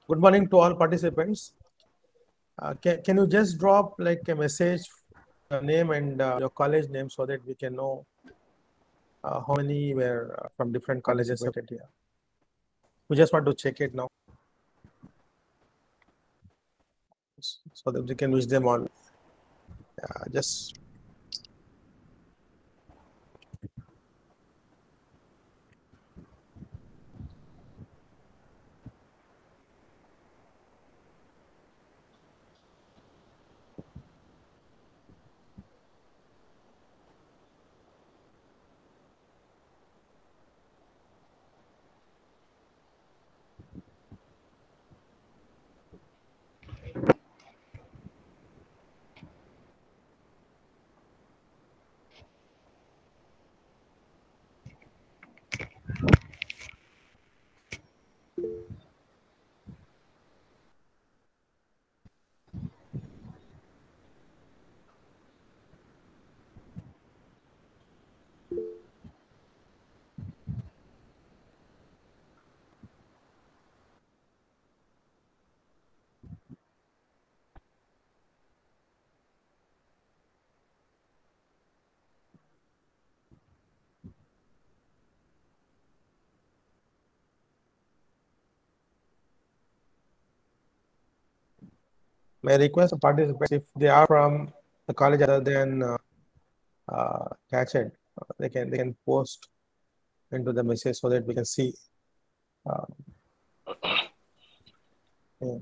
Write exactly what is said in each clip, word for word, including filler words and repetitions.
Good morning to all participants. Uh, can, can you just drop like a message, your name and uh, your college name so that we can know uh, how many were uh, from different colleges affected here. We just want to check it now so that we can wish them all. Uh, just may I request the participants if they are from the college other than uh, uh, Catchet, uh, they can they can post into the message so that we can see. Uh, yeah.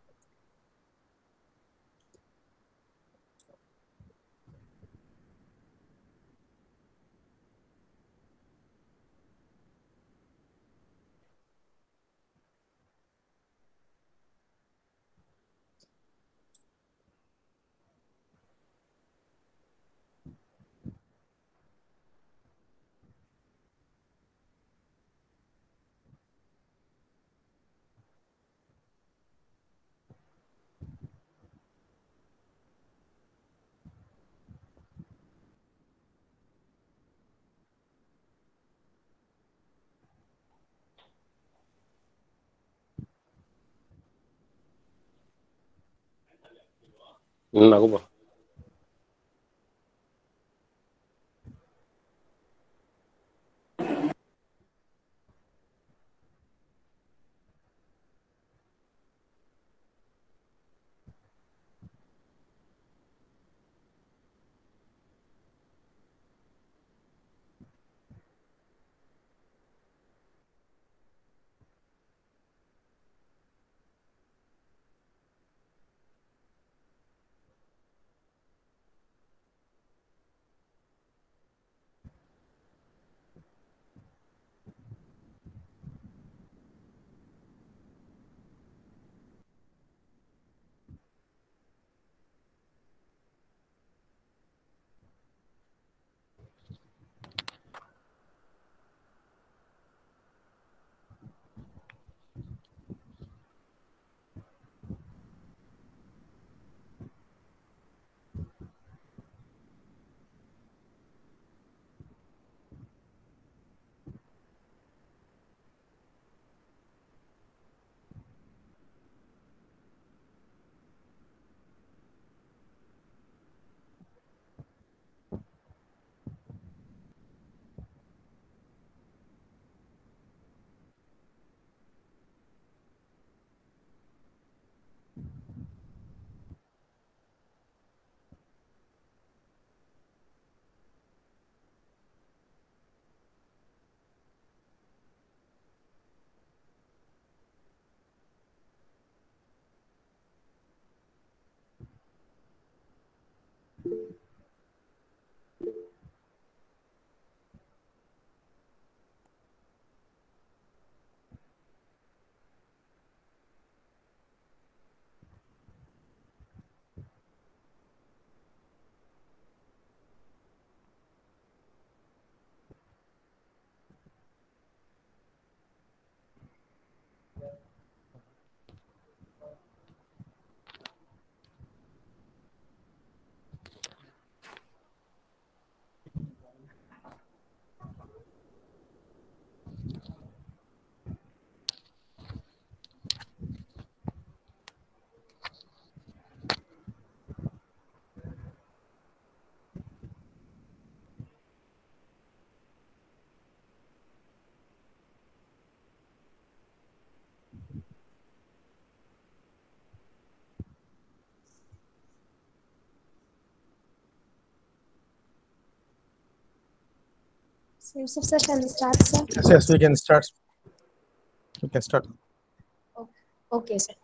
Hmm, ako ba? So, Yusuf sir, shall we start, sir? Yes, yes, we can start. We can start. Okay, sir.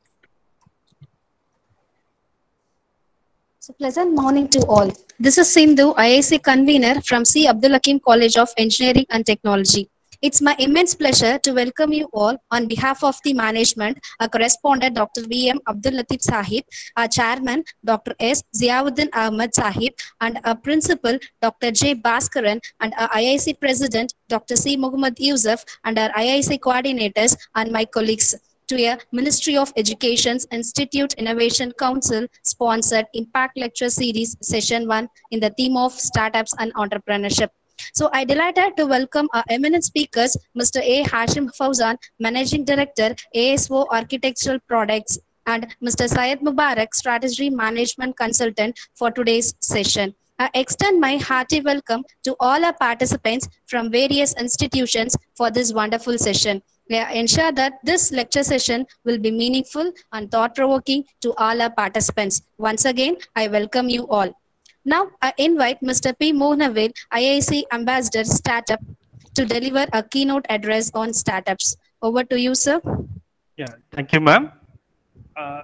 So, pleasant morning to all. This is Sindhu, I I C convener from C. Abdul Hakim College of Engineering and Technology. It's my immense pleasure to welcome you all on behalf of the management, our correspondent Doctor V M Abdul Latif Sahib, our chairman Doctor S. Ziauddin Ahmad Sahib, and our principal Doctor J. Bhaskaran, and our I I C president Doctor C. Muhammad Yusuf, and our I I C coordinators and my colleagues to a Ministry of Education's Institute Innovation Council sponsored Impact Lecture Series Session one in the theme of Startups and Entrepreneurship. So I delighted to welcome our eminent speakers, Mister A. Hashim Fauzan, Managing Director, A S O Architectural Products, and Mister Syed Mubarak, Strategy Management Consultant for today's session. I extend my hearty welcome to all our participants from various institutions for this wonderful session. We ensure that this lecture session will be meaningful and thought-provoking to all our participants. Once again, I welcome you all. Now, I invite Mister P. Mohanaved, I I C Ambassador Startup, to deliver a keynote address on startups. Over to you, sir. Yeah, thank you, ma'am. Uh,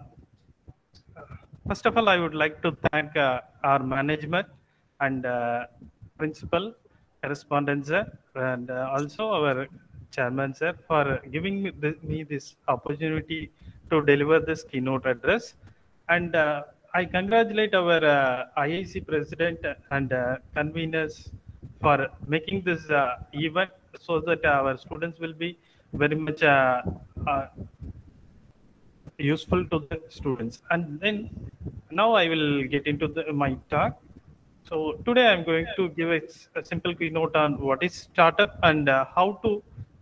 first of all, I would like to thank uh, our management and uh, principal, correspondent, sir, and uh, also our chairman, sir, for giving me, th me this opportunity to deliver this keynote address. And uh, I congratulate our uh, I I C president and uh, conveners for making this uh, event so that our students will be very much uh, uh, useful to the students. And then now I will get into the, my talk. So today I'm going to give a, a simple keynote on what is startup and uh, how to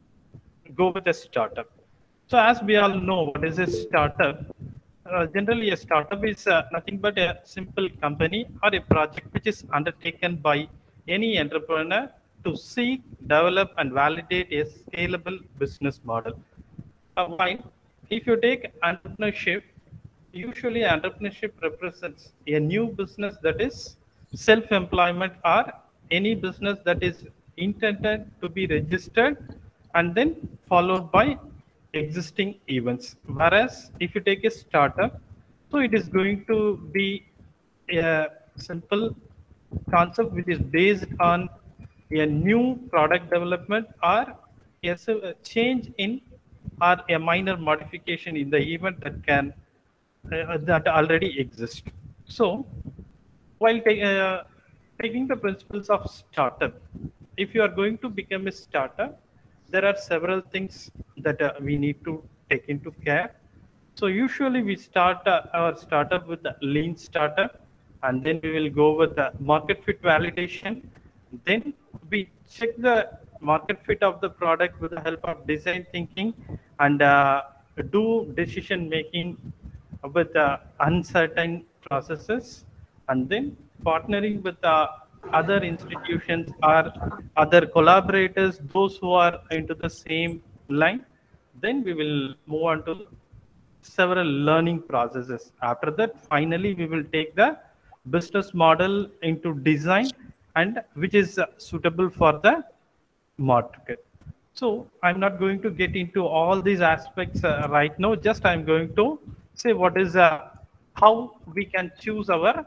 go with a startup. So as we all know, what is a startup? Uh, generally, a startup is uh, nothing but a simple company or a project which is undertaken by any entrepreneur to seek, develop, and validate a scalable business model. Uh, while if you take entrepreneurship, usually entrepreneurship represents a new business that is self-employment or any business that is intended to be registered and then followed by existing events. Whereas if you take a startup, so it is going to be a simple concept which is based on a new product development or a change in or a minor modification in the event that can uh, that already exists. So while uh, taking the principles of startup, if you are going to become a startup, there are several things that uh, we need to take into care. So usually we start uh, our startup with the lean startup, and then we will go with the market fit validation. Then we check the market fit of the product with the help of design thinking and uh, do decision making with uh, uncertain processes, and then partnering with uh, other institutions or other collaborators, those who are into the same line. Then we will move on to several learning processes. After that, finally, we will take the business model into design and which is uh, suitable for the market. So I'm not going to get into all these aspects uh, right now. Just I'm going to say what is uh, how we can choose our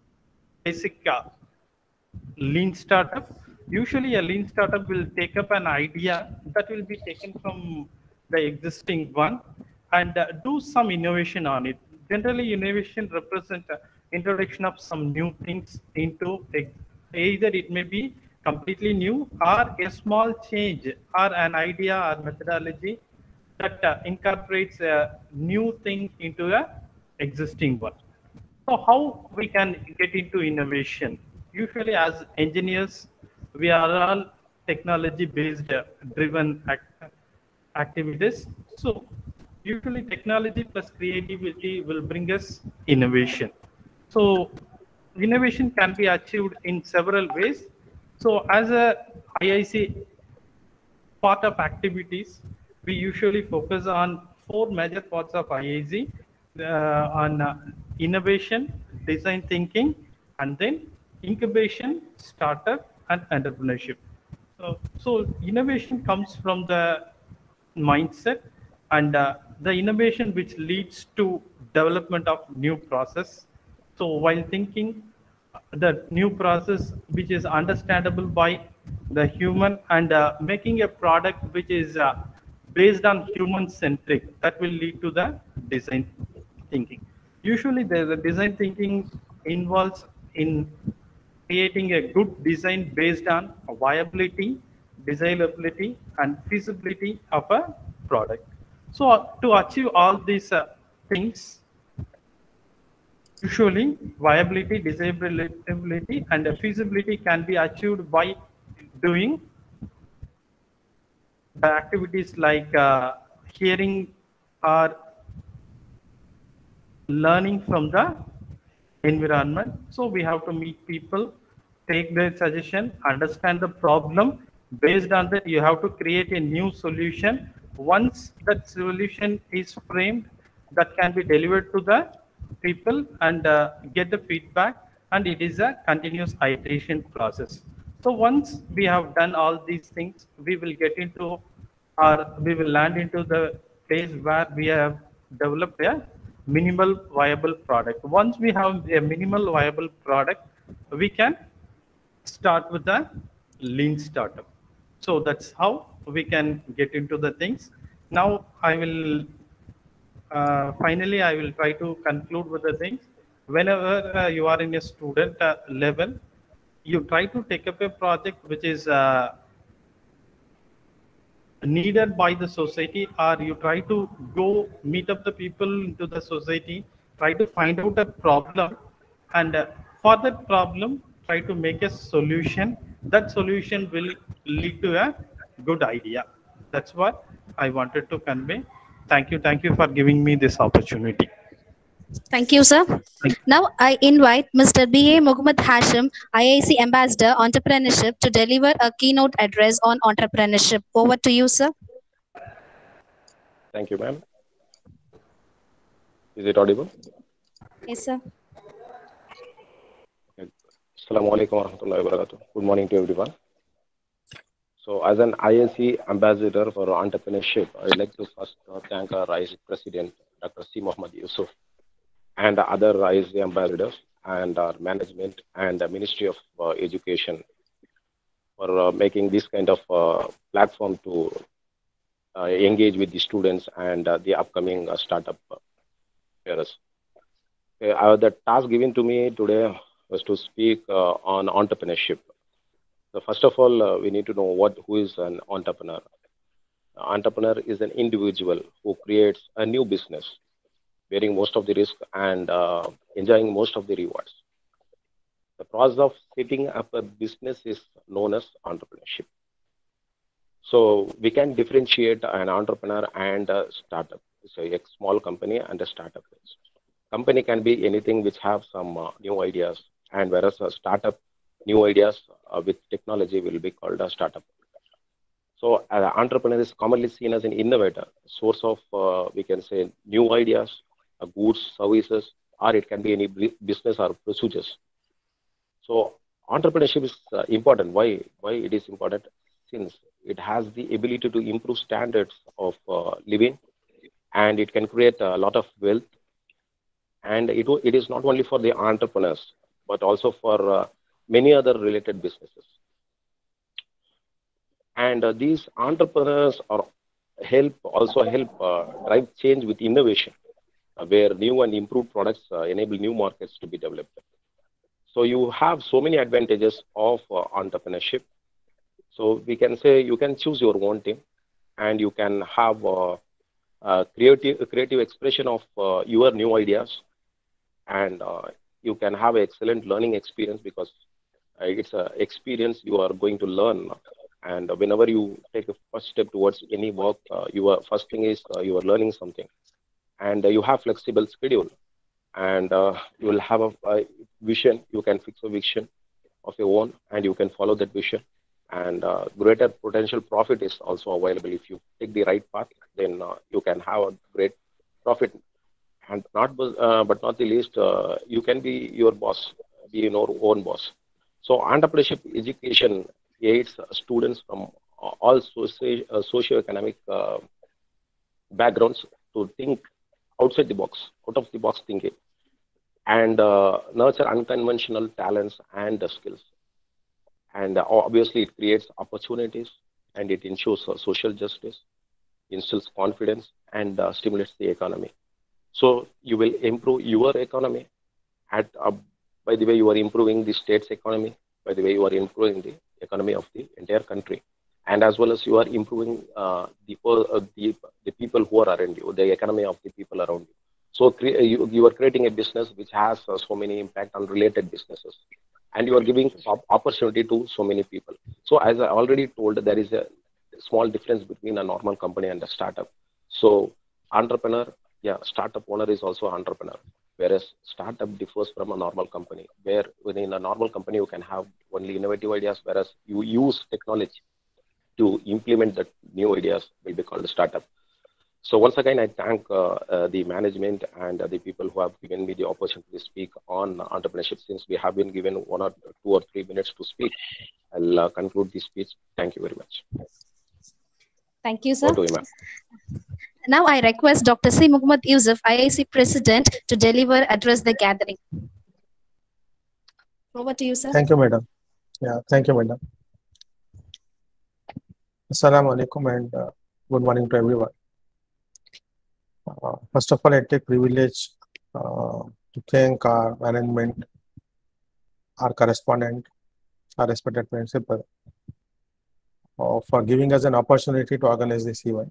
basic uh, lean startup. Usually a lean startup will take up an idea that will be taken from the existing one and uh, do some innovation on it. Generally, innovation represents uh, introduction of some new things into it. Either it may be completely new or a small change or an idea or methodology that uh, incorporates a new thing into a existing one. So how we can get into innovation? Usually as engineers, we are all technology based uh, driven act activities. So usually technology plus creativity will bring us innovation. So innovation can be achieved in several ways. So as a I I C part of activities, we usually focus on four major parts of I I C, uh, on uh, innovation, design thinking, and then incubation, startup, and entrepreneurship. Uh, so innovation comes from the mindset, and uh, the innovation which leads to development of new process. So while thinking uh, the new process which is understandable by the human, and uh, making a product which is uh, based on human centric, that will lead to the design thinking. Usually the, the design thinking involves in creating a good design based on viability, desirability, and feasibility of a product. So uh, to achieve all these uh, things, usually viability, desirability, and feasibility can be achieved by doing the activities like uh, hearing or learning from the environment. So we have to meet people, take their suggestion, understand the problem. Based on that, you have to create a new solution. Once that solution is framed, that can be delivered to the people and uh, get the feedback. And it is a continuous iteration process. So once we have done all these things, we will get into, or we will land into the place where we have developed a minimal viable product. Once we have a minimal viable product, we can start with the lean startup. So that's how we can get into the things. Now I will uh, finally I will try to conclude with the things. Whenever uh, you are in a student uh, level, you try to take up a project which is uh, needed by the society, or you try to go meet up the people into the society, try to find out a problem, and uh, for that problem try to make a solution. That solution will lead to a good idea. That's what I wanted to convey. Thank you. Thank you for giving me this opportunity. Thank you, sir. Now I invite Mister B A Muhammad Hashim, I I C Ambassador Entrepreneurship, to deliver a keynote address on entrepreneurship. Over to you, sir. Thank you, ma'am. Is it audible? Yes, sir. Assalamu alaikum warahmatullahi wabarakatuh. Good morning to everyone. So, as an I I C ambassador for entrepreneurship, I'd like to first uh, thank our I I C president, Doctor C. Mohammed Yusuf, and other I I C ambassadors, and our management and the Ministry of uh, Education for uh, making this kind of uh, platform to uh, engage with the students and uh, the upcoming uh, startup players. Okay, uh, the task given to me today was to speak uh, on entrepreneurship. So first of all, uh, we need to know what who is an entrepreneur. An entrepreneur is an individual who creates a new business, bearing most of the risk and uh, enjoying most of the rewards. The process of setting up a business is known as entrepreneurship. So we can differentiate an entrepreneur and a startup. So a small company and a startup. Company can be anything which have some uh, new ideas, and whereas a startup, new ideas uh, with technology will be called a startup. So an entrepreneur is commonly seen as an innovator, source of, uh, we can say, new ideas, uh, goods, services, or it can be any business or procedures. So entrepreneurship is uh, important. Why? Why it is important? Since it has the ability to improve standards of uh, living, and it can create a lot of wealth. And it, it is not only for the entrepreneurs, but also for uh, many other related businesses. And uh, these entrepreneurs are help also help uh, drive change with innovation, uh, where new and improved products uh, enable new markets to be developed. So you have so many advantages of uh, entrepreneurship. So we can say you can choose your own team, and you can have uh, uh, creative creative expression of uh, your new ideas, and uh, you can have an excellent learning experience, because uh, it's an experience you are going to learn. And whenever you take a first step towards any work, uh, your first thing is uh, you are learning something, and uh, you have flexible schedule, and uh, you will have a, a vision. You can fix a vision of your own, and you can follow that vision. And uh, greater potential profit is also available. If you take the right path, then uh, you can have a great profit. And not, uh, but not the least, uh, you can be your boss, be your own boss. So entrepreneurship education aids students from all socio uh, socioeconomic uh, backgrounds to think outside the box, out of the box thinking, and uh, nurture unconventional talents and uh, skills. And uh, obviously, it creates opportunities and it ensures uh, social justice, instills confidence, and uh, stimulates the economy. So you will improve your economy. At uh, by the way, you are improving the state's economy. By the way, you are improving the economy of the entire country, and as well as you are improving uh, the, uh, the the people who are around you, the economy of the people around you. So cre- you, you are creating a business which has uh, so many impact on related businesses, and you are giving op- opportunity to so many people. So as I already told, there is a small difference between a normal company and a startup. So entrepreneur, yeah, startup owner is also entrepreneur, whereas startup differs from a normal company, where within a normal company you can have only innovative ideas, whereas you use technology to implement the new ideas will be called a startup. So once again, I thank uh, uh, the management and uh, the people who have given me the opportunity to speak on entrepreneurship. Since we have been given one or two or three minutes to speak, I'll uh, conclude this speech. Thank you very much. Thank you, sir. Over to you, ma'am. Now I request Doctor C. Muhammad Yusuf, I I C President, to deliver address the gathering. Over to you, sir. Thank you, madam. Yeah, thank you, madam. Assalamu alaikum and uh, good morning to everyone. Uh, first of all, I take privilege uh, to thank our management, our correspondent, our respected principal, uh, for giving us an opportunity to organize this event.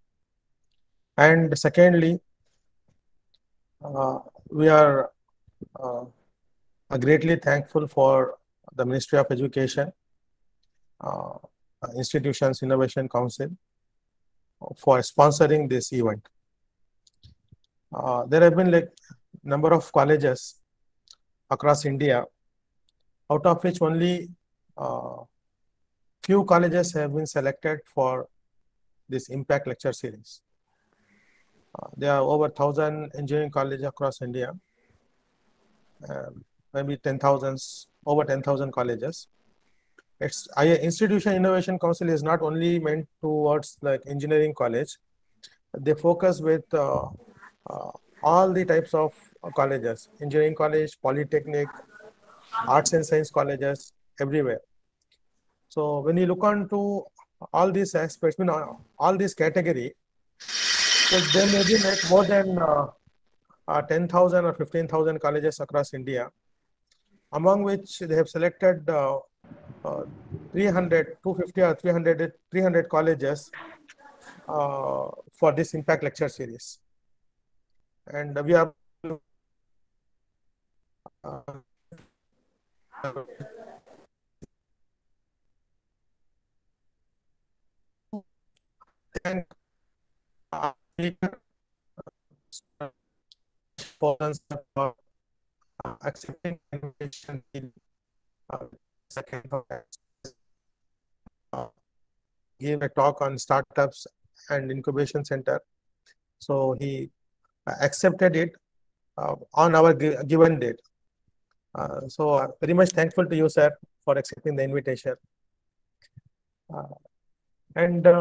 And secondly, uh, we are uh, greatly thankful for the Ministry of Education, uh, Institutions Innovation Council, for sponsoring this event. Uh, there have been like number of colleges across India, out of which only uh, few colleges have been selected for this Impact Lecture Series. Uh, there are over one thousand engineering colleges across India, um, maybe ten thousands, over ten thousand colleges. It's Institution Innovation Council is not only meant towards like engineering college. They focus with uh, uh, all the types of colleges, engineering college, polytechnic, arts and science colleges, everywhere. So when you look onto all these aspects, you know, all these category, so there may be like more than uh, uh, ten thousand or fifteen thousand colleges across India, among which they have selected uh, uh, three hundred, two fifty or three hundred, three hundred colleges uh, for this Impact Lecture Series. And we are uh, thank our speaker for accepting the invitation. Uh, second, uh, gave a talk on startups and incubation center. So he accepted it uh, on our given date. Uh, so uh, very much thankful to you, sir, for accepting the invitation. Uh, and uh,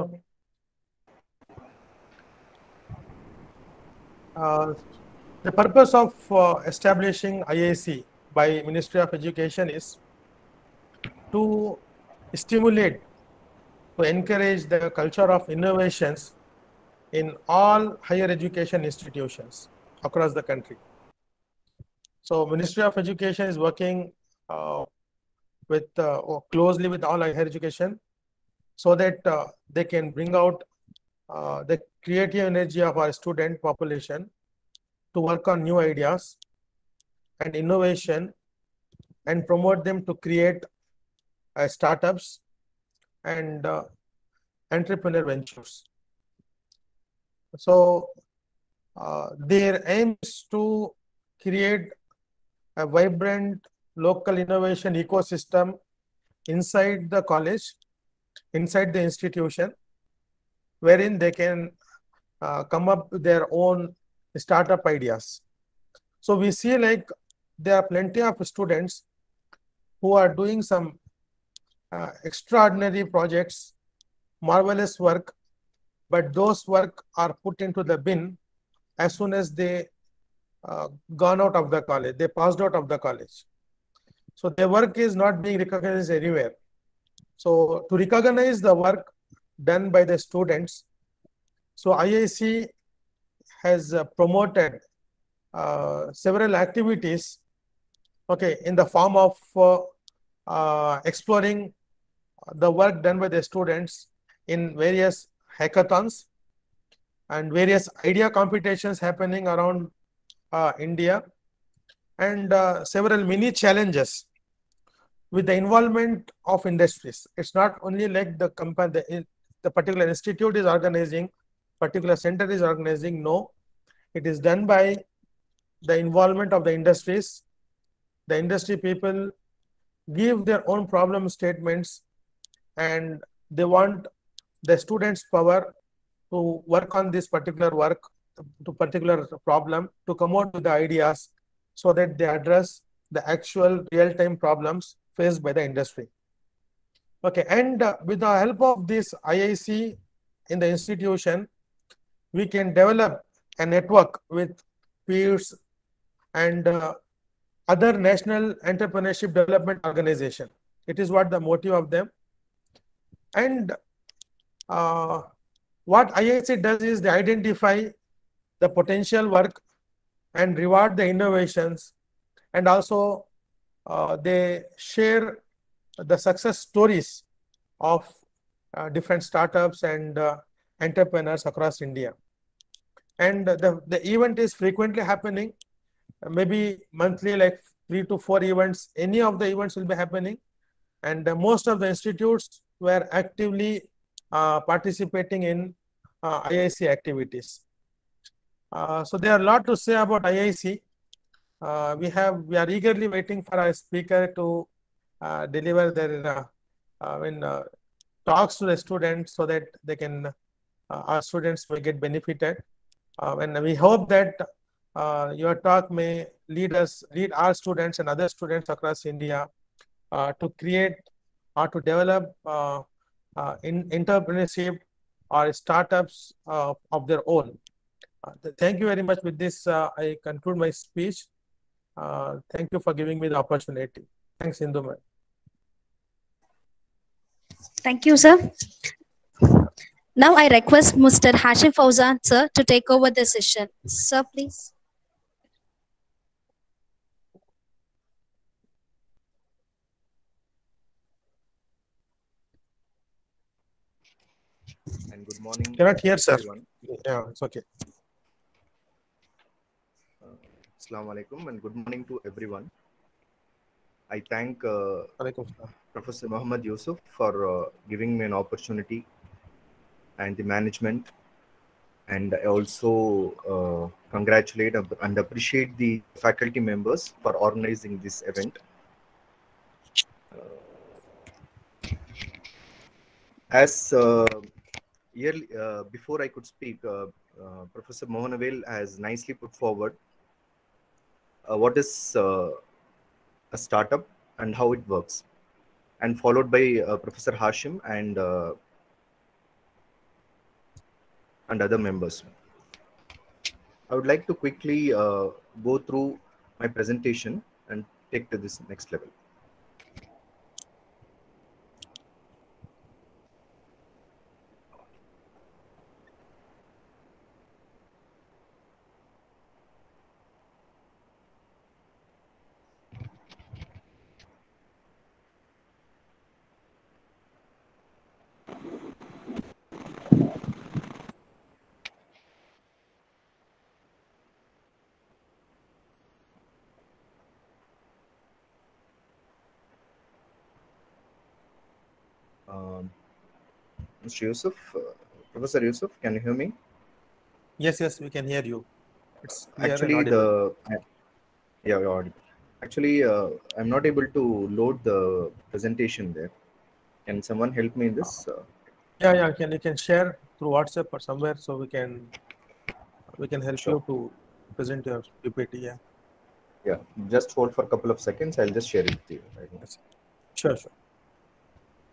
uh, the purpose of uh, establishing I I C by Ministry of Education is to stimulate, to encourage the culture of innovations in all higher education institutions across the country. So Ministry of Education is working uh, with uh, closely with all higher education so that uh, they can bring out uh, the creative energy of our student population to work on new ideas and innovation and promote them to create uh, startups and uh, entrepreneur ventures. So uh, their aim is to create a vibrant local innovation ecosystem inside the college, inside the institution, wherein they can uh, come up with their own startup ideas. So we see like there are plenty of students who are doing some uh, extraordinary projects, marvelous work, but those work are put into the bin as soon as they uh, gone out of the college, they passed out of the college. So their work is not being recognized anywhere. So to recognize the work done by the students, so I I C has uh, promoted uh, several activities, okay, in the form of uh, uh, exploring the work done by the students in various hackathons and various idea competitions happening around uh, India, and uh, several mini challenges with the involvement of industries. It's not only like the company, the, the particular institute is organizing, particular center is organizing. No, it is done by the involvement of the industries. The industry people give their own problem statements, and they want the students' power to work on this particular work, to particular problem, to come out with the ideas so that they address the actual real-time problems faced by the industry. Okay, and uh, with the help of this I I C in the institution, we can develop a network with peers and uh, other national entrepreneurship development organization. It is what the motive of them. And uh, what I I C does is they identify the potential work and reward the innovations, and also uh, they share the success stories of uh, different startups and uh, entrepreneurs across India. And the, the event is frequently happening, maybe monthly, like three to four events. Any of the events will be happening, and uh, most of the institutes were actively uh, participating in uh, I I C activities. Uh, so there are a lot to say about I I C. Uh, we have we are eagerly waiting for our speaker to uh, deliver their uh, uh, when, uh, talks to the students so that they can uh, our students will get benefited. Uh, and we hope that uh, your talk may lead us, lead our students and other students across India uh, to create or to develop uh, uh, in entrepreneurship or startups uh, of their own. Uh, thank you very much. With this, uh, I conclude my speech. Uh, thank you for giving me the opportunity. Thanks, Induma. Thank you, sir. Now I request Mister Hashim Fauzan, sir, to take over the session. Sir, please. And good morning. Cannot hear, sir. Everyone. Yeah, it's okay. Uh, Assalamu alaikum and good morning to everyone. I thank uh, Professor Muhammad Yusuf for uh, giving me an opportunity and the management, and I also uh, congratulate and appreciate the faculty members for organizing this event. Uh, as uh, yearly, uh, before I could speak, uh, uh, Professor Mohanawel has nicely put forward uh, what is uh, a startup and how it works, and followed by uh, Professor Hashim and uh, and other members. I would like to quickly uh, go through my presentation and take to this next level. Um, Mister Yusuf, uh, Professor Yusuf, can you hear me? Yes, yes, we can hear you. It's clear. Actually, the yeah, you're audible. Actually, uh, I'm not able to load the presentation there. Can someone help me in this? Uh, yeah, yeah. Can you can share through WhatsApp or somewhere so we can we can help sure. you to present your P P T. Yeah. Yeah. Just hold for a couple of seconds. I'll just share it with you. Right now. Sure, sure.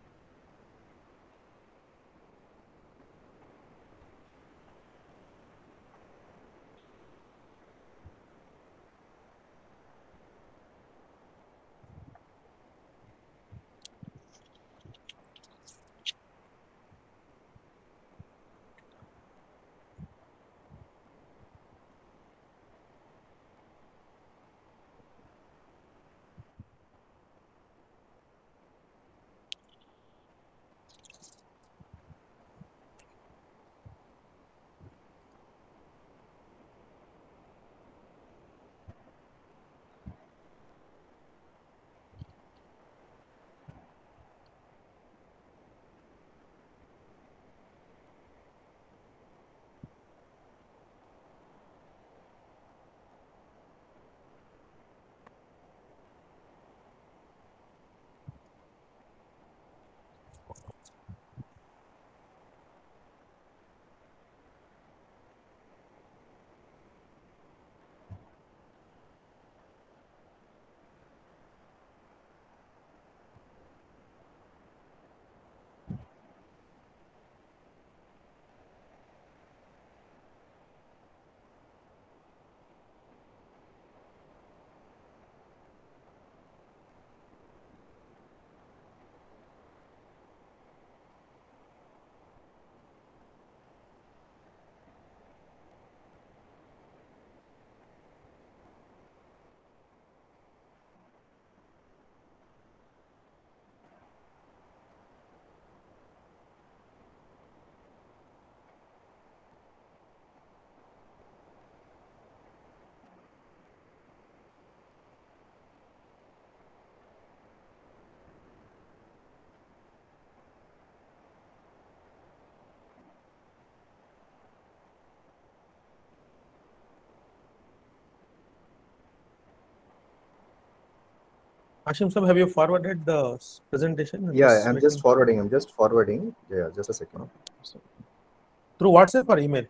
Hashim sir, have you forwarded the presentation? Yeah, Just I'm waiting. just forwarding. I'm just forwarding. Yeah, just a second. Through WhatsApp or email?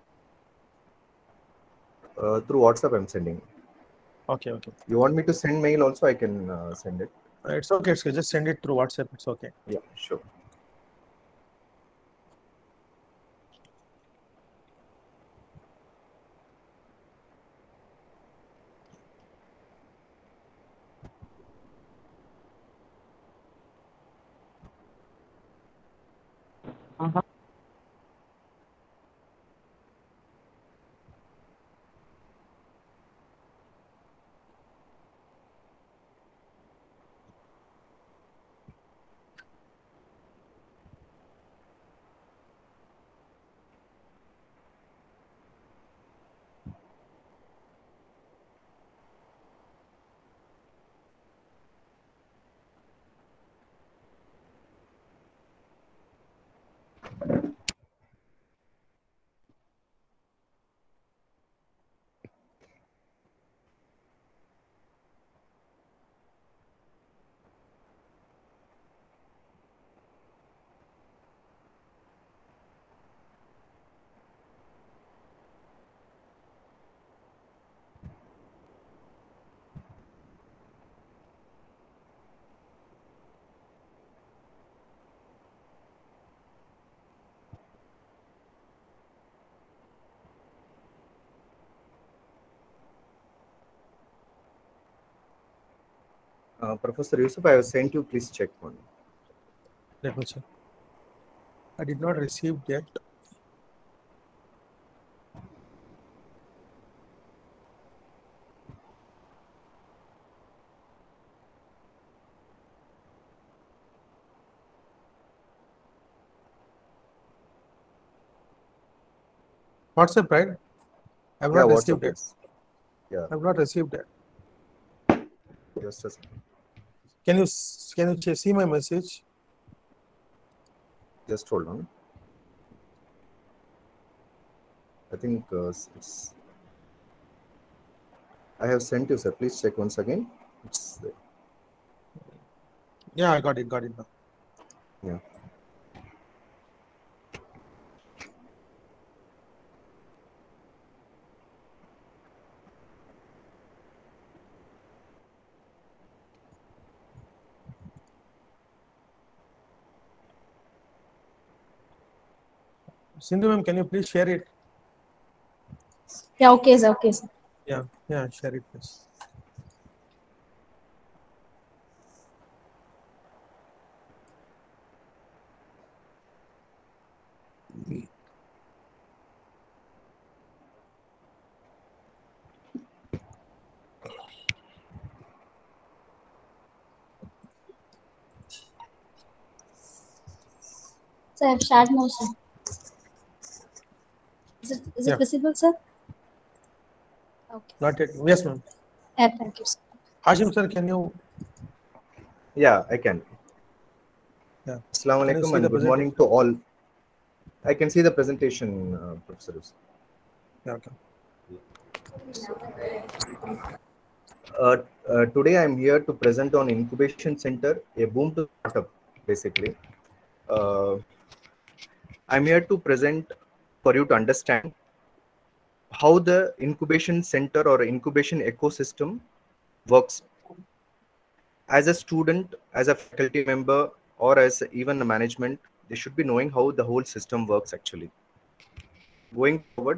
Uh, through WhatsApp, I'm sending. Okay, okay. You want me to send mail also? I can uh, send it. Uh, It's okay. It's okay. Just send it through WhatsApp. It's okay. Yeah, sure. Uh, Professor Yusuf, I have sent you. Please check one. Let me check. I did not receive yet. WhatsApp, right? I've Yeah, not WhatsApp. received it. Yes. Yeah. I've not received it. Just a second. Can you s- can you ch- see my message? Just hold on. I think uh, it's. I have sent you, sir. Please check once again. It's there. Yeah, I got it. Got it now. Yeah. Sindhu ma'am, can you please share it? Yeah, okay, sir. Okay, sir. Yeah, yeah, share it, please. Sir, I have shared now, sir. Is it, is Yeah. it visible, sir? Okay. Not yet. Yes, ma'am. Yeah, thank you, sir. Hashim sir, can you? Yeah, I can. Yeah. Assalamu Can you alaikum see and the good morning to all. I can see the presentation, uh, Professor Yusuf. Yeah, okay. Uh, uh, today I'm here to present on Incubation Center, a boom to startup, basically. Uh, I'm here to present for you to understand how the incubation center or incubation ecosystem works. As a student, as a faculty member, or as even a management, they should be knowing how the whole system works actually. Going forward,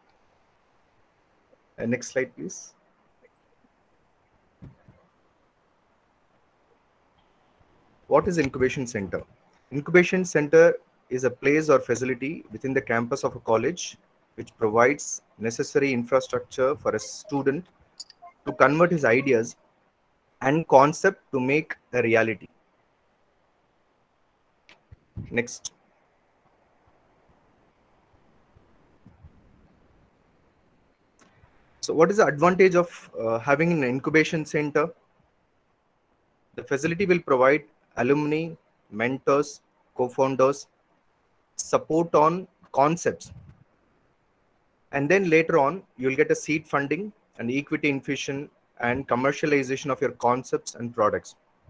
uh, next slide, please. What is Incubation Center? Incubation Center is a place or facility within the campus of a college which provides necessary infrastructure for a student to convert his ideas and concept to make a reality. Next. So what is the advantage of uh, having an incubation center? The facility will provide alumni, mentors, co-founders, support on concepts. And then later on, you'll get a seed funding and equity infusion and commercialization of your concepts and products.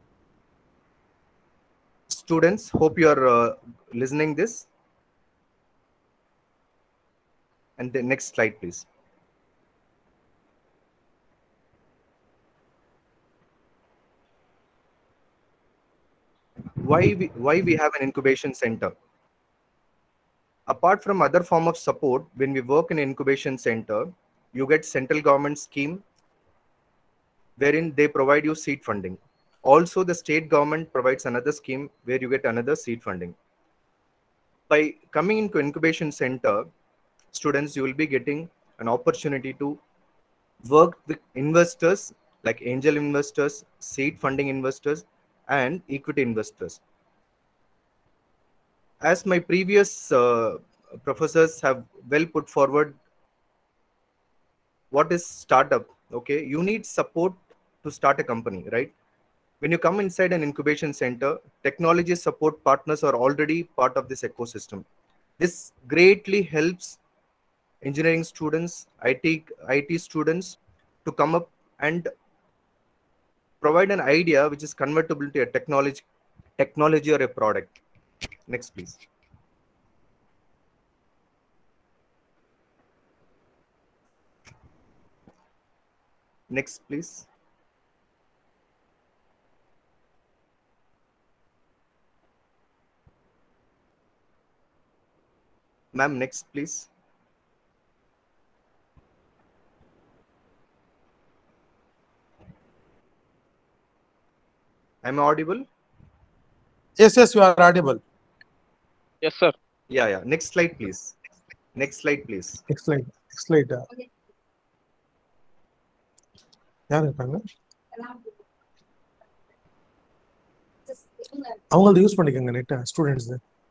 Students, hope you are uh, listening this. And the next slide, please. Why we, why we have an incubation center? Apart from other form of support, when we work in an incubation center, you get central government scheme wherein they provide you seed funding. Also, the state government provides another scheme where you get another seed funding. By coming into incubation center, students, you will be getting an opportunity to work with investors like angel investors, seed funding investors, and equity investors. As my previous uh, professors have well put forward, what is startup? Okay, you need support to start a company, right? When you come inside an incubation center, technology support partners are already part of this ecosystem. This greatly helps engineering students, I T, I T students to come up and provide an idea which is convertible to a technology, technology or a product. Next, please. Next, please. Ma'am, next, please. Am I audible? Yes, yes, you are audible. Yes, sir. Yeah, yeah. Next slide, please. Next slide, please. Next slide. Next slide. யார் இருக்காங்க? அவங்களது use பண்ணிக்கோங்க NET students.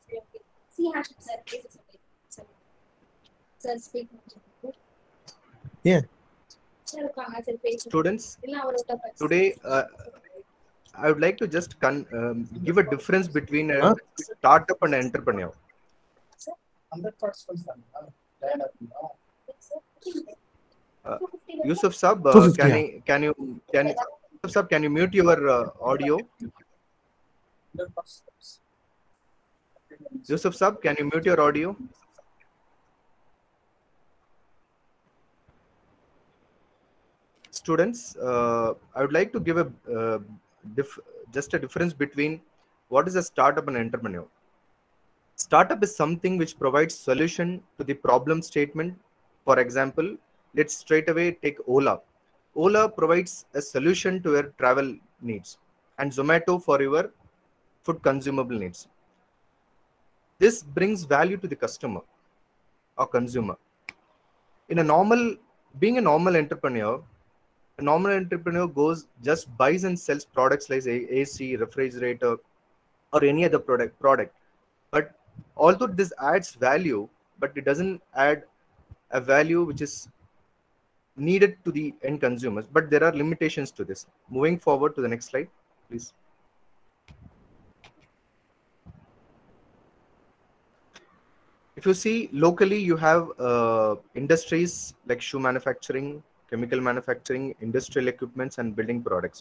Yeah. Students, today uh, I would like to just con um, give a difference between a huh? startup and an entrepreneur. Uh, Yusuf Sab, uh, can, I, can you can Yusuf Sab, can you mute your uh, audio? Yusuf Sab, can you mute your audio? Students, uh, I would like to give a uh, diff just a difference between what is a startup and entrepreneur. Startup is something which provides solution to the problem statement. For example, let's straight away take Ola. Ola provides a solution to your travel needs, and Zomato for your food consumable needs. This brings value to the customer or consumer. In a normal, being a normal entrepreneur, a normal entrepreneur goes just buys and sells products like A C, refrigerator, or any other product product. But although this adds value, but it doesn't add a value which is needed to the end consumers. But there are limitations to this. Moving forward to the next slide, please. If you see locally, you have uh, industries like shoe manufacturing, chemical manufacturing, industrial equipments, and building products.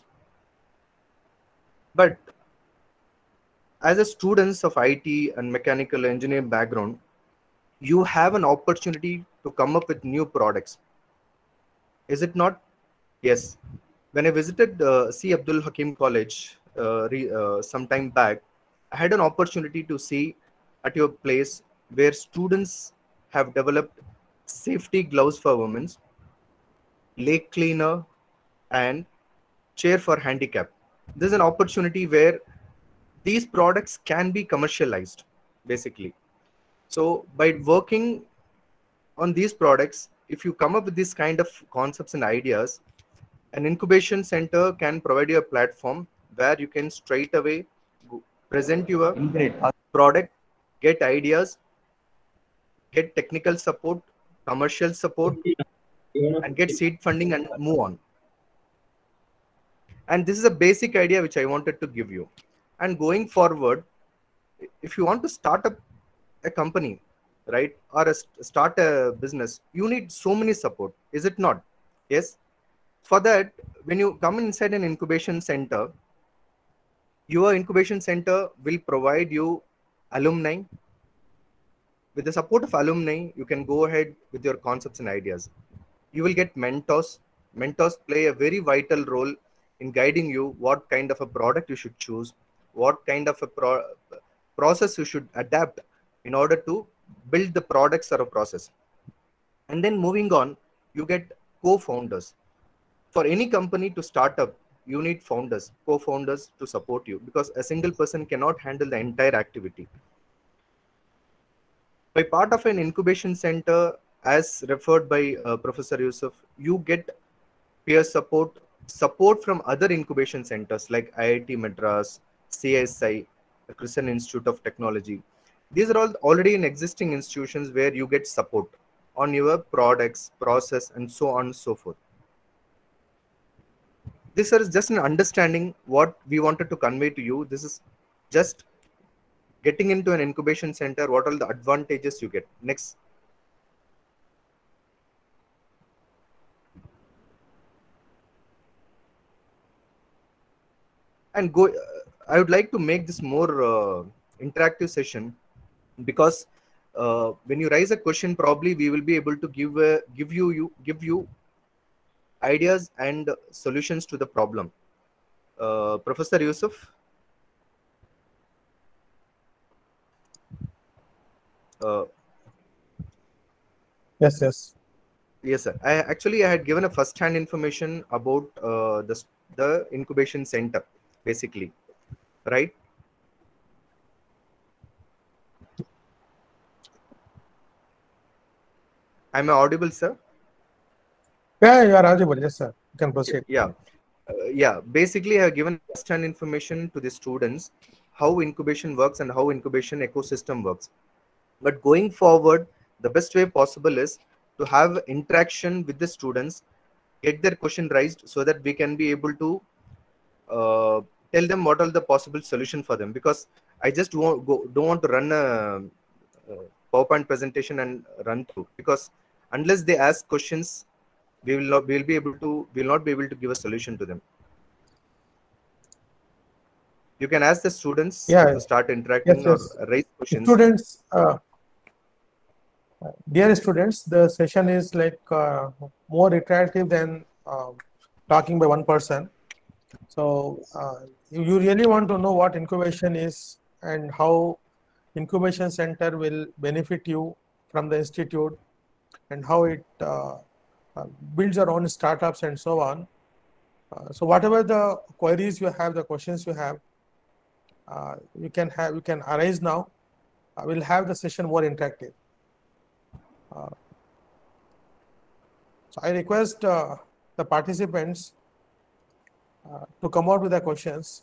But as a students of I T and mechanical engineering background, you have an opportunity to come up with new products. Is it not? Yes. When I visited uh, C. Abdul Hakim College uh, re, uh, some time back, I had an opportunity to see at your place where students have developed safety gloves for women, lake cleaner, and chair for handicap. There's an opportunity where these products can be commercialized, basically. So by working on these products, if you come up with this kind of concepts and ideas, an incubation center can provide you a platform where you can straight away present your product, get ideas, get technical support, commercial support, and get seed funding and move on. And this is a basic idea which I wanted to give you. And going forward, if you want to start up a company, right, or a, start a business, you need so many support, is it not? Yes. For that, when you come inside an incubation center, Your incubation center will provide you alumni. With the support of alumni, you can go ahead with your concepts and ideas. You will get mentors. Mentors play a very vital role in guiding you what kind of a product you should choose, what kind of a pro process you should adapt in order to build the products or a process. And then moving on, you get co-founders. For any company to start up, you need founders, co-founders to support you, because a single person cannot handle the entire activity. By part of an incubation center, as referred by uh, Professor Yusuf, you get peer support, support from other incubation centers like I I T Madras, C S I, the Christian Institute of Technology. These are all already in existing institutions where you get support on your products, process, and so on and so forth. This is just an understanding what we wanted to convey to you. This is just getting into an incubation center, what are the advantages you get. Next. And go, uh, I would like to make this more uh, interactive session, because uh, when you raise a question, probably we will be able to give uh, give you, you give you ideas and solutions to the problem. Uh, Professor Yusuf. Uh, yes, yes. Yes, sir. I actually I had given a first-hand information about uh, the the incubation center, basically, right? Am I audible, sir? Yeah, you are audible. Yes, sir. You can proceed. Yeah, uh, yeah. Basically, I have given first-hand information to the students how incubation works and how incubation ecosystem works. But going forward, the best way possible is to have interaction with the students, get their question raised, so that we can be able to uh, tell them what are the possible solution for them. Because I just won't go, don't want to run a, a PowerPoint presentation and run through, because unless they ask questions, we will not we will be able to we will not be able to give a solution to them. You can ask the students Yeah. to start interacting Yes, yes. or raise questions. Students, uh, dear students, the session is like uh, more interactive than uh, talking by one person. So uh, you really want to know what incubation is and how incubation center will benefit you from the institute, and how it uh, uh, builds your own startups and so on. Uh, so whatever the queries you have, the questions you have, uh, you can have you can arise now. I will have the session more interactive. Uh, so I request uh, the participants uh, to come out with the questions,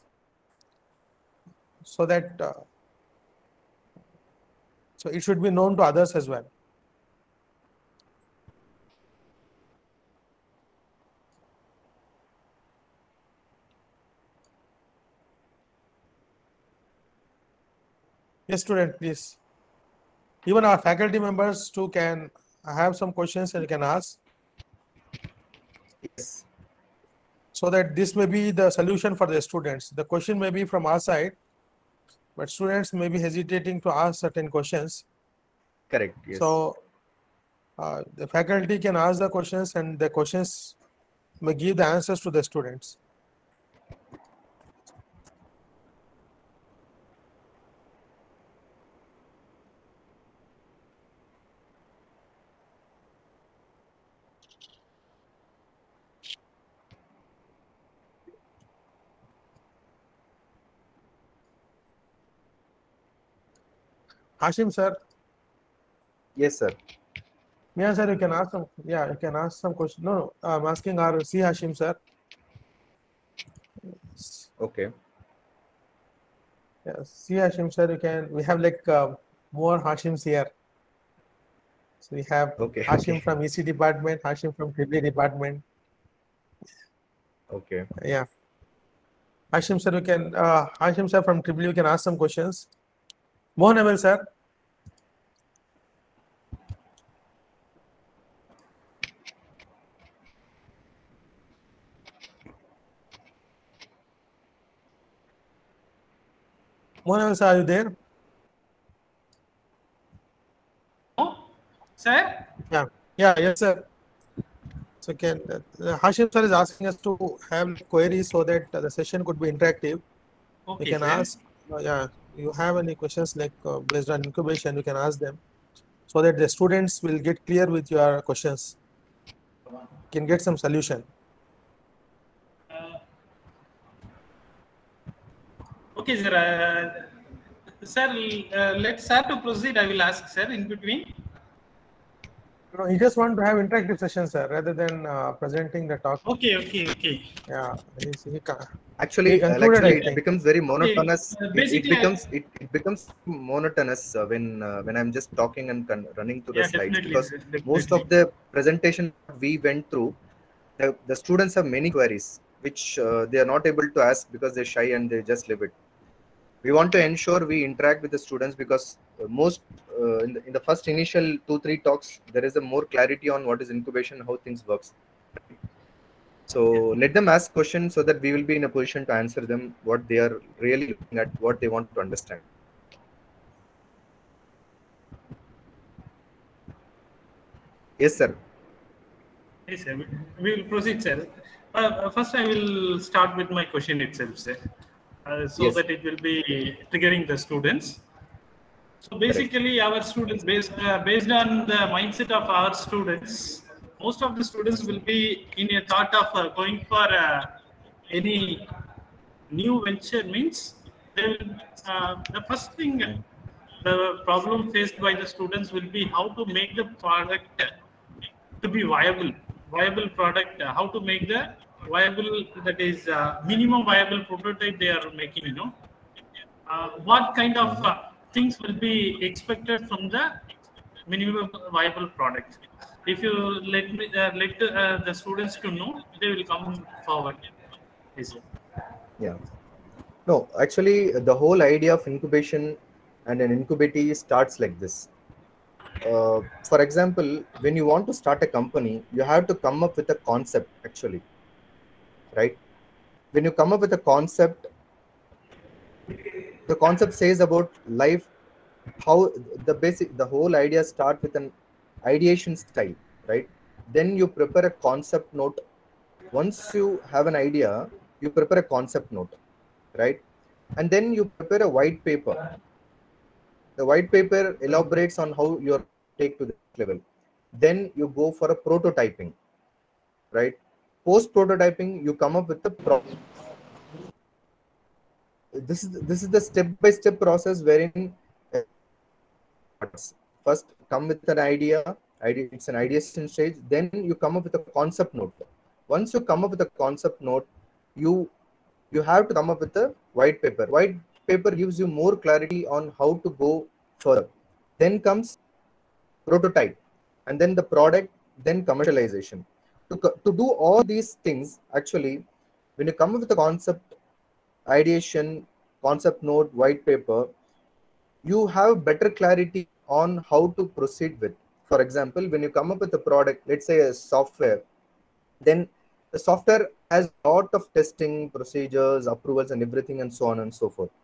so that uh, so it should be known to others as well. Yes, student, please. Even our faculty members too can have some questions and you can ask. Yes. So that this may be the solution for the students. The question may be from our side, but students may be hesitating to ask certain questions. Correct. Yes. So uh, the faculty can ask the questions, and the questions may give the answers to the students. Hashim sir. Yes, sir. Yeah, sir, you can ask some. Yeah, you can ask some questions. No, no, I'm asking our C. Hashim sir. Okay. Yeah, C. Hashim sir, you can. We have like uh, more Hashims here. So we have Okay. Hashim Okay. from E C department, Hashim from Tribly department. Okay. Yeah. Hashim sir, you can. Uh, Hashim sir from Tribly, you can ask some questions. Mohan Abel sir. Mohan, are you there? Oh, sir? Yeah, yeah, yes, sir. So can uh, Hashim sir is asking us to have like queries so that uh, the session could be interactive. Okay, We can sir. ask, uh, yeah, you have any questions like uh, based on incubation, you can ask them so that the students will get clear with your questions, can get some solution. Uh, okay, sir. Uh, sir, uh, let's start to proceed. I will ask, sir, in between. No, he just want to have interactive sessions, sir, rather than uh, presenting the talk. Okay, okay, okay. Yeah, he's, he can. Actually, He uh, concluded, actually, I it think. becomes very monotonous. Okay, uh, It, it basically, becomes it, it becomes monotonous uh, when uh, when I'm just talking and con- running through Yeah, the slides, definitely, because sir, most definitely. of the presentation we went through, the, the students have many queries which uh, they are not able to ask because they're shy and they just leave it. We want to ensure we interact with the students, because uh, most uh, in, the, in the first initial two three talks there is a more clarity on what is incubation, how things works. So let them ask questions so that we will be in a position to answer them what they are really looking at, what they want to understand. Yes, sir. Yes, sir. We will proceed, sir. Uh, first, I will start with my question itself, sir, uh, so Yes. that it will be triggering the students. So basically, Correct. Our students, based uh, based on the mindset of our students, most of the students will be in a thought of uh, going for uh, any new venture. Means they will, uh, the first thing, the problem faced by the students will be how to make the product to be viable, viable product, uh, how to make the viable, that is uh, minimum viable prototype they are making, you know. Uh, what kind of uh, things will be expected from the minimum viable product? If you let me uh, let uh, the students to know, they will come forward. Yes, sir. Yeah. No, actually, the whole idea of incubation and an incubatee starts like this. Uh, for example, when you want to start a company, you have to come up with a concept, actually, right? When you come up with a concept, the concept says about life, how the basic, the whole idea start with an ideation style, right? Then you prepare a concept note. Once you have an idea, you prepare a concept note, right? And then you prepare a white paper. The white paper elaborates on how you're take to the level. Then you go for a prototyping, right? Post prototyping, you come up with the pro. This is this is the step by step process wherein uh, first come with an idea. Idea it's an ideation stage. Then you come up with a concept note. Once you come up with a concept note, you you have to come up with a white paper. White paper gives you more clarity on how to go further. Then comes prototype, and then the product, then commercialization. To, to do all these things, actually, when you come up with a concept, ideation, concept note, white paper, you have better clarity on how to proceed with. For example, when you come up with a product, let's say a software, then the software has a lot of testing procedures, approvals, and everything, and so on and so forth.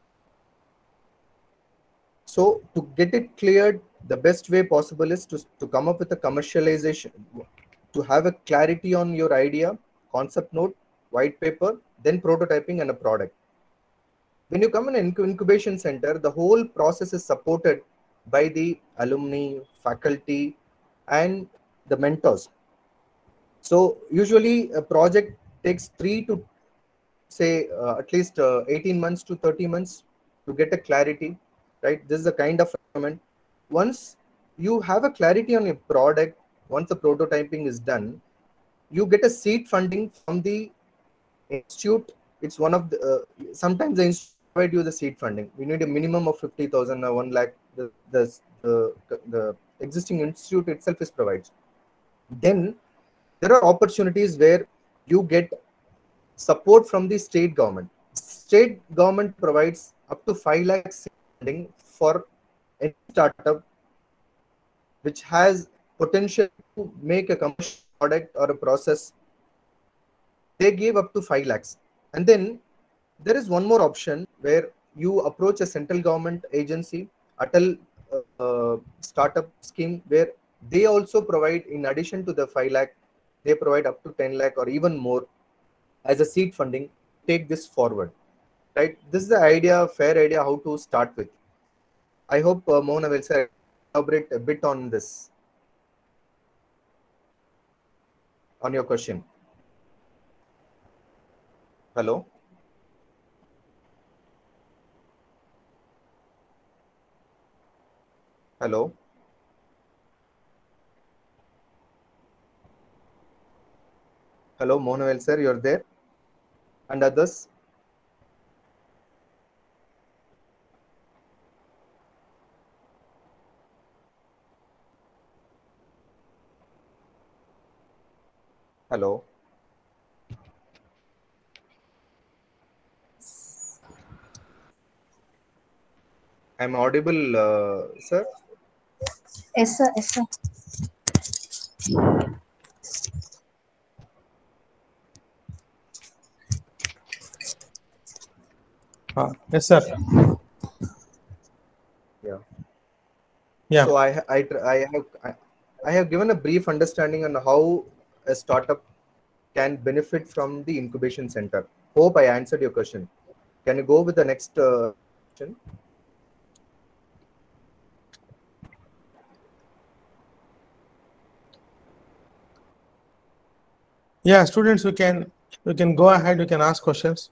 So to get it cleared, the best way possible is to, to come up with a commercialization, to have a clarity on your idea, concept note, white paper, then prototyping and a product. When you come in an incubation center, the whole process is supported by the alumni, faculty, and the mentors. So usually a project takes three to say uh, at least uh, eighteen months to thirty months to get a clarity, right? This is a kind of element. Once you have a clarity on your product, once the prototyping is done, you get a seed funding from the institute. It's one of the, uh, sometimes the institute provide you the seed funding. We need a minimum of fifty thousand or one lakh. The, the, the, the existing institute itself is provides. Then there are opportunities where you get support from the state government. State government provides up to five lakhs funding for a startup which has potential to make a commercial product or a process. They give up to five lakhs. And then there is one more option where you approach a central government agency, Atal uh, startup scheme, where they also provide, in addition to the five lakh, they provide up to ten lakh or even more as a seed funding. Take this forward, right? This is the idea, fair idea how to start with. I hope uh, Mona will say elaborate a bit on this, on your question. Hello. Hello. Hello, Monoel sir, you're there? And others? Hello. I'm audible, uh, sir? Yes, sir. Yes, sir. Uh, yes, sir. Yeah. Yeah. So I, I, I have I, I have given a brief understanding on how a startup can benefit from the incubation center. Hope I answered your question. Can you go with the next uh, question? Yeah, students, you can you can go ahead. You can ask questions.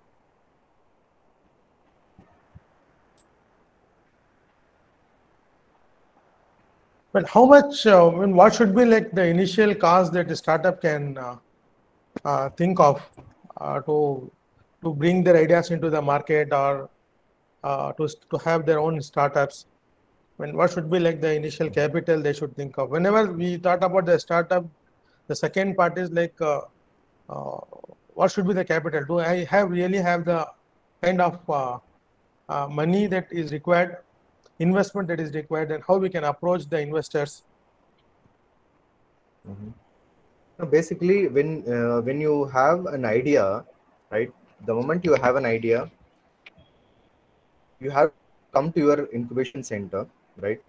But how much? Uh, I mean, what should be like the initial cost that the startup can uh, uh, think of uh, to to bring their ideas into the market, or uh, to to have their own startups? I mean, what should be like the initial capital they should think of? Whenever we thought about the startup, the second part is like, uh, uh, what should be the capital? Do I have really have the kind of uh, uh, money that is required, investment that is required, and how we can approach the investors? Mm-hmm. So basically, when uh, when you have an idea, right? The moment you have an idea, you have come to your incubation center, right?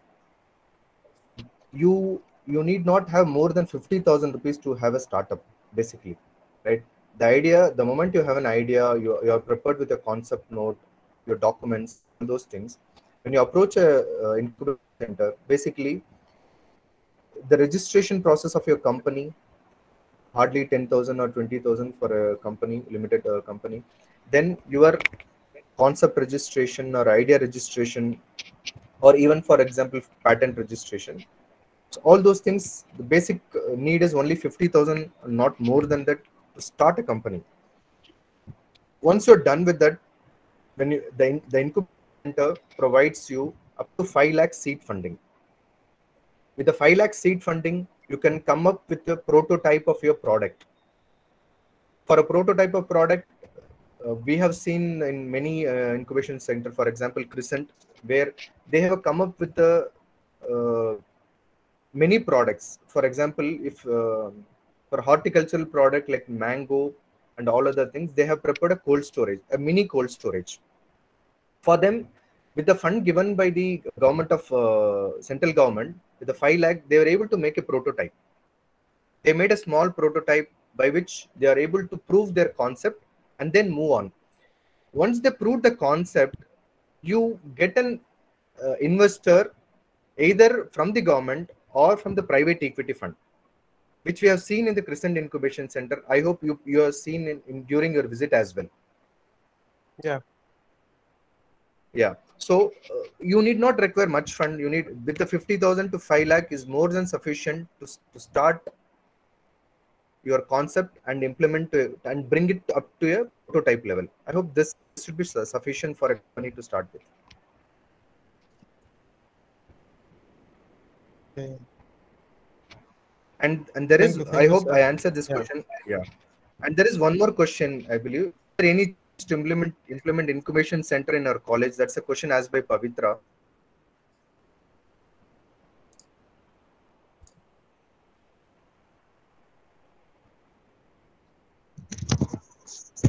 You you need not have more than fifty thousand rupees to have a startup, basically, right? The idea, the moment you have an idea, you you are prepared with a concept note, your documents, and those things. When you approach a uh, incubation center, basically, the registration process of your company, hardly ten thousand or twenty thousand for a company, limited uh, company. Then your concept registration or idea registration, or even for example patent registration. So all those things, the basic uh, need is only fifty thousand, not more than that, to start a company. Once you're done with that, when you, the, the incubator center provides you up to five lakh seed funding. With the five lakh seed funding, you can come up with a prototype of your product. For a prototype of product, uh, we have seen in many uh, incubation center, for example, Crescent, where they have come up with the uh, many products. For example, if uh, for horticultural product like mango and all other things, they have prepared a cold storage, a mini cold storage. For them, with the fund given by the government of uh, central government, with the five lakh, they were able to make a prototype. They made a small prototype by which they are able to prove their concept and then move on. Once they prove the concept, you get an uh, investor either from the government or from the private equity fund, which we have seen in the Crescent Incubation Center. I hope you, you have seen in, in during your visit as well. Yeah. Yeah. So uh, you need not require much fund. You need, with the fifty thousand to five lakh is more than sufficient to, to start your concept and implement it and bring it up to a prototype level. I hope this should be sufficient for a company to start with. Okay. And and there Thank is, you. I Thank you, hope sir. I answered this Yeah. question. Yeah. And there is one more question, I believe. Is there any to implement implement incubation center in our college? That's a question asked by Pavitra.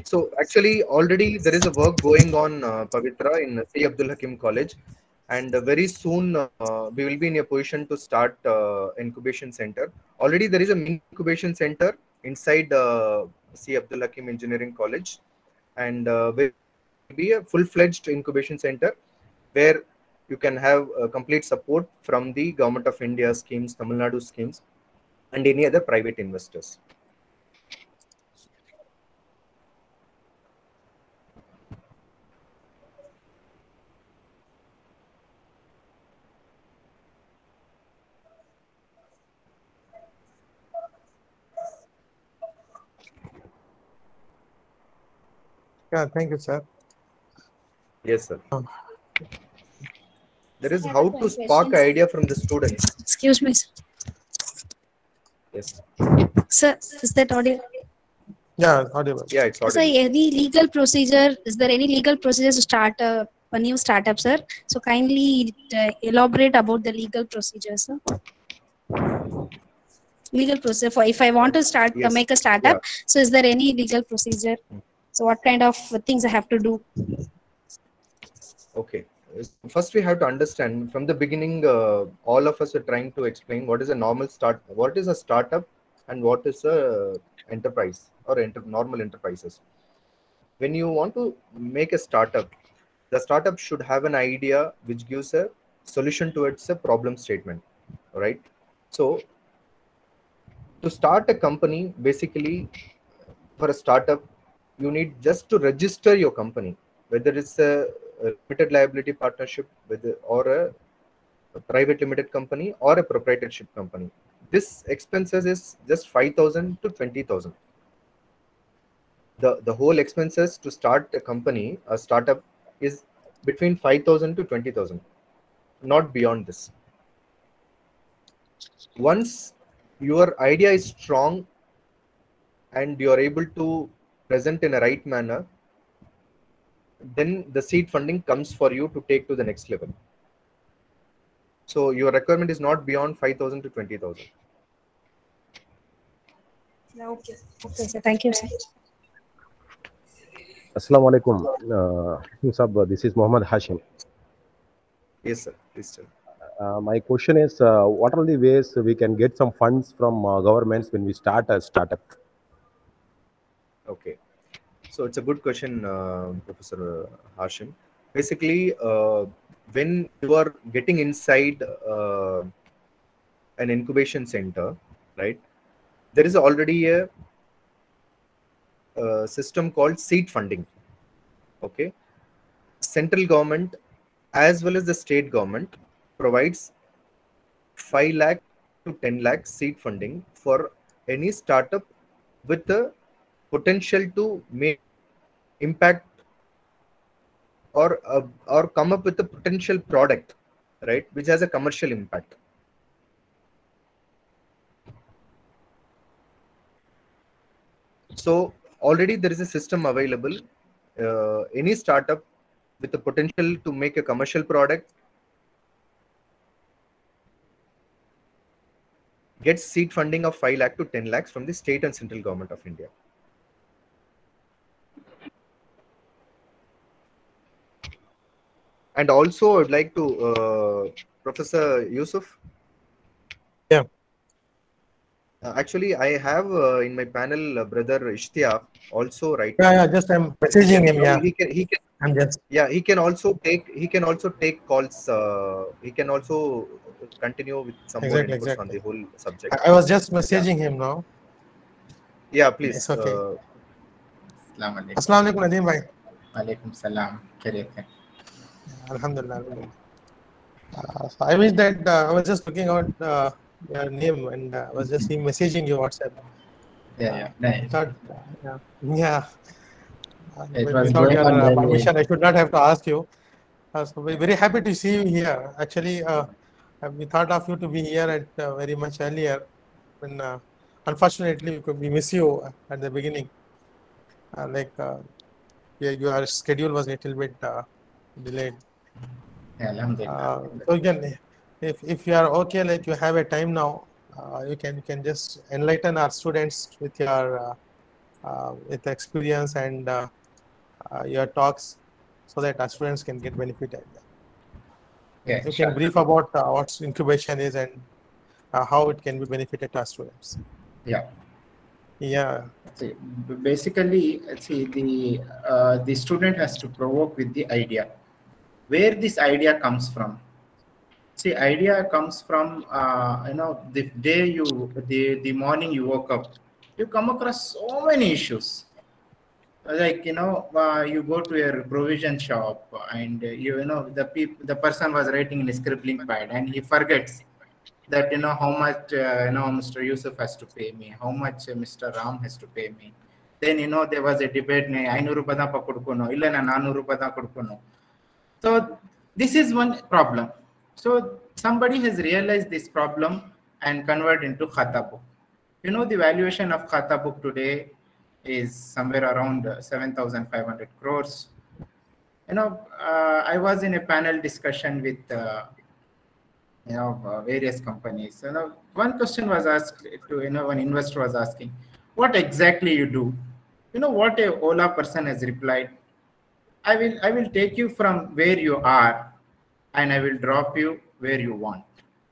So actually, already there is a work going on, uh, Pavitra, in C. Abdul Hakim College, and uh, very soon uh, we will be in a position to start uh, incubation center. Already there is a mini incubation center inside uh, C. Abdul Hakim Engineering College, and uh, will be a full-fledged incubation center where you can have uh, complete support from the Government of India schemes, Tamil Nadu schemes, and any other private investors. Yeah, thank you, sir. Yes, sir. Um, There is how to spark idea from the students. Excuse me, sir. Yes. Sir, is that audio? Yeah, audible. Yeah, it's So, audible. any legal procedure? Is there any legal procedure to start a, a new startup, sir? So, kindly uh, elaborate about the legal procedure, sir. Legal procedure for if I want to start uh, Yes. make a startup. Yeah. So, is there any legal procedure? So, what kind of things I have to do? Okay. First, we have to understand from the beginning. Uh, all of us are trying to explain what is a normal start, what is a startup, and what is a enterprise or enter, normal enterprises. When you want to make a startup, the startup should have an idea which gives a solution towards a problem statement. All right. So, to start a company, basically, for a startup, you need just to register your company, whether it's a, a limited liability partnership with a, or a, a private limited company or a proprietorship company. This expenses is just five thousand to twenty thousand. The, the whole expenses to start a company, a startup, is between five thousand to twenty thousand, not beyond this. Once your idea is strong and you are able to present in a right manner, then the seed funding comes for you to take to the next level. So your requirement is not beyond five thousand to twenty thousand. Okay. Okay, sir. Thank you, sir. Assalamu alaikum. Uh, this is Muhammad Hashim. Yes, sir. Please tell. Uh, my question is, uh, what are the ways we can get some funds from uh, governments when we start a startup? Okay. So it's a good question, uh, Professor Hashim. Basically, uh, when you are getting inside uh, an incubation center, right, there is already a, a system called seed funding. Okay. Central government as well as the state government provides five lakh to ten lakh seed funding for any startup with the potential to make impact or uh, or come up with a potential product, right, which has a commercial impact. So already there is a system available. Uh, any startup with the potential to make a commercial product gets seed funding of five lakh to ten lakhs from the state and central government of India. And also, I would like to, uh, Professor Yusuf. Yeah. Uh, actually, I have uh, in my panel uh, brother Ishtiaq also, right? Yeah, yeah. Just I'm messaging him. Yeah. He can. He can. I'm just. Yeah, he can also take. He can also take calls. Uh, he can also continue with some Exactly, more inputs exactly. on the whole subject. I, I was just messaging yeah. him now. Yeah, please. It's okay. Uh, Assalamu alaikum, Nadeem bhai. Walaikum salam. Alhamdulillah. Uh, so I wish that uh, I was just looking out uh, your name and uh, I was just messaging you WhatsApp. Yeah, yeah. Nice. Thought, uh, yeah. yeah. Uh, It was without going your on uh, very- permission, I should not have to ask you. Uh, so we're very happy to see you here. Actually, uh, we thought of you to be here at uh, very much earlier. When uh, unfortunately we, could, we miss you at the beginning. Uh, like uh, yeah, your schedule was a little bit uh, delayed. Yeah, alhamdulillah. Uh, so you can, if if you are okay, like you have a time now, uh, you can you can just enlighten our students with your uh, uh, with experience and uh, uh, your talks so that our students can get benefited. Yeah, You sure. can brief about uh, what incubation is and uh, how it can be benefited to our students. Yeah. Yeah. See, basically, see, the uh, the student has to provoke with the idea. Where this idea comes from? See, idea comes from uh, you know the day you the the morning you woke up, you come across so many issues. Like you know, uh, you go to your provision shop and uh, you, you know the peop- the person was writing in a scribbling pad and he forgets that you know how much uh, you know Mister Yusuf has to pay me, how much uh, Mister Ram has to pay me. Then you know there was a debate. Ne, ಐನೂರು ರೂಪಾಯಿ da ಕೊಡ್ಕೊನೋ ಇಲ್ಲ ನಾನು ನಾನ್ನೂರು ರೂಪಾಯಿ da ಕೊಡ್ಕೊನೋ. So this is one problem. So somebody has realized this problem and converted into Khata book. You know the valuation of Khata book today is somewhere around uh, seven thousand five hundred crores. You know, uh, I was in a panel discussion with uh, you know uh, various companies. You know, one question was asked to you know one investor was asking, "What exactly you do?" You know what a Ola person has replied. I will I will take you from where you are and I will drop you where you want.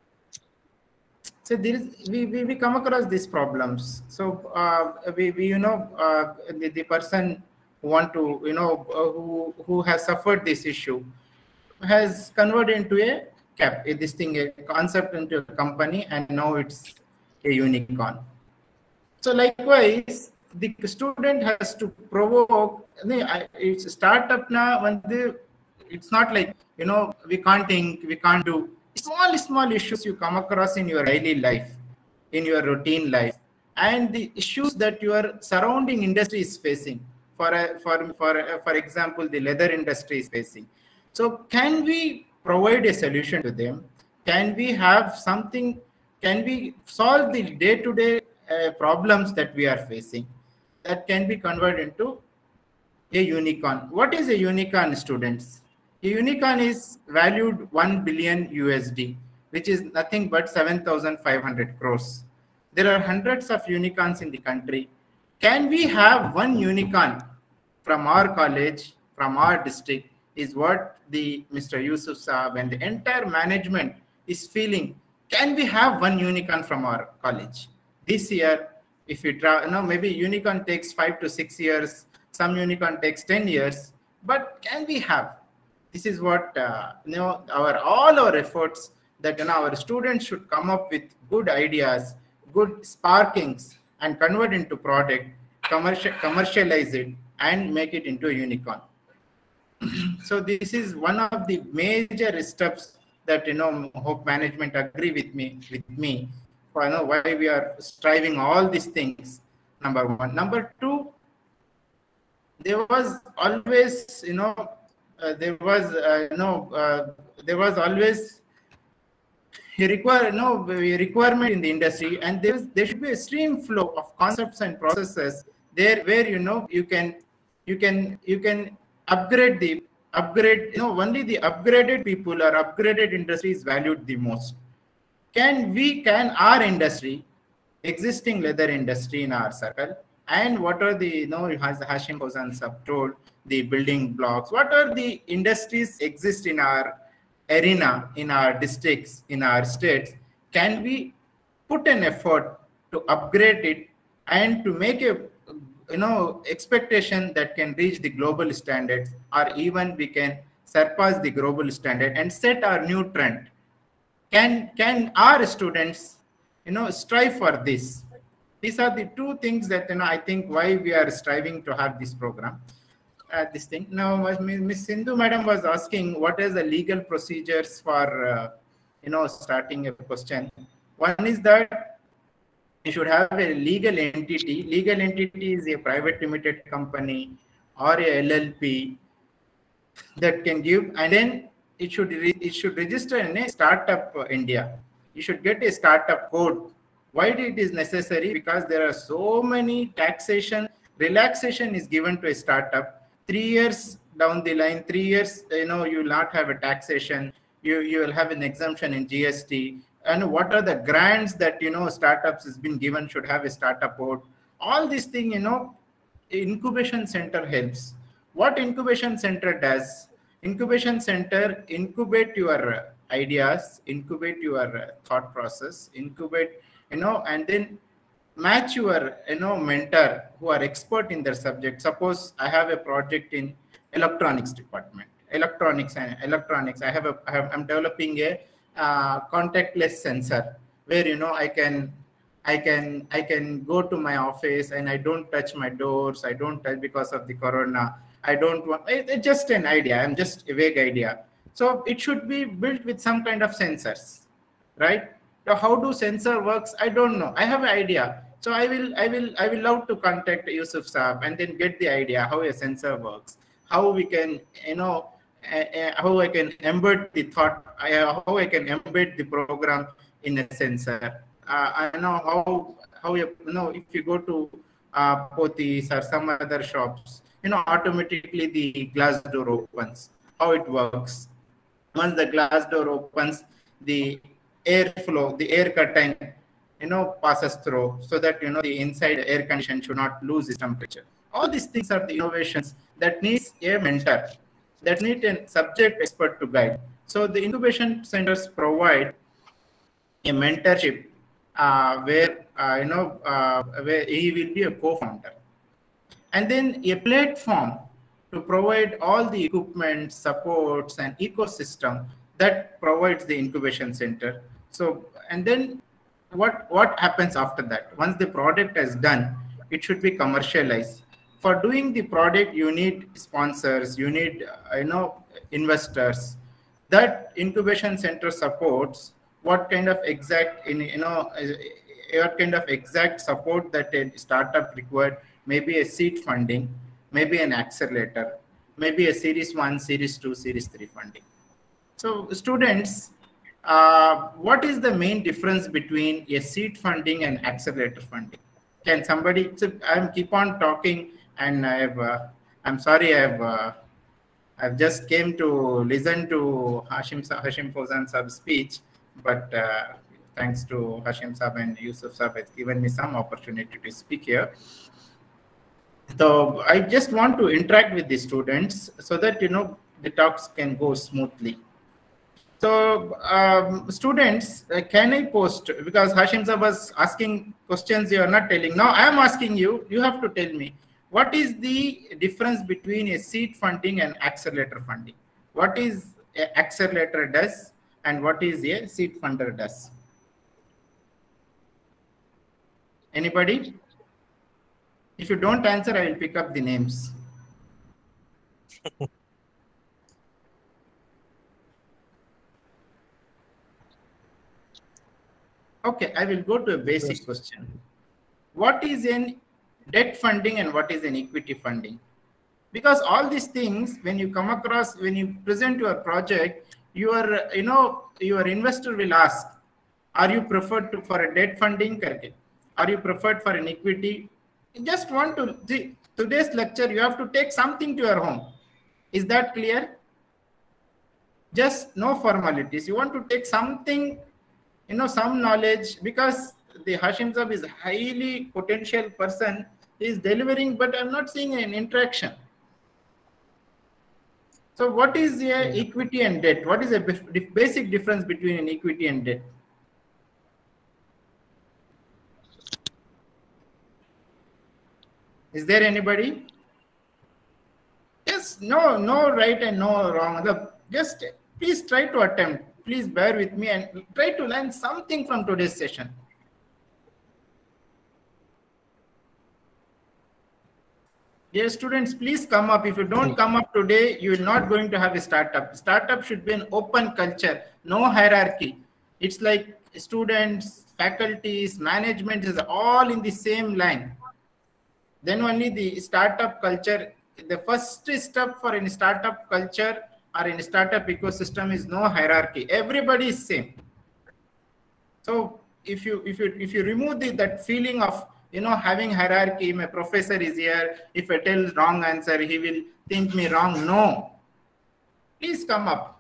So there is we, we, we come across these problems. So uh, we, we you know uh, the, the person who want to you know uh, who who has suffered this issue has converted into a cap this thing a concept into a company and now it's a unicorn. So likewise, the student has to provoke. It's a startup now. When they, it's not like you know we can't think, we can't do small small issues you come across in your daily life, in your routine life, and the issues that your surrounding industry is facing. For a, for for for example, the leather industry is facing. So can we provide a solution to them? Can we have something? Can we solve the day-to-day uh, problems that we are facing that can be converted into a unicorn? What is a unicorn, students? A unicorn is valued one billion U S D, which is nothing but seven thousand five hundred crores. There are hundreds of unicorns in the country. Can we have one unicorn from our college, from our district, is what the Mister Yusuf Saab and the entire management is feeling. Can we have one unicorn from our college? This year, if we try, you know, maybe unicorn takes five to six years, some unicorn takes ten years, but can we have? This is what, uh, you know, our all our efforts that you know, our students should come up with good ideas, good sparkings, and convert into product, commercial, commercialize it, and make it into a unicorn. So this is one of the major steps that you know hope management agree with me with me for you know why we are striving all these things. Number one. Number two, there was always you know uh, there was uh, you know uh, there was always a require no a requirement in the industry, and there there should be a stream flow of concepts and processes there where you know you can you can you can upgrade the upgrade you know only the upgraded people or upgraded industry is valued the most. Can we can our industry, existing leather industry in our circle, and what are the you know as Hashim Hossan sub told, the building blocks, what are the industries exist in our arena, in our districts, in our states, can we put an effort to upgrade it and to make a you know expectation that can reach the global standards, or even we can surpass the global standard and set our new trend? Can can our students you know strive for this? These are the two things that you know I think why we are striving to have this program. Uh, this thing now, Miss Sindhu madam was asking what is the legal procedures for uh, you know starting a question. One is that you should have a legal entity. Legal entity is a private limited company or a L L P that can give, and then it should it should register in a startup uh, India. You should get a startup code. Why it is necessary? Because there are so many taxation relaxation is given to a startup. Three years down the line, three years you know you will not have a taxation. You you will have an exemption in G S T. And what are the grants that you know startups has been given should have a startup code. All these things, you know, incubation center helps. What incubation center does? Incubation center incubate your ideas, incubate your thought process, incubate, you know, and then match your, you know, mentor who are expert in their subject. Suppose I have a project in electronics department, electronics and electronics. I have a, I have, I'm developing a uh, contactless sensor where, you know, I can, I can, I can go to my office and I don't touch my doors. I don't touch because of the corona. I don't want, it's just an idea. I'm just a vague idea. So it should be built with some kind of sensors, right? So how do sensor works? I don't know. I have an idea. So I will, I will, I will love to contact Yusuf Saab and then get the idea how a sensor works, how we can, you know, uh, uh, how I can embed the thought, uh, how I can embed the program in a sensor. Uh, I know how, how you, you know, if you go to uh, Pothys or some other shops, you know, automatically the glass door opens, how it works. Once the glass door opens, the airflow, the air curtain, you know, passes through so that, you know, the inside air condition should not lose its temperature. All these things are the innovations that needs a mentor, that need a subject expert to guide. So the incubation centers provide a mentorship uh, where, uh, you know, uh, where he will be a co-founder. And then a platform to provide all the equipment, supports, and ecosystem that provides the incubation center. So, and then what, what happens after that? Once the product is done, it should be commercialized. For doing the product, you need sponsors, you need, uh, you know, investors. That incubation center supports what kind of exact, in, you know, what kind of exact support that a startup required, maybe a seed funding, maybe an accelerator, maybe a series one, series two, series three funding. So students, uh, what is the main difference between a seed funding and accelerator funding? Can somebody, so I'm keep on talking and I've, uh, I'm sorry, I've, uh, I've just came to listen to Hashim, Hashim Fawzan Saab's speech, but uh, thanks to Hashim Saab and Yusuf Saab has given me some opportunity to speak here. So I just want to interact with the students so that, you know, the talks can go smoothly. So um, students, uh, can I post, because Hashim Saab was asking questions you are not telling. Now I am asking you, you have to tell me, what is the difference between a seed funding and accelerator funding? What is an accelerator does and what is a seed funder does? Anybody? If you don't answer, I will pick up the names. Okay, I will go to a basic question. What is an debt funding and what is an equity funding? Because all these things, when you come across, when you present your project, your, you know, your investor will ask, are you preferred to, for a debt funding? Are you preferred for an equity? You just want to, see, today's lecture, you have to take something to your home. Is that clear? Just no formalities. You want to take something, you know, some knowledge, because the Hashim Saab is a highly potential person. He is delivering, but I'm not seeing an interaction. So what is the equity and debt? What is the basic difference between an equity and debt? Is there anybody? Yes, no, no right and no wrong. The, just please try to attempt. Please bear with me and try to learn something from today's session. Dear students, please come up. If you don't come up today, you are not going to have a startup. Startup should be an open culture, no hierarchy. It's like students, faculties, management is all in the same line. Then only the startup culture, the first step for any startup culture or in startup ecosystem is no hierarchy. Everybody is same. So if you if you if you remove the, that feeling of, you know, having hierarchy, my professor is here, if I tell wrong answer, he will think me wrong. No. Please come up.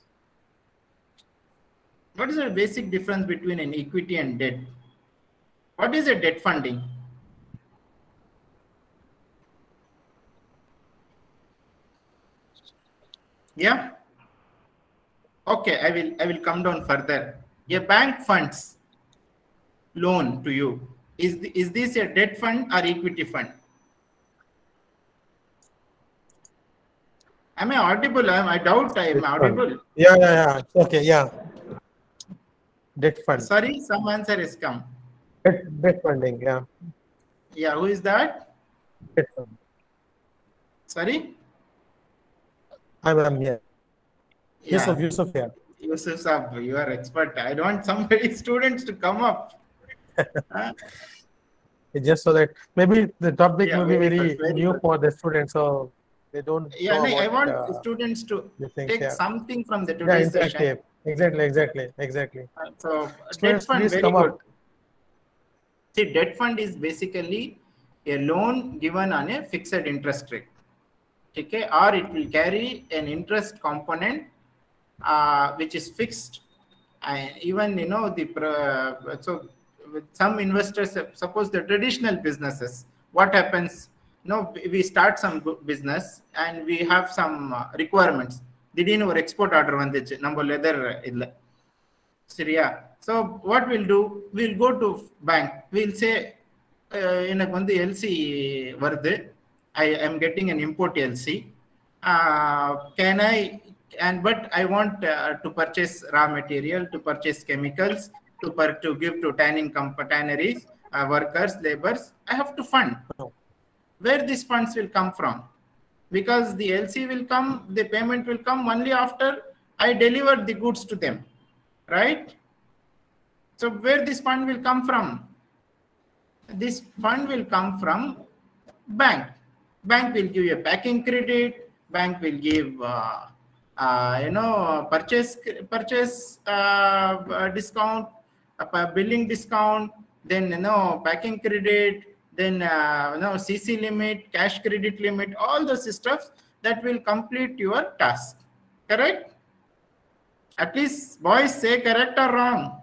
What is the basic difference between an equity and debt? What is a debt funding? Yeah. Okay, I will I will come down further. A bank funds loan to you. Is the, is this a debt fund or equity fund? Am I audible? Am I doubt I am Debt fund. audible? Yeah, yeah, yeah. Okay, yeah. Debt fund. Sorry, some answer has come. Debt, debt funding, yeah. Yeah, who is that? Debt fund. Sorry? I'm, I'm here. Yeah. Yusuf, Yusuf here. Yusuf Saab, you are expert. I don't want somebody students to come up. Huh? Just so that maybe the topic Yeah, may be very very, good, very new good. for the students, so they don't Yeah, know no, I about, want uh, students to the things, take yeah. something from the Yeah, today's exactly, session. exactly, exactly, exactly. Uh, So debt Students, fund, please very come good. up. See, debt fund is basically a loan given on a fixed interest rate. Okay, or it will carry an interest component uh, which is fixed. And even you know the uh, so with some investors, suppose the traditional businesses, what happens? You know, we start some business and we have some uh, requirements. Didn't our export order one the number leather illa. Syria. So what we'll do? We'll go to bank. We'll say, in a L C varde, I am getting an import L C. Uh, can I? And but I want uh, to purchase raw material, to purchase chemicals, to per, to give to tanning company, tanneries, uh, workers, laborers. I have to fund. Where these funds will come from? Because the L C will come, the payment will come only after I deliver the goods to them, right? So where this fund will come from? This fund will come from bank. Bank will give you a packing credit. Bank will give uh, uh, you know purchase purchase uh, discount, a billing discount. Then you know packing credit. Then uh, you know C C limit, cash credit limit. All those stuff that will complete your task. Correct? At least boys say correct or wrong.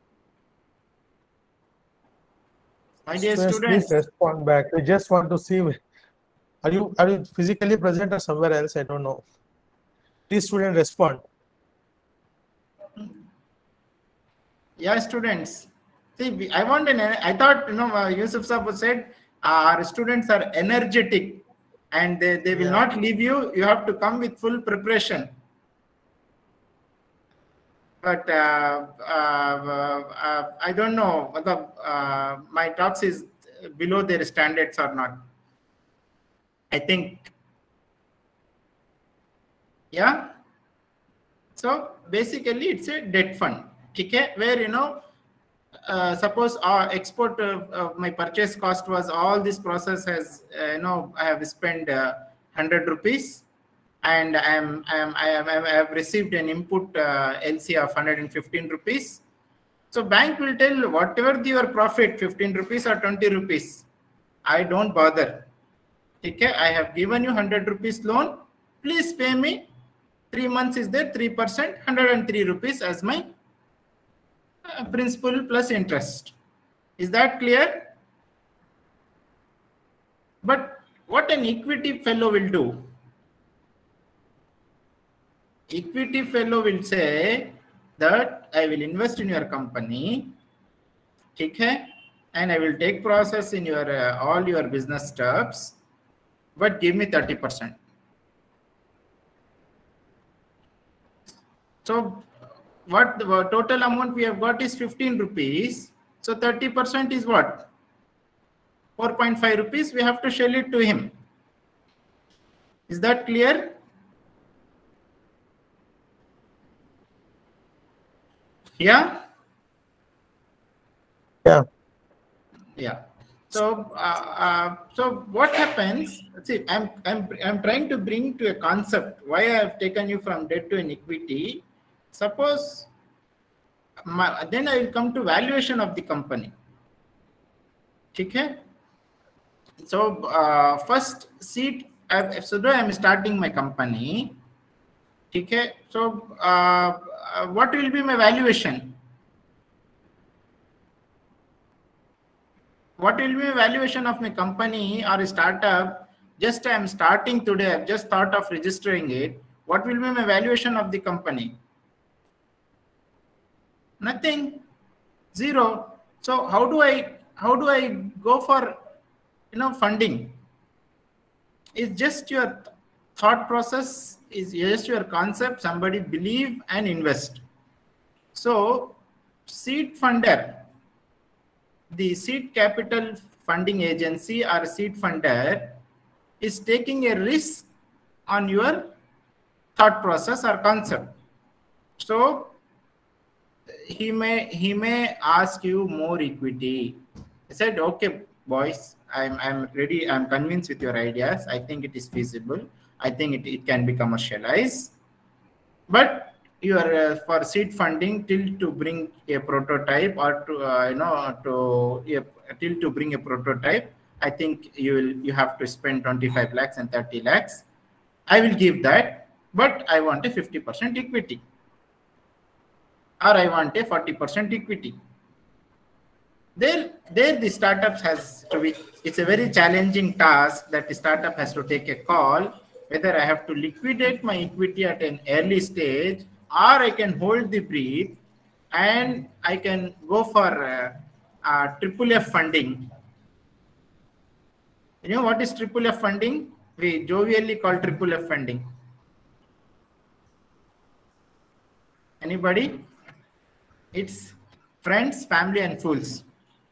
My dear Students, students, please respond back. We just want to see. Are you are you physically present or somewhere else? I don't know. Please, student, respond. Yeah, students. See, I want an. I thought you know Yusuf Saab said our students are energetic, and they they will Yeah. not leave you. You have to come with full preparation. But uh, uh, uh, I don't know whether uh, my talks is below their standards or not. I think, yeah. So basically, it's a debt fund. Okay, where you know, uh, suppose our export of, of my purchase cost was all this process has uh, you know I have spent uh, hundred rupees. And I am, I am, I am, I have received an input uh, L C of one hundred fifteen rupees. So bank will tell whatever the, your profit, fifteen rupees or twenty rupees. I don't bother. Okay, I have given you one hundred rupees loan. Please pay me. Three months is there, three percent, one hundred three rupees as my uh, principal plus interest. Is that clear? But what an equity fellow will do? Equity fellow will say that I will invest in your company, okay, and I will take process in your uh, all your business steps, but give me thirty percent. So what the total amount we have got is fifteen rupees. So thirty percent is what? four point five rupees. We have to shell it to him. Is that clear? Yeah. Yeah. Yeah. So, uh, uh, so what happens? See, I'm I'm I'm trying to bring to a concept why I have taken you from debt to an equity. Suppose, my, then I will come to valuation of the company. Okay. So uh, first seat. So I am starting my company. Okay. So uh, what will be my valuation? What will be my valuation of my company or a startup? Just I am starting today. I've just thought of registering it. what will be my valuation of the company? Nothing, zero. So how do I how do I go for you know funding? It's just your thought process, is just your concept. Somebody believe and invest. So seed funder, the seed capital funding agency or seed funder is taking a risk on your thought process or concept. So he may he may ask you more equity. I said, okay, boys, I'm I'm ready. I'm convinced with your ideas. I think it is feasible. I think it, it can be commercialized. But you are uh, for seed funding till to bring a prototype or to uh, you know to uh, till to bring a prototype. I think you will you have to spend twenty-five lakhs and thirty lakhs. I will give that, but I want a fifty percent equity, or I want a forty percent equity. There, there the startup has to be, it's a very challenging task that the startup has to take a call, whether I have to liquidate my equity at an early stage, or I can hold the breath and I can go for uh, uh, triple F funding. You know what is triple F funding? We jovially call triple F funding. Anybody? It's friends, family, and fools.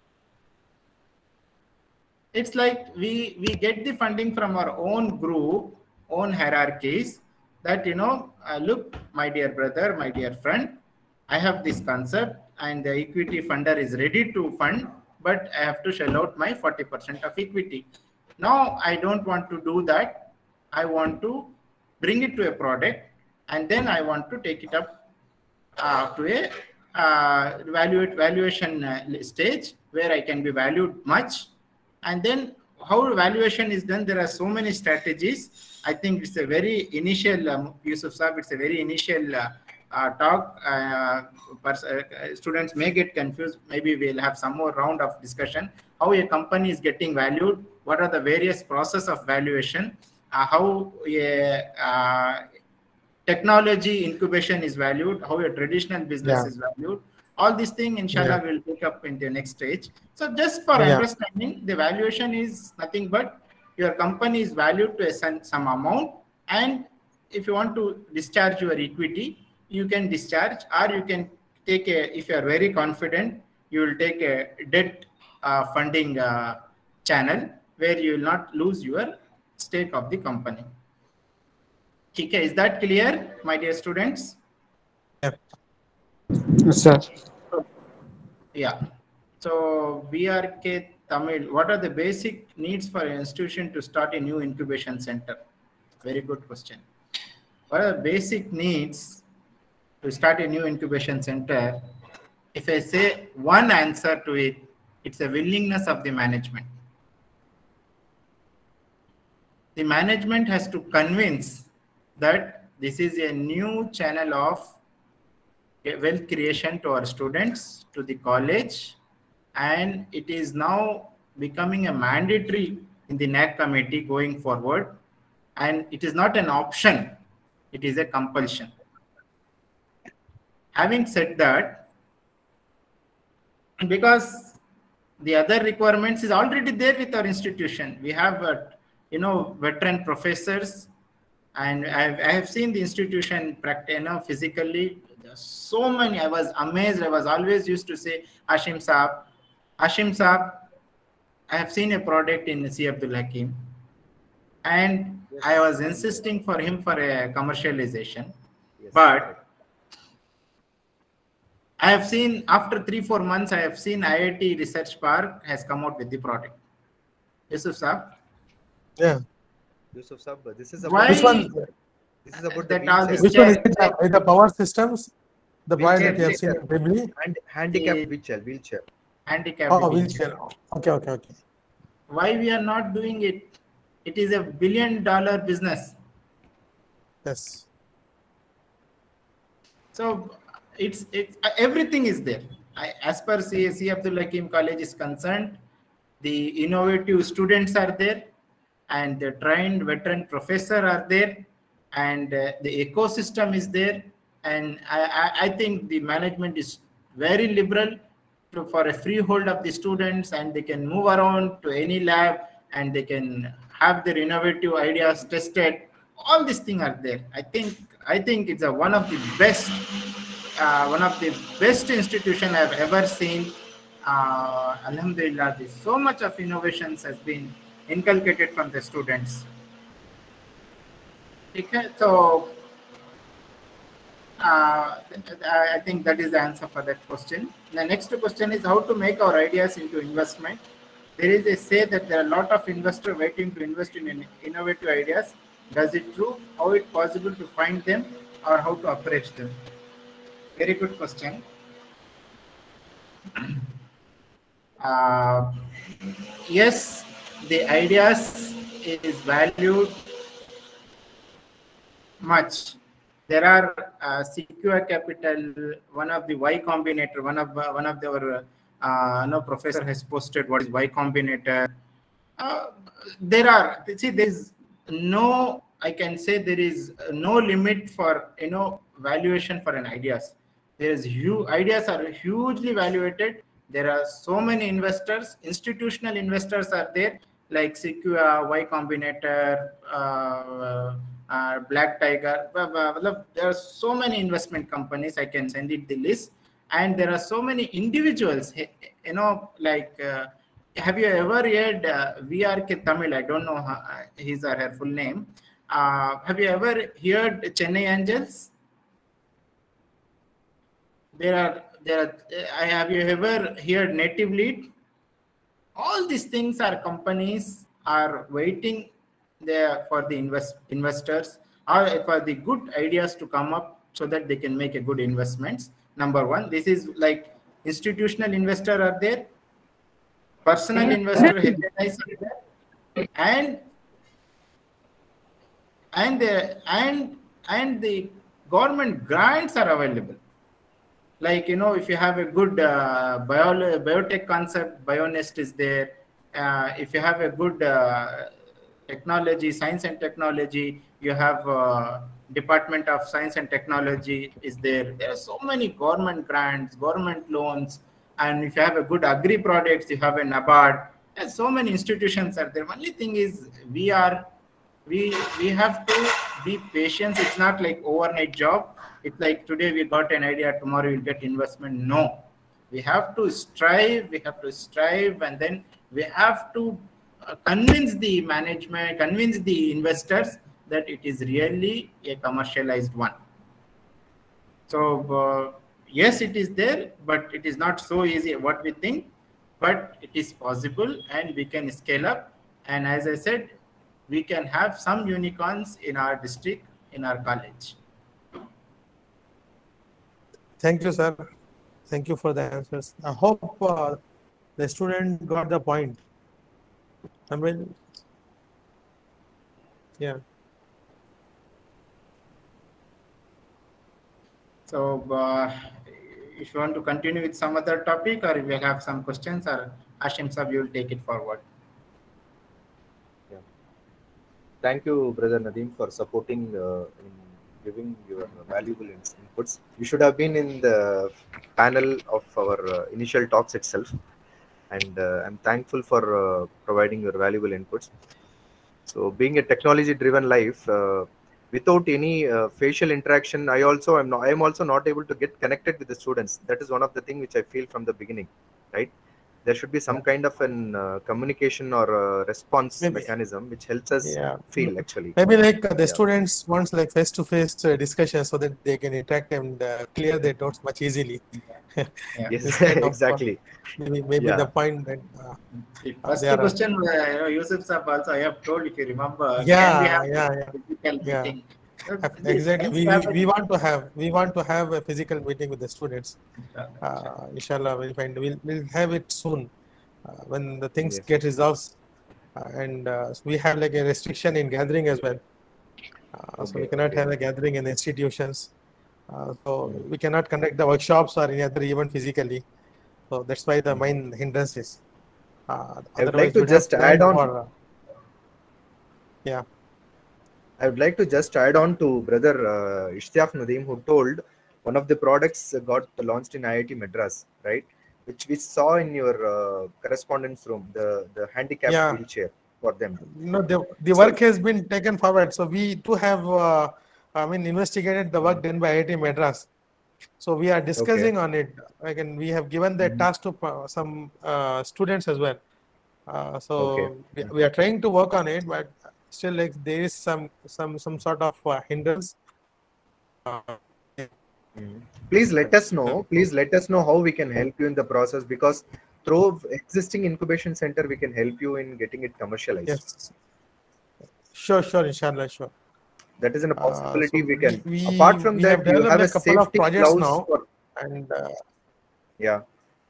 It's like we we get the funding from our own group, own hierarchies, that you know uh, look, my dear brother, my dear friend, I have this concept and the equity funder is ready to fund, but I have to shell out my forty percent of equity. Now I don't want to do that. I want to bring it to a product, and then I want to take it up uh, to a uh, valuate valuation uh, stage where I can be valued much. And then how valuation is done, there are so many strategies. I think it's a very initial, um, Yusuf Saab, it's a very initial uh, uh, talk. Uh, uh, students may get confused. Maybe we'll have some more round of discussion. How a company is getting valued, what are the various process of valuation, uh, how a uh, technology incubation is valued, how a traditional business yeah. is valued. All these things, inshallah, yeah. will pick up in the next stage. So just for yeah. understanding, the valuation is nothing but your company is valued to a some, some amount. And if you want to discharge your equity, you can discharge, or you can take a, if you are very confident, you will take a debt uh, funding uh, channel where you will not lose your stake of the company. Okay, is that clear, my dear students? Yeah. Yes, sir. Yeah. So V R K Tamil, what are the basic needs for an institution to start a new incubation center? Very good question. What are the basic needs to start a new incubation center? If I say one answer to it, it's a willingness of the management. The management has to convince that this is a new channel of wealth creation to our students, to the college, and it is now becoming a mandatory in the N A C committee going forward, and it is not an option, it is a compulsion. Having said that, because the other requirements is already there with our institution, we have uh, you know veteran professors, and I've, I have seen the institution practice, you know, physically. There's so many. I was amazed. I was always used to say, Hashim Saab, Hashim Saab, I have seen a product in C. Abdul Hakim, and yes, I was insisting for him for a commercialization. Yes, but I have seen after three, four months, I have seen I I T Research Park has come out with the product. Yusuf Saab? Yeah. Yusuf Saab, this is Why? Which one? This is about that the all Which one is it? The, the power systems? The boy that you have seen in and handicapped wheelchair, wheelchair. Handicapped Oh, wheelchair. Okay, okay, okay. Why we are not doing it? It is a billion dollar business. Yes. So it's it's everything is there. I, as per C. C. Abdul Hakim College is concerned, the innovative students are there, and the trained veteran professor are there, and uh, the ecosystem is there. And I, I, I think the management is very liberal to, for a freehold of the students, and they can move around to any lab and they can have their innovative ideas tested. All these things are there. I think I think it's a, one of the best uh, one of the best institution I've ever seen. Uh, Alhamdulillah, there's so much of innovations has been inculcated from the students. Okay, so uh, I think that is the answer for that question. The next question is how to make our ideas into investment. There is a say that there are a lot of investors waiting to invest in innovative ideas. Does it true? How it possible to find them, or how to approach them? Very good question. Uh, yes, the ideas is valued much. There are uh, Secure Capital, one of the Y Combinator, one of uh, one of our uh, no professor has posted what is Y Combinator. Uh, there are, see, there is no, I can say there is no limit for, you know, valuation for an ideas. There is huge, ideas are hugely valuated. There are so many investors, institutional investors are there, like Secure, Y Combinator, uh, uh, Black Tiger. There are so many investment companies. I can send it the list. And there are so many individuals, you know, like, uh, have you ever heard uh, V R K Tamil? I don't know how, his or her full name. Uh, have you ever heard Chennai Angels? There are, there are, I have you ever heard Native Lead? All these things are companies are waiting there for the invest, investors or for the good ideas to come up so that they can make a good investments. Number one, this is like institutional investor are there, personal investor are there, and and the and and the government grants are available. Like, you know, if you have a good uh, bio, biotech concept, BioNest is there. Uh, if you have a good uh, technology, science and technology, you have uh, Department of Science and Technology is there. There are so many government grants, government loans. And if you have a good agri products, you have a NABARD. There's so many institutions are there. Only thing is we are, we, we have to be patient. It's not like overnight job. It's like today we got an idea, tomorrow we'll get investment. No, we have to strive, we have to strive, and then we have to uh, convince the management, convince the investors that it is really a commercialized one. So uh, yes, it is there, but it is not so easy what we think, but it is possible and we can scale up. And as I said, we can have some unicorns in our district, in our college. Thank you, sir. Thank you for the answers. I hope uh, the student got the point. I mean, yeah. So, uh, if you want to continue with some other topic, or if you have some questions, or Ashim Sab, you will take it forward. Yeah. Thank you, Brother Nadeem, for supporting uh, in giving your valuable inputs. You should have been in the panel of our uh, initial talks itself, and uh, I'm thankful for uh, providing your valuable inputs. So, being a technology-driven life, uh, without any uh, facial interaction, I also am not. I am also not able to get connected with the students. That is one of the things which I feel from the beginning, right? There should be some yeah. kind of an uh, communication or a response Maybe. mechanism which helps us yeah. feel actually. Maybe like uh, the yeah. students wants like face-to-face uh, discussion so that they can interact and uh, clear their doubts much easily. Yeah. Yes, exactly. Of, uh, maybe maybe yeah. the point that. Uh, First uh, question, uh, you know, Yusuf Sab also I have told, if you remember. Yeah, yeah, yeah. yeah. Exactly. We, we we want to have we want to have a physical meeting with the students. Uh, inshallah, we'll find we'll we'll have it soon uh, when the things yes. get resolved, uh, and uh, we have like a restriction in gathering as well. Uh, okay, so we cannot okay. have a gathering in institutions. Uh, so mm-hmm. we cannot conduct the workshops or any other event physically. So that's why the main hindrance is. Uh, I would like to just add on. For, uh, yeah. I would like to just add on to brother uh, Ishtiaq Nadeem, who told one of the products got launched in I I T Madras, right? Which we saw in your uh, correspondence room, the, the handicapped Yeah. wheelchair for them. No, the, the So- work has been taken forward. So we too have, uh, I mean, investigated the work done by I I T Madras. So we are discussing on it. Again, we have given that Mhm. task to uh, some uh, students as well. Uh, so Okay. we, we are trying to work on it, but still, like there is some some some sort of uh, hindrance. Uh, Mhm. Please let us know. Please let us know how we can help you in the process, because through existing incubation center, we can help you in getting it commercialized. yes. Sure, sure, inshallah, sure. That is a Uh, possibility so we can. we, Apart from we that, have you developed have a a couple of safety projects gloves now, for, and uh, yeah.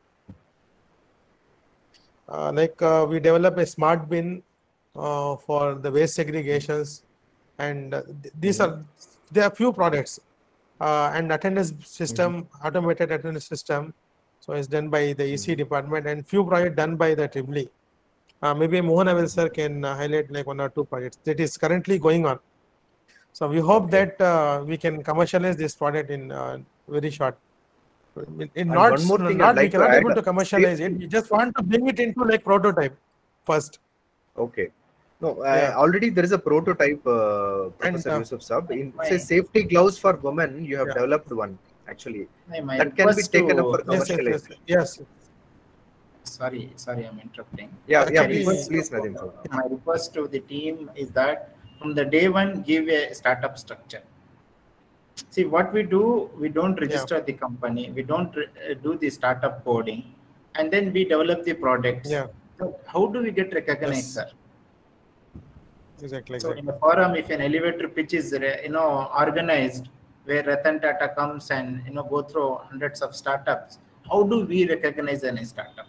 uh, like uh, we develop a smart bin uh, for the waste segregations, and uh, th- these are there are few products, uh, and attendance system, automated attendance system. So it's done by the E C department, and few projects done by the Tribly. Uh, maybe Mohan Avel sir can uh, highlight like one or two projects that is currently going on. So we hope Okay. that uh, we can commercialize this product in uh, very short. In, in And not one more thing I'd not we like to cannot able add, to commercialize it. safety. We just want to bring it into like prototype first. Okay. No, Yeah. uh, already there is a prototype, uh, Professor And, uh, Yusuf Sab. In My- say safety gloves for women, you have Yeah. developed one actually. My, my That can be request taken up to- for Yes, yes, yes, commercialization. yes. Sorry, sorry, I'm interrupting. Yeah, yeah. Actually- Please, please, Nadeem sir. My request to the team is that from the day one, give a startup structure. See, what we do, we don't register the company, we don't re- uh, do the startup coding, and then we develop the products. Yeah. So how do we get recognized, Yes. sir? Exactly, So exactly. in a forum, if an elevator pitch is, uh, you know, organized, where Ratan Tata comes and, you know, go through hundreds of startups, how do we recognize any startup?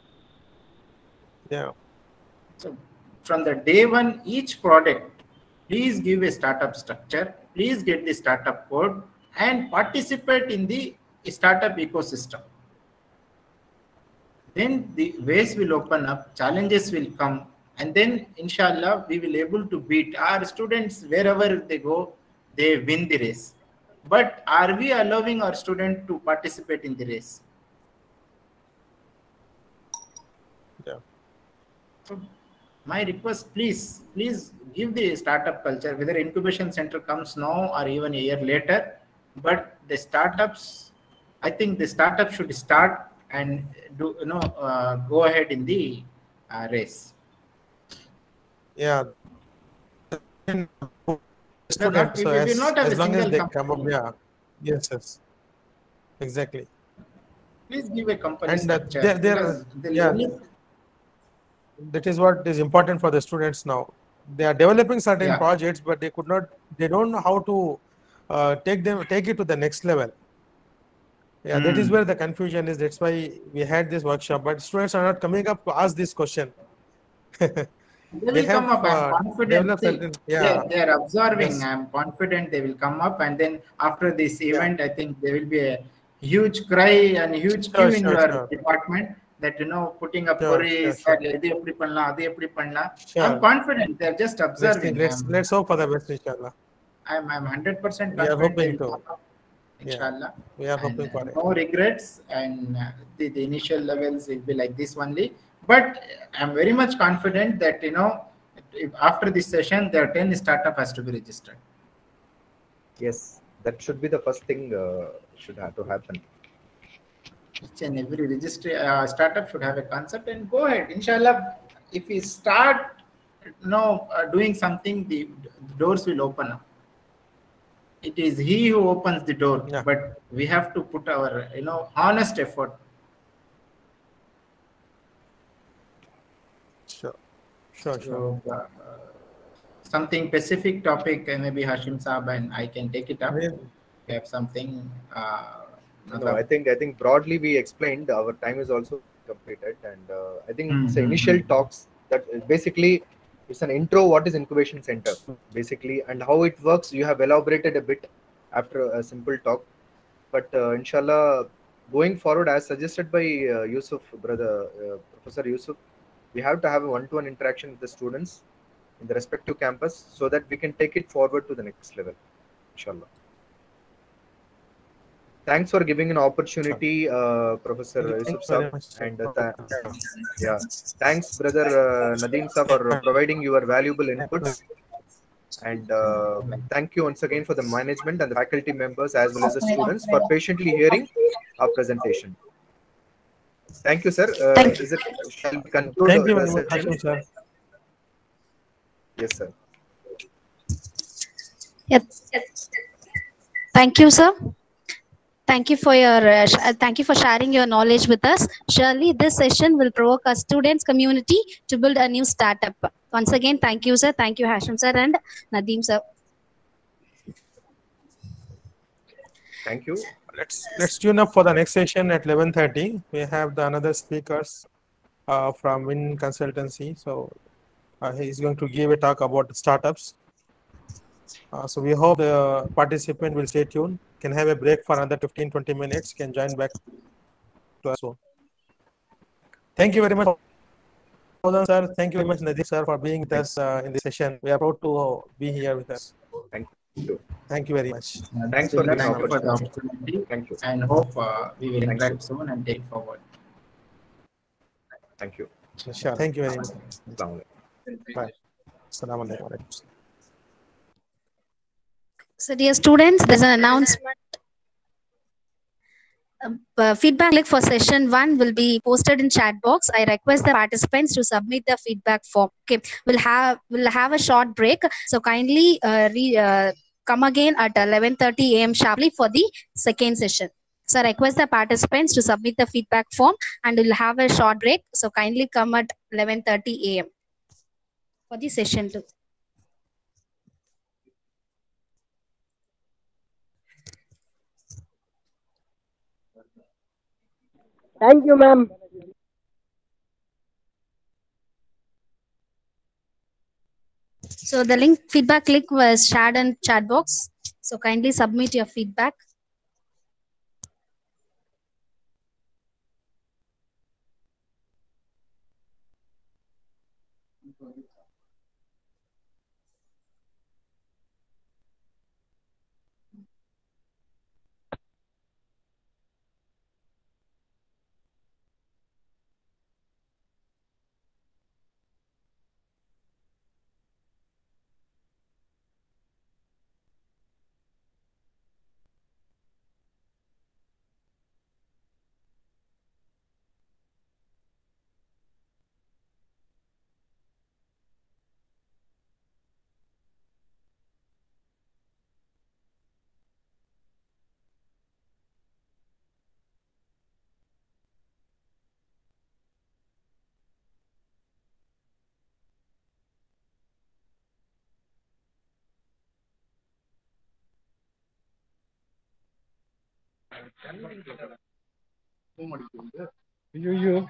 Yeah. So from the day one, each product, please give a startup structure, please get the startup code and participate in the startup ecosystem. Then the ways will open up, challenges will come, and then inshallah we will able to beat our students wherever they go, they win the race. But are we allowing our student to participate in the race? Yeah. So my request, please, please give the startup culture, whether incubation center comes now or even a year later, but the startups, I think the startup should start and do, you know, uh, go ahead in the uh, race. Yeah. They're Student, not, so we will as, not have as a long as single they come up, company. yeah. Yes, yes. Exactly. Please give a company And uh, structure. there, there, because the yeah, only- that is what is important for the students now. They are developing certain Yeah. projects, but they could not, they don't know how to uh, take them, take it to the next level. Yeah, that is Hmm. where the confusion is. That's why we had this workshop, but students are not coming up to ask this question. They will They come have up. I'm uh, confident. developed See, certain, they, yeah, they are observing. yes. I'm confident they will come up, and then after this Yeah. event, I think there will be a huge cry and a huge Sure, queue in sure, your sure. department. That you know, putting up Sure, queries. sure, "Sir, இது எப்படி பண்ணலாம், அது எப்படி பண்ணலாம்?" Sure. I'm confident. They're just Let's see, observing. let's I'm, let's hope for the best, inshallah. I'm, I'm one hundred percent We are confident they hoping will to. come up. Yeah. Inshallah. We are And hoping uh, for it. no regrets, and uh, the, the initial levels will be like this only. But I'm very much confident that, you know, if after this session, there are ten startup has to be registered. Yes, that should be the first thing uh, should have to happen. Each and every registry uh, startup should have a concept and go ahead. Inshallah, if we start, you know, uh, doing something, the, the doors will open up. It is he who opens the door, Yeah. but we have to put our, you know, honest effort. Sure, sure, sure. So, uh, something specific topic, and maybe Hashim Saab and I can take it up. I mean, We have something. Uh, No, I think I think broadly we explained. Our time is also completed, and uh, I think it's Mhm. initial talks that uh, basically it's an intro. What is incubation center basically, and how it works? You have elaborated a bit after a simple talk, but uh, inshallah, going forward, as suggested by uh, Yusuf, brother uh, Professor Yusuf, we have to have a one-to-one interaction with the students in the respective campus so that we can take it forward to the next level, inshallah. Thanks for giving an opportunity, uh, Professor Yusuf Sir, and uh, th yeah, thanks, Brother uh, Nadeem Sir, for providing your valuable inputs. And uh, thank you once again for the management and the faculty members as well as the students for patiently hearing our presentation. Thank you, sir. Uh, Thank is it shall we conclude Thank you the very much, session? Hashim sir. Yes, sir. Yes. Thank you, sir. Thank you for your uh, sh- uh, thank you for sharing your knowledge with us. Surely this session will provoke our students community to build a new startup. Once again, thank you, sir. Thank you, Hashim sir and Nadeem sir. Thank you. Let's let's tune up for the next session at eleven thirty. We have the another speakers uh, from Win Consultancy. So uh, he's going to give a talk about startups. Uh, so we hope the participant will stay tuned. Can have a break for another fifteen to twenty minutes. Can join back to us soon. Thank you very much, sir. Thank you very much, Nadeem sir, for being with us uh, in this session. We are proud to be here with us. Thank you. Thank you very much. Thanks for giving Thank you for the opportunity. opportunity. Thank you. And hope uh, we will Thank interact you. soon and take forward. Thank you. Sure. Thank you very much. Assalamu alaikum. Bye. Assalamu alaikum. So, dear students, there's an announcement. Uh, feedback link for session one will be posted in chat box. I request the participants to submit the feedback form. Okay, we'll have we'll have a short break. So kindly uh, re, uh, come again at eleven thirty a m sharply for the second session. So I request the participants to submit the feedback form, and we'll have a short break. So kindly come at eleven thirty a m for the session two. Thank you, ma'am. So the link feedback link was shared in chat box. So kindly submit your feedback. ஐயோ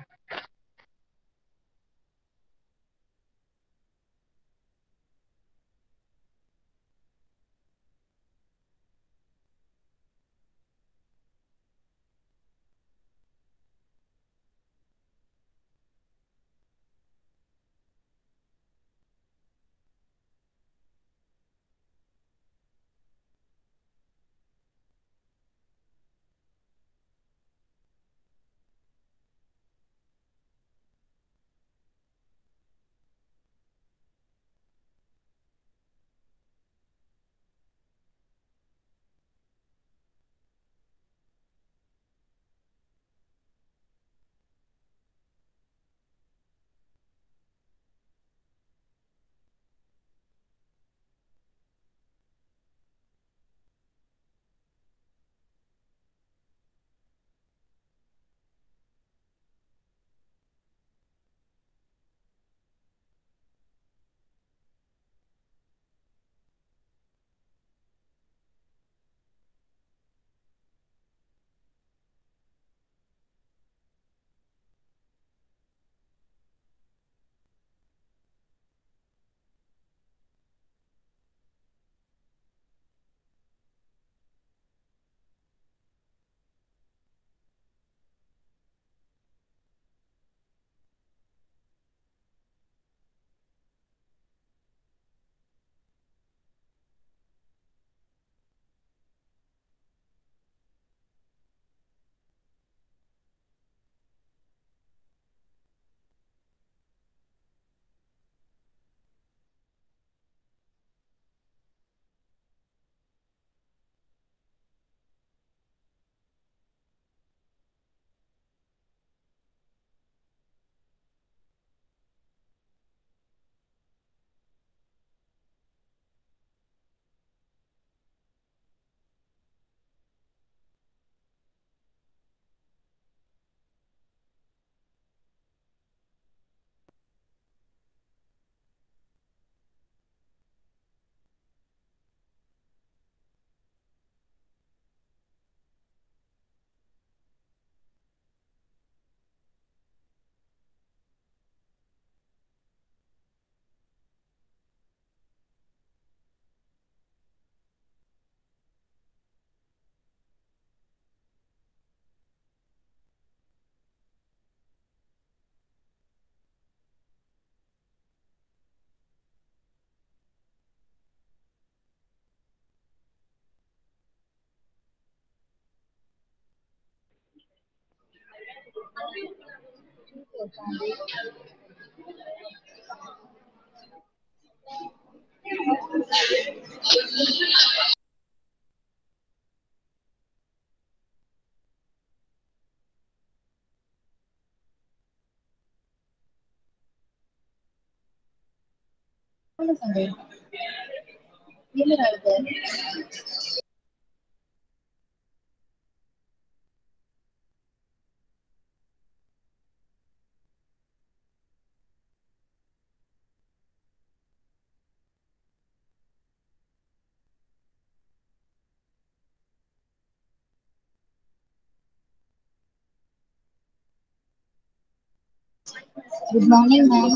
Good morning, ma'am.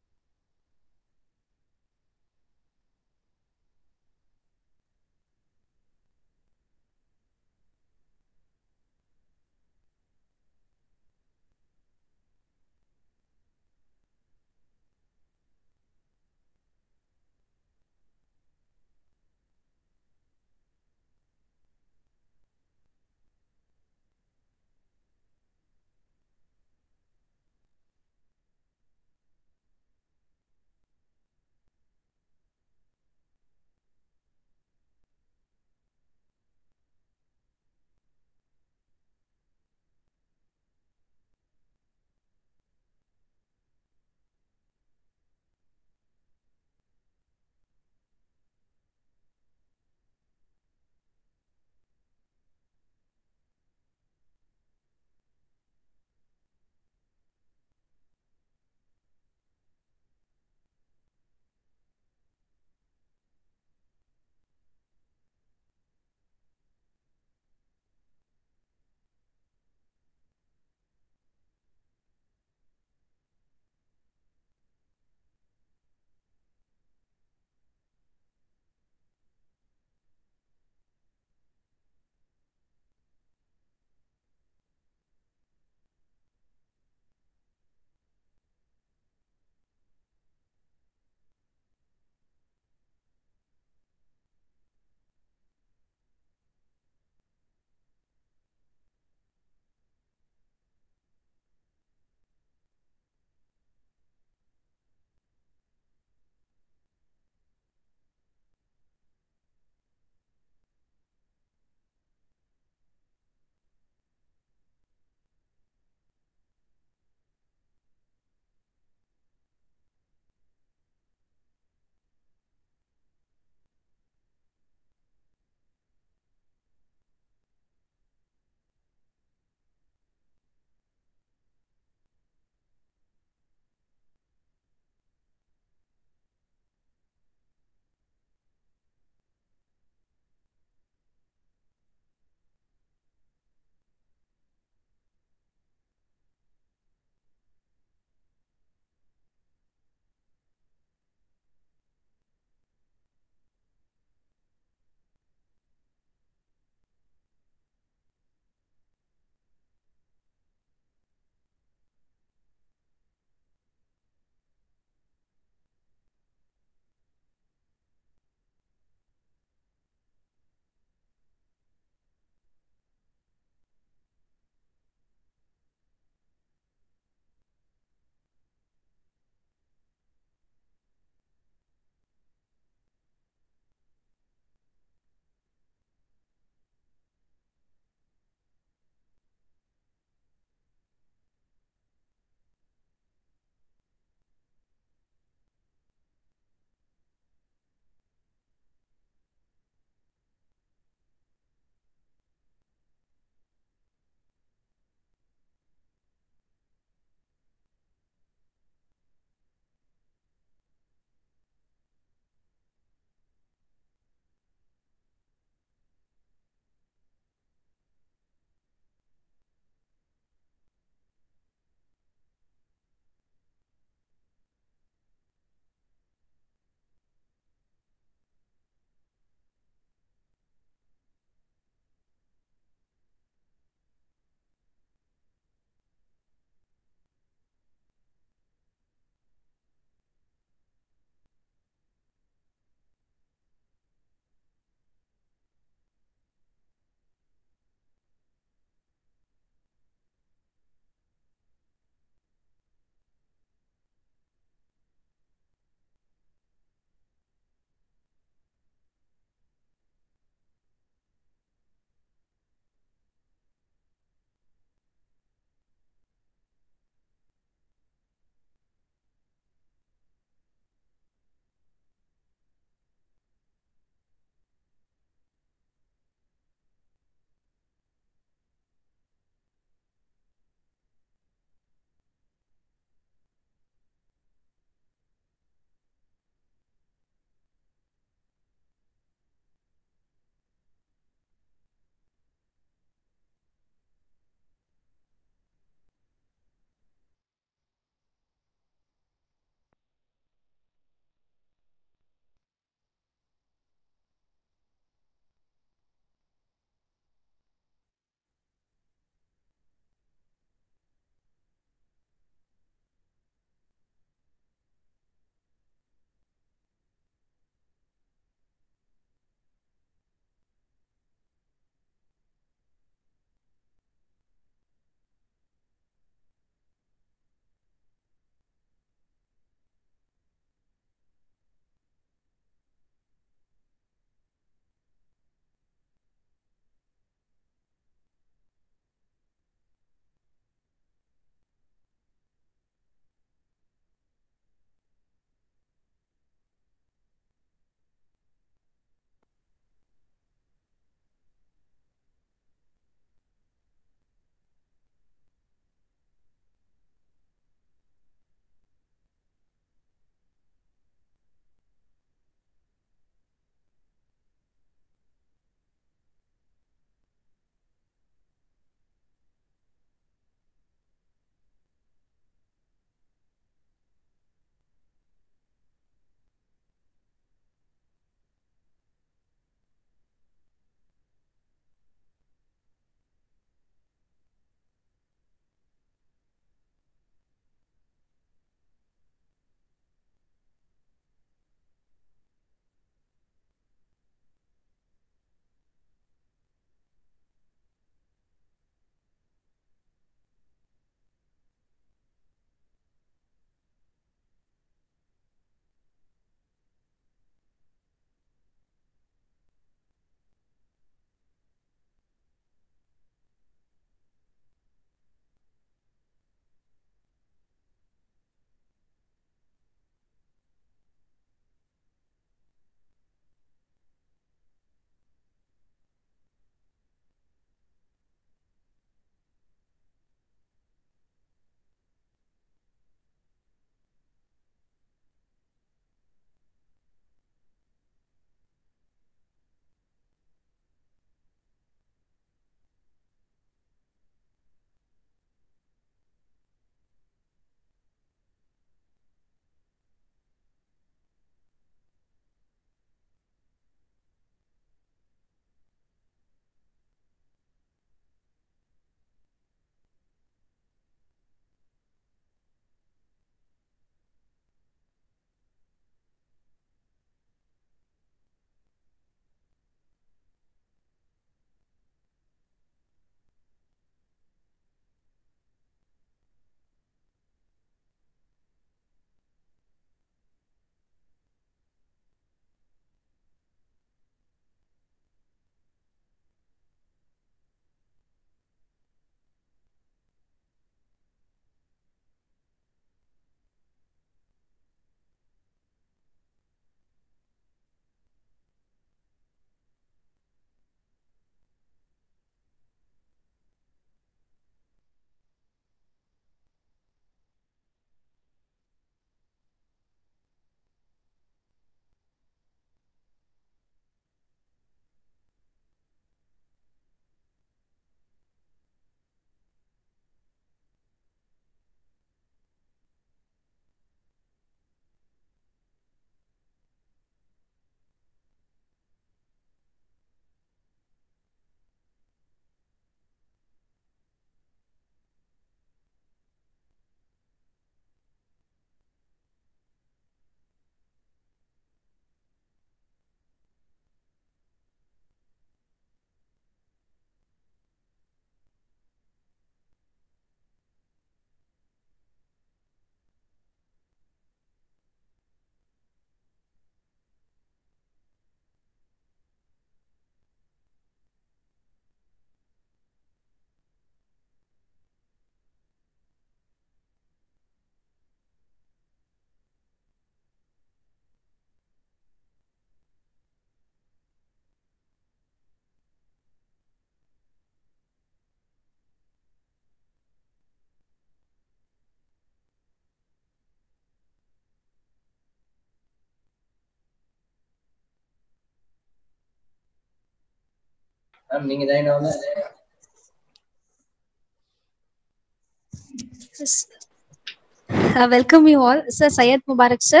Yes. Uh, welcome you all. Sir Syed Mubarak, sir.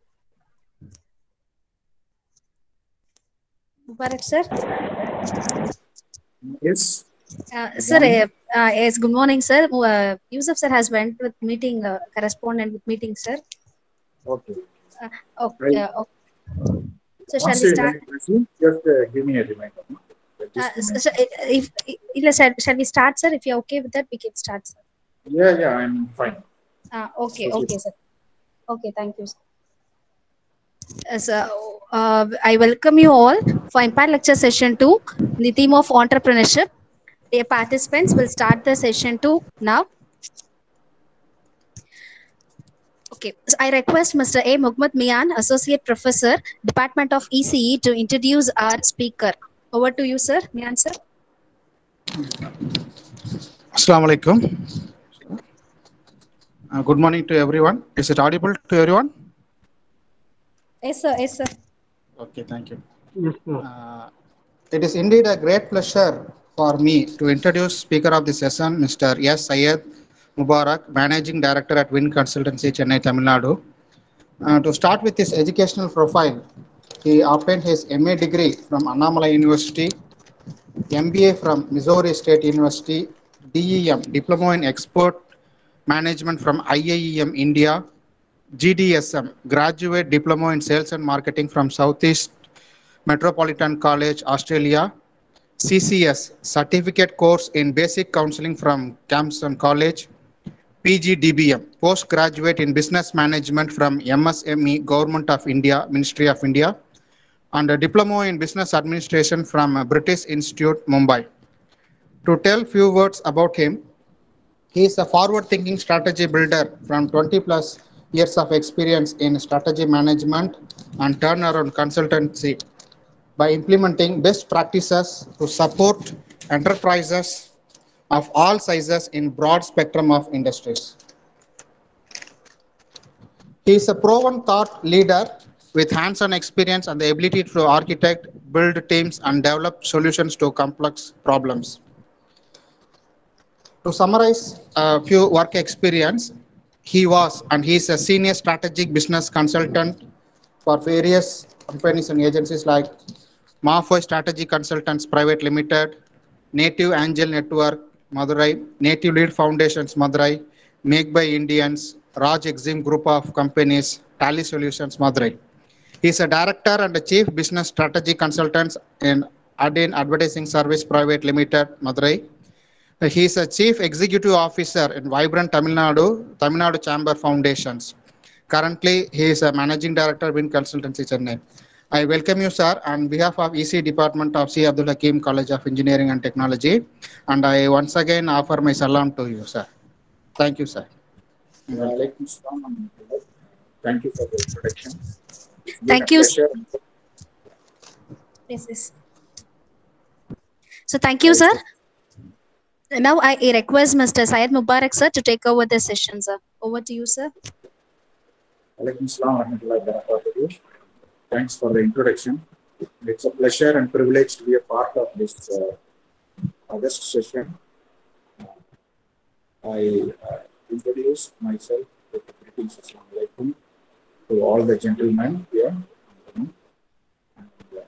Mubarak, sir. Yes. Uh, Good sir, morning. uh, uh, yes, good morning, sir. Uh, Yusuf sir has went with meeting, uh, correspondent with meeting, sir. Okay. Uh, okay, Right. uh, okay. So shall Once we you start? resume, just uh, give me a reminder. No? Uh, Just so, so, if, if, if, shall, shall we start, sir? If you're okay with that, we can start, sir. yeah, yeah, I'm fine. Uh, okay, So, okay, sir. Okay, thank you, sir. Uh, so, uh, I welcome you all for Impact Lecture Session two, the theme of entrepreneurship. Dear participants, will start the session two now. Okay, so I request Mister A. Muhammad Mian, Associate Professor, Department of E C E, to introduce our speaker. Over to you, sir. Mian, sir. Assalamu alaikum. Uh, good morning to everyone. Is it audible to everyone? Yes, sir. Yes, sir. Okay, thank you. Yes, sir. Uh, it is indeed a great pleasure for me to introduce speaker of the session, Mister S. Syed Mubarak, Managing Director at Wind Consultancy, Chennai, Tamil Nadu. Uh, to start with his educational profile, he obtained his M A degree from Annamalai University, M B A from Missouri State University, D E M, Diploma in Export Management from I I E M India, G D S M, Graduate Diploma in Sales and Marketing from Southeast Metropolitan College, Australia, C C S, Certificate Course in Basic Counseling from Campson College, P G D B M, Postgraduate in Business Management from M S M E, Government of India, Ministry of India, and a Diploma in Business Administration from British Institute, Mumbai. To tell few words about him, he is a forward-thinking strategy builder from twenty plus years of experience in strategy management and turnaround consultancy by implementing best practices to support enterprises of all sizes in broad spectrum of industries. He is a proven thought leader with hands-on experience and the ability to architect, build teams, and develop solutions to complex problems. To summarize a few work experience, he was and he is a senior strategic business consultant for various companies and agencies like Mafoy Strategy Consultants Private Limited, Native Angel Network, Madurai, Native Lead Foundations, Madurai, Make by Indians, Raj Exim Group of Companies, Tally Solutions, Madurai. He is a director and a chief business strategy consultant in Adin Advertising Service Private Limited, Madurai. He is a chief executive officer in Vibrant Tamil Nadu, Tamil Nadu Chamber Foundations. Currently, he is a managing director, Wind Consultancy, Chennai. I welcome you, sir, on behalf of E C Department of C. Abdul Hakim College of Engineering and Technology. And I once again offer my salam to you, sir. Thank you, sir. Walaikum Salam and thank you for the introduction. It's been Thank a you. pleasure. Yes, yes. So thank you, sir. Now I request Mister Syed Mubarak, sir, to take over the session, sir. Over to you, sir. Walaikum Salam wa rahmatullahi wa barakatuh. Thanks for the introduction. It's a pleasure and privilege to be a part of this uh, August session. I uh, introduce myself with the greetings Assalamu alaikum to all the gentlemen here. And, uh,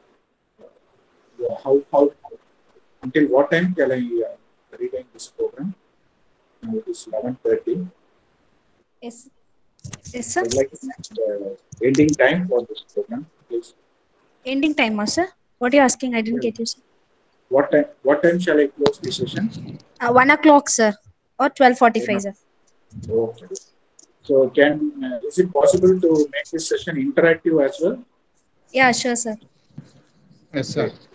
how, how, until what time can I uh, retain this program? Now it is eleven thirty. Yes. Yes, sir. I would like to ask the ending time for this program, please. Ending time, sir. What are you asking? I didn't get you, sir. What time? What time shall I close the session? Uh, one o'clock, sir, or twelve forty-five, sir. Okay. So, can uh, is it possible to make this session interactive as well? Yeah, sure, sir. Yes, sir. Okay.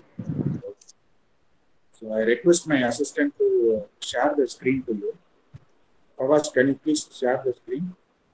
So, I request my assistant to uh, share the screen to you. Fawaz, can you please share the screen?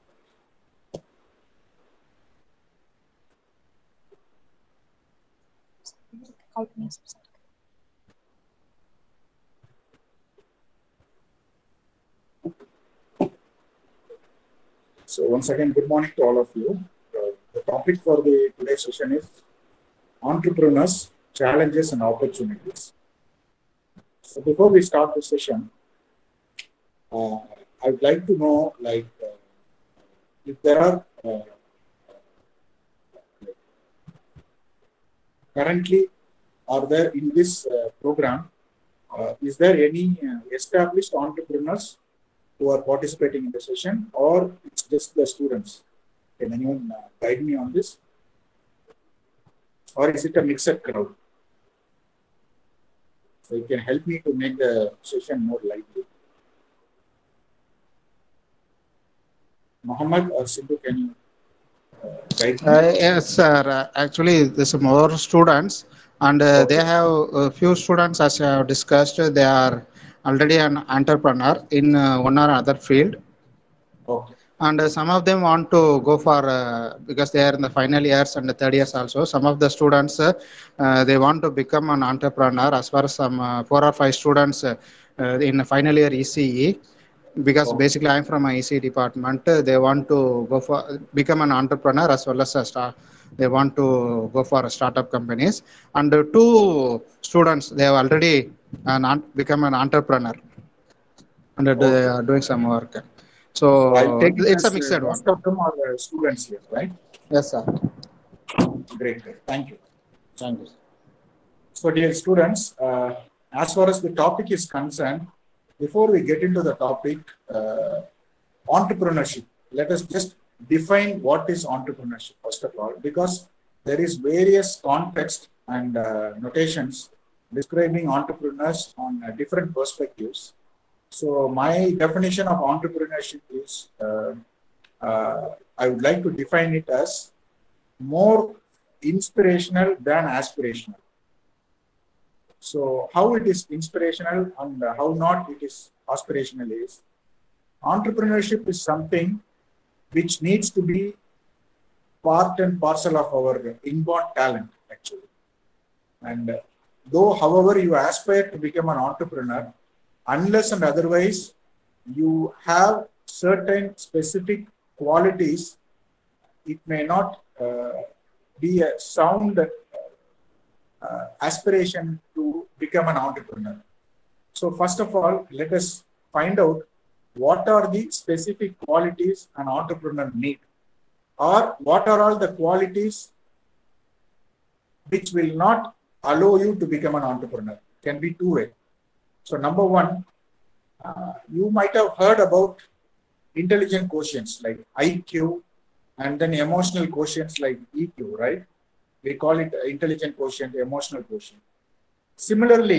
So once again, good morning to all of you. Uh, the topic for the today's session is entrepreneurs challenges and opportunities. So before we start the session, uh, I would like to know, like, uh, if there are uh, currently, are there in this uh, program, uh, is there any uh, established entrepreneurs who are participating in the session, or it's just the students? Can anyone uh, guide me on this? Or is it a mixed crowd? So you can help me to make the session more lively. Mohammed or Sidhu, can you uh, guide me? Uh, yes, sir. Uh, actually, there's more students, and uh, Okay. they have a few students, as I have discussed, they are already an entrepreneur in uh, one or other field. Okay. And uh, some of them want to go for, uh, because they are in the final years and the third years also, some of the students, uh, uh, they want to become an entrepreneur, as far as some uh, four or five students uh, uh, in the final year E C E. Because Okay. basically I'm from a E C department, uh, they want to go for become an entrepreneur as well as a star. They want to go for a startup companies, and uh, two students, they have already uh, become an entrepreneur, and uh, they Okay. are doing some work. So, So I take it it's as a mixed uh, one. most of them are uh, students here, right? Yes, sir. Great, great. Thank you. Thank you. So, dear students, uh, as far as the topic is concerned, before we get into the topic, uh, entrepreneurship, let us just define what is entrepreneurship, first of all, because there is various context and uh, notations describing entrepreneurs on uh, different perspectives. So my definition of entrepreneurship is, uh, uh, I would like to define it as more inspirational than aspirational. So how it is inspirational and how not it is aspirational is, entrepreneurship is something which needs to be part and parcel of our inborn talent, actually. And though, however, you aspire to become an entrepreneur, unless and otherwise you have certain specific qualities, it may not uh, be a sound uh, aspiration to become an entrepreneur. So first of all, let us find out what are the specific qualities an entrepreneur need, or what are all the qualities which will not allow you to become an entrepreneur. Can be two way. So number one, uh, you might have heard about intelligent quotients like I Q, and then emotional quotients like E Q, right? We call it intelligent quotient, emotional quotient. Similarly,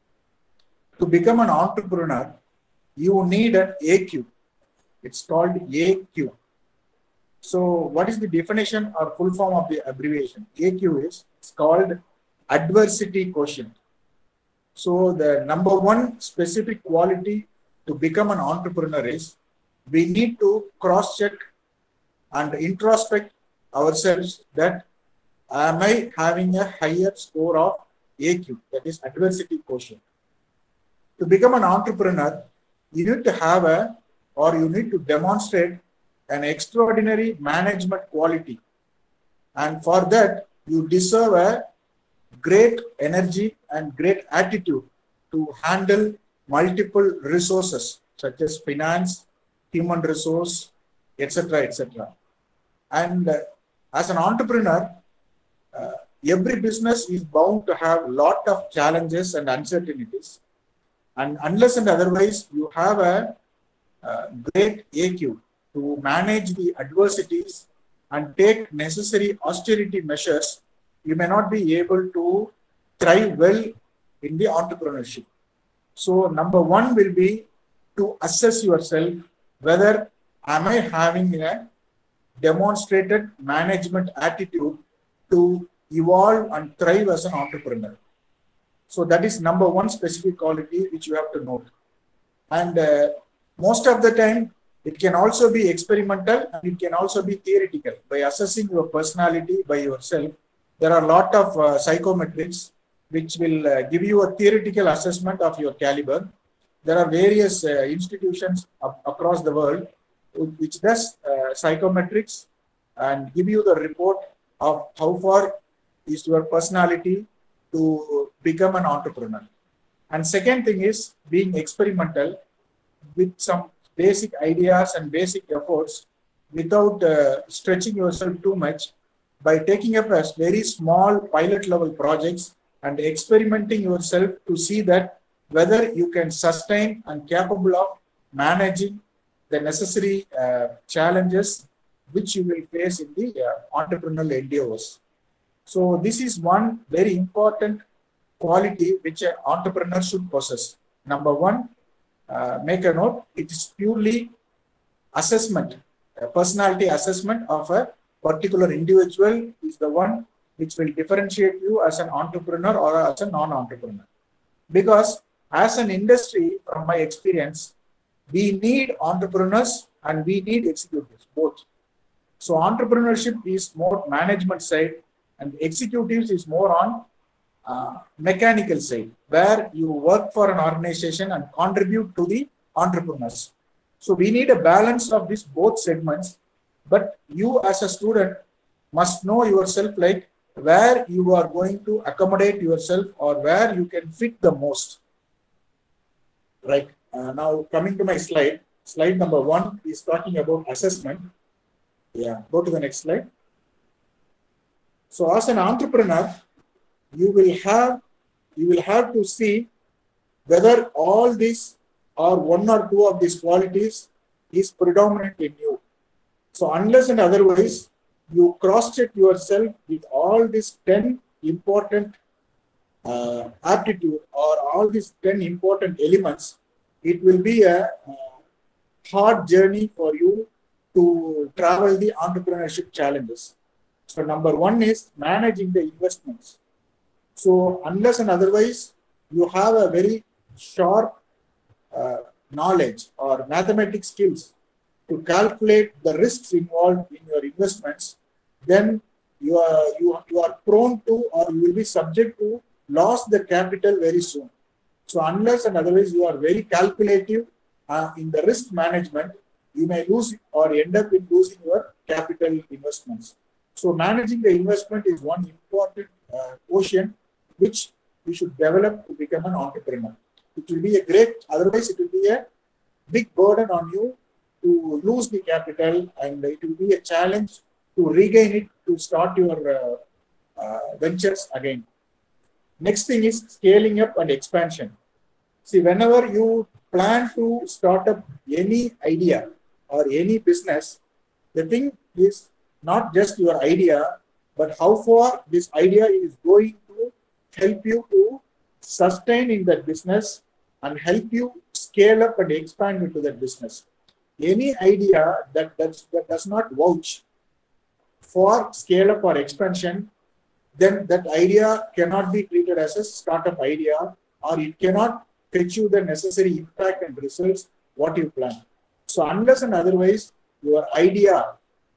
to become an entrepreneur, you need an A Q. It's called A Q. So what is the definition or full form of the abbreviation? A Q is, it's called adversity quotient. So the number one specific quality to become an entrepreneur is, we need to cross-check and introspect ourselves that, am I having a higher score of A Q, that is adversity quotient. To become an entrepreneur, you need to have a, or you need to demonstrate an extraordinary management quality. And for that, you deserve a great energy and great attitude to handle multiple resources, such as finance, human resource, et cetera, et cetera. And uh, as an entrepreneur, uh, every business is bound to have a lot of challenges and uncertainties. And unless and otherwise you have a uh, great A Q to manage the adversities and take necessary austerity measures, you may not be able to thrive well in the entrepreneurship. So number one will be to assess yourself whether am I having a demonstrated management attitude to evolve and thrive as an entrepreneur. So that is number one specific quality which you have to note. And uh, most of the time, it can also be experimental and it can also be theoretical. By assessing your personality by yourself, there are a lot of uh, psychometrics which will uh, give you a theoretical assessment of your caliber. There are various uh, institutions up, across the world which does uh, psychometrics and give you the report of how far is your personality to become an entrepreneur. And second thing is being experimental with some basic ideas and basic efforts without uh, stretching yourself too much, by taking up as very small pilot level projects and experimenting yourself to see that whether you can sustain and capable of managing the necessary uh, challenges which you will face in the uh, entrepreneurial endeavors. So this is one very important quality which an entrepreneur should possess. Number one, uh, make a note, it is purely assessment, a personality assessment of a particular individual is the one which will differentiate you as an entrepreneur or as a non-entrepreneur. Because as an industry, from my experience, we need entrepreneurs and we need executives, both. So entrepreneurship is more management side and executives is more on uh, mechanical side, where you work for an organization and contribute to the entrepreneurs. So we need a balance of these both segments, but you as a student must know yourself, like where you are going to accommodate yourself or where you can fit the most. Right. Uh, now coming to my slide, slide number one is talking about assessment. Yeah, go to the next slide. So as an entrepreneur, you will have you will have to see whether all these or one or two of these qualities is predominant in you. So unless and otherwise you cross-check yourself with all these ten important uh, aptitude or all these ten important elements, it will be a uh, hard journey for you to travel the entrepreneurship challenges. So number one is managing the investments. So unless and otherwise you have a very sharp uh, knowledge or mathematics skills to calculate the risks involved in your investments, then you are, you, you are prone to or you will be subject to lose the capital very soon. So unless and otherwise you are very calculative uh, in the risk management, you may lose or end up in losing your capital investments. So managing the investment is one important uh, quotient which we should develop to become an entrepreneur. It will be a great, otherwise it will be a big burden on you to lose the capital, and it will be a challenge to regain it to start your uh, uh, ventures again. Next thing is scaling up and expansion. See, whenever you plan to start up any idea or any business, the thing is not just your idea, but how far this idea is going to help you to sustain in that business and help you scale up and expand into that business. Any idea that, that's, that does not vouch for scale up or expansion, then that idea cannot be treated as a startup idea, or it cannot fetch you the necessary impact and results what you plan. So unless and otherwise your idea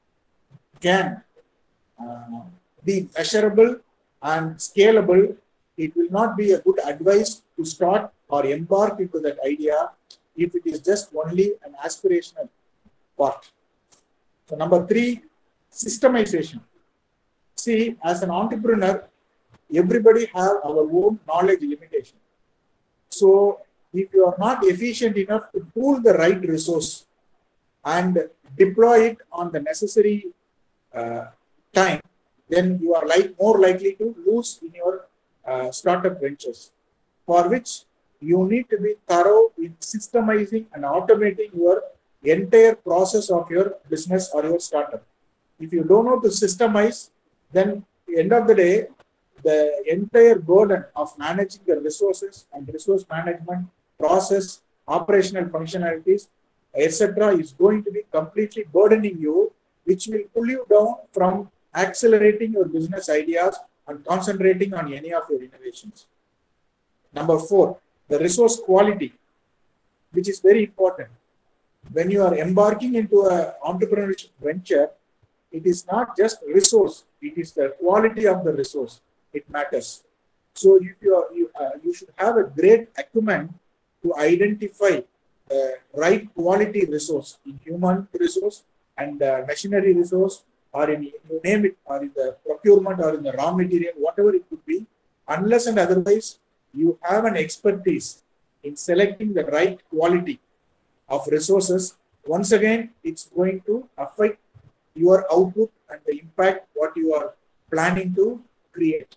can uh, be measurable and scalable, it will not be a good advice to start or embark into that idea if it is just only an aspirational part. So number three, systemization. See, as an entrepreneur, everybody have our own knowledge limitation. So if you are not efficient enough to pool the right resource and deploy it on the necessary uh, time, then you are like more likely to lose in your uh, startup ventures, for which you need to be thorough in systemizing and automating your entire process of your business or your startup. If you don't know to systemize, then at the end of the day, the entire burden of managing the resources and resource management process, operational functionalities, et cetera is going to be completely burdening you, which will pull you down from accelerating your business ideas and concentrating on any of your innovations. Number four, the resource quality, which is very important. When you are embarking into an entrepreneurship venture, it is not just resource, it is the quality of the resource. It matters. So if you, are, you, uh, you should have a great acumen to identify the right quality resource in human resource and uh, machinery resource, or in, you name it, or in the procurement or in the raw material, whatever it could be. unless and otherwise you have an expertise in selecting the right quality of resources, once again, it's going to affect your output and the impact what you are planning to create.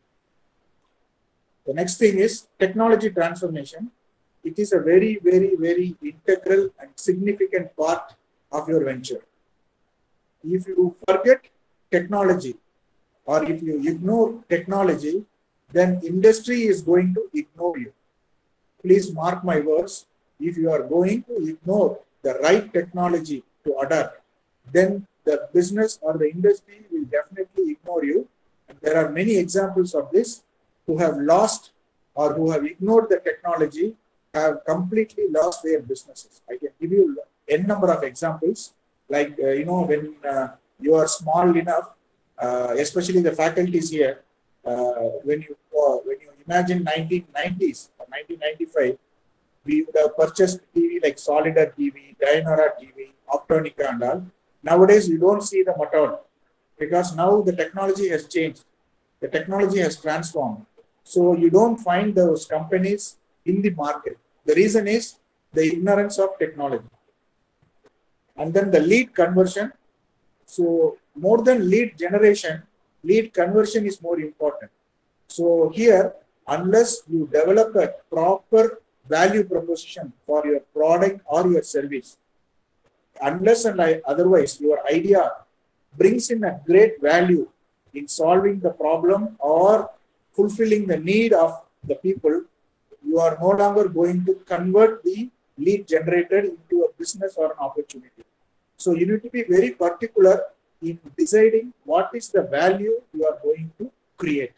The next thing is technology transformation. It is a very, very, very integral and significant part of your venture. If you forget technology or if you ignore technology, then industry is going to ignore you. Please mark my words. If you are going to ignore the right technology to adapt, then the business or the industry will definitely ignore you. And there are many examples of this who have lost or who have ignored the technology, have completely lost their businesses. I can give you n number of examples. Like, uh, you know, when uh, you are small enough, uh, especially the faculties here, uh, when you uh, when you imagine nineteen nineties or nineteen ninety-five, we would have purchased T V like Solidar T V, Dynora T V, Optonica and all. Nowadays, you don't see them at all because now the technology has changed. The technology has transformed. So you don't find those companies in the market. The reason is the ignorance of technology. And then the lead conversion. So more than lead generation, lead conversion is more important. So here, unless you develop a proper value proposition for your product or your service, unless and otherwise your idea brings in a great value in solving the problem or fulfilling the need of the people, you are no longer going to convert the lead generated into a business or an opportunity. So you need to be very particular in deciding what is the value you are going to create.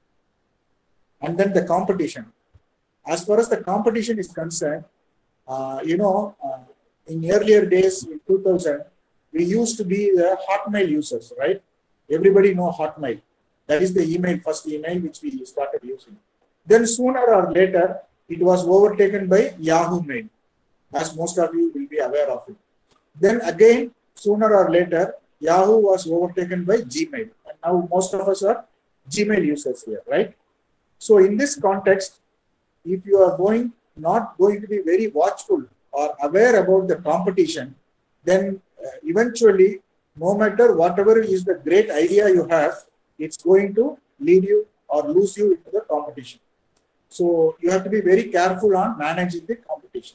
And then the competition. As far as the competition is concerned, uh, you know, uh, in earlier days in two thousand, we used to be the Hotmail users, right? Everybody know Hotmail. That is the email, first email which we started using. Then sooner or later, it was overtaken by Yahoo Mail, as most of you will be aware of it. Then again, sooner or later, Yahoo was overtaken by Gmail. And now most of us are Gmail users here, right? So in this context, if you are going not going to be very watchful or aware about the competition, then uh, eventually, no matter whatever is the great idea you have, it's going to lead you or lose you into the competition. So you have to be very careful on managing the competition.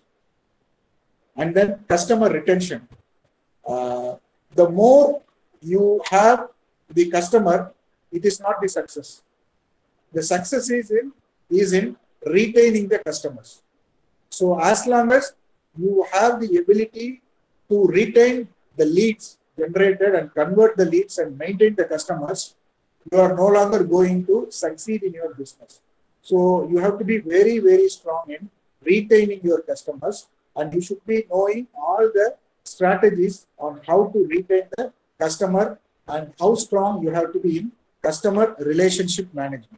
And then customer retention. Uh, the more you have the customer, it is not the success. The success is in, is in retaining the customers. So as long as you have the ability to retain the leads generated and convert the leads and maintain the customers, you are no longer going to succeed in your business. So you have to be very, very strong in retaining your customers, and you should be knowing all the strategies on how to retain the customer and how strong you have to be in customer relationship management.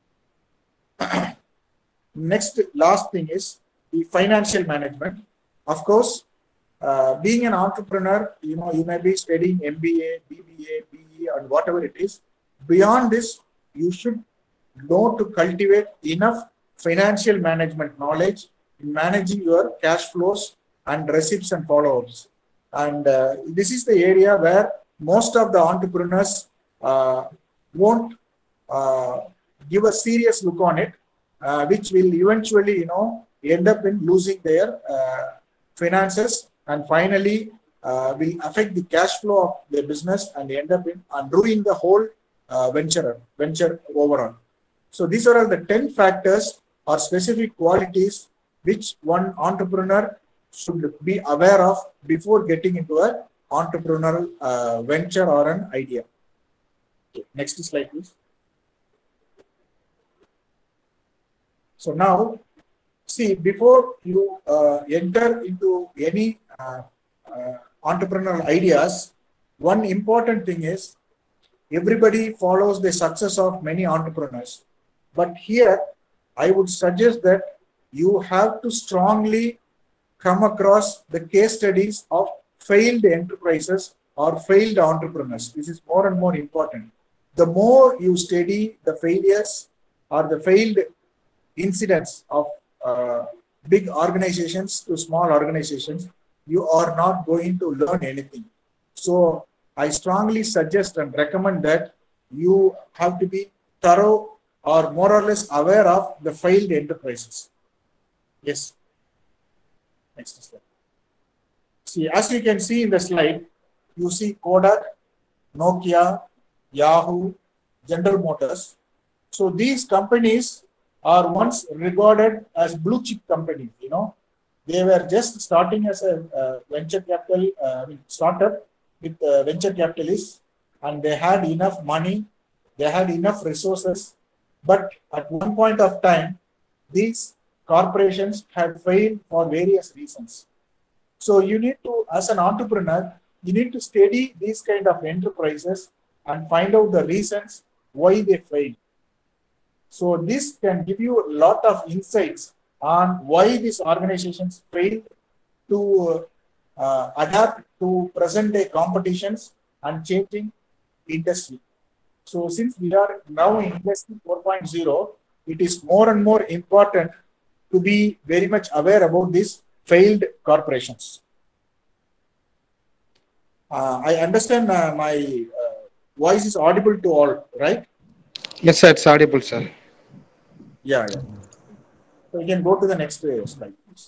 Next, last thing is the financial management. Of course, uh, being an entrepreneur, you know, you may be studying M B A, B B A, B E, and whatever it is. Beyond this, you should know to cultivate enough financial management knowledge in managing your cash flows and receipts and follow-ups. And uh, this is the area where most of the entrepreneurs uh, won't uh, give a serious look on it, uh, which will eventually, you know, end up in losing their uh, finances and finally uh, will affect the cash flow of their business and end up in and ruin the whole uh, venture, venture overall. So these are all the ten factors or specific qualities which one entrepreneur should be aware of before getting into an entrepreneurial uh, venture or an idea. Okay, next slide, please. So now, see, before you uh, enter into any uh, uh, entrepreneurial ideas, one important thing is everybody follows the success of many entrepreneurs. But here, I would suggest that you have to strongly come across the case studies of failed enterprises or failed entrepreneurs. This is more and more important. The more you study the failures or the failed incidents of uh, big organizations to small organizations, you are not going to learn anything. So I strongly suggest and recommend that you have to be thorough or more or less aware of the failed enterprises. Yes. Next slide. See, as you can see in the slide, you see Kodak, Nokia, Yahoo, General Motors. So these companies are once regarded as blue chip companies. You know, they were just starting as a uh, venture capital uh, startup with uh, venture capitalists, and they had enough money, they had enough resources. But at one point of time, these corporations had failed for various reasons. So you need to, as an entrepreneur, you need to study these kind of enterprises and find out the reasons why they failed. So this can give you a lot of insights on why these organizations failed to uh, adapt to present day competitions and changing industry. So since we are now in Industry four point oh, it is more and more important to be very much aware about these failed corporations. Uh, I understand uh, my uh, voice is audible to all, right? Yes, sir, it's audible, sir. Yeah, yeah. So you can go to the next uh, slide, please.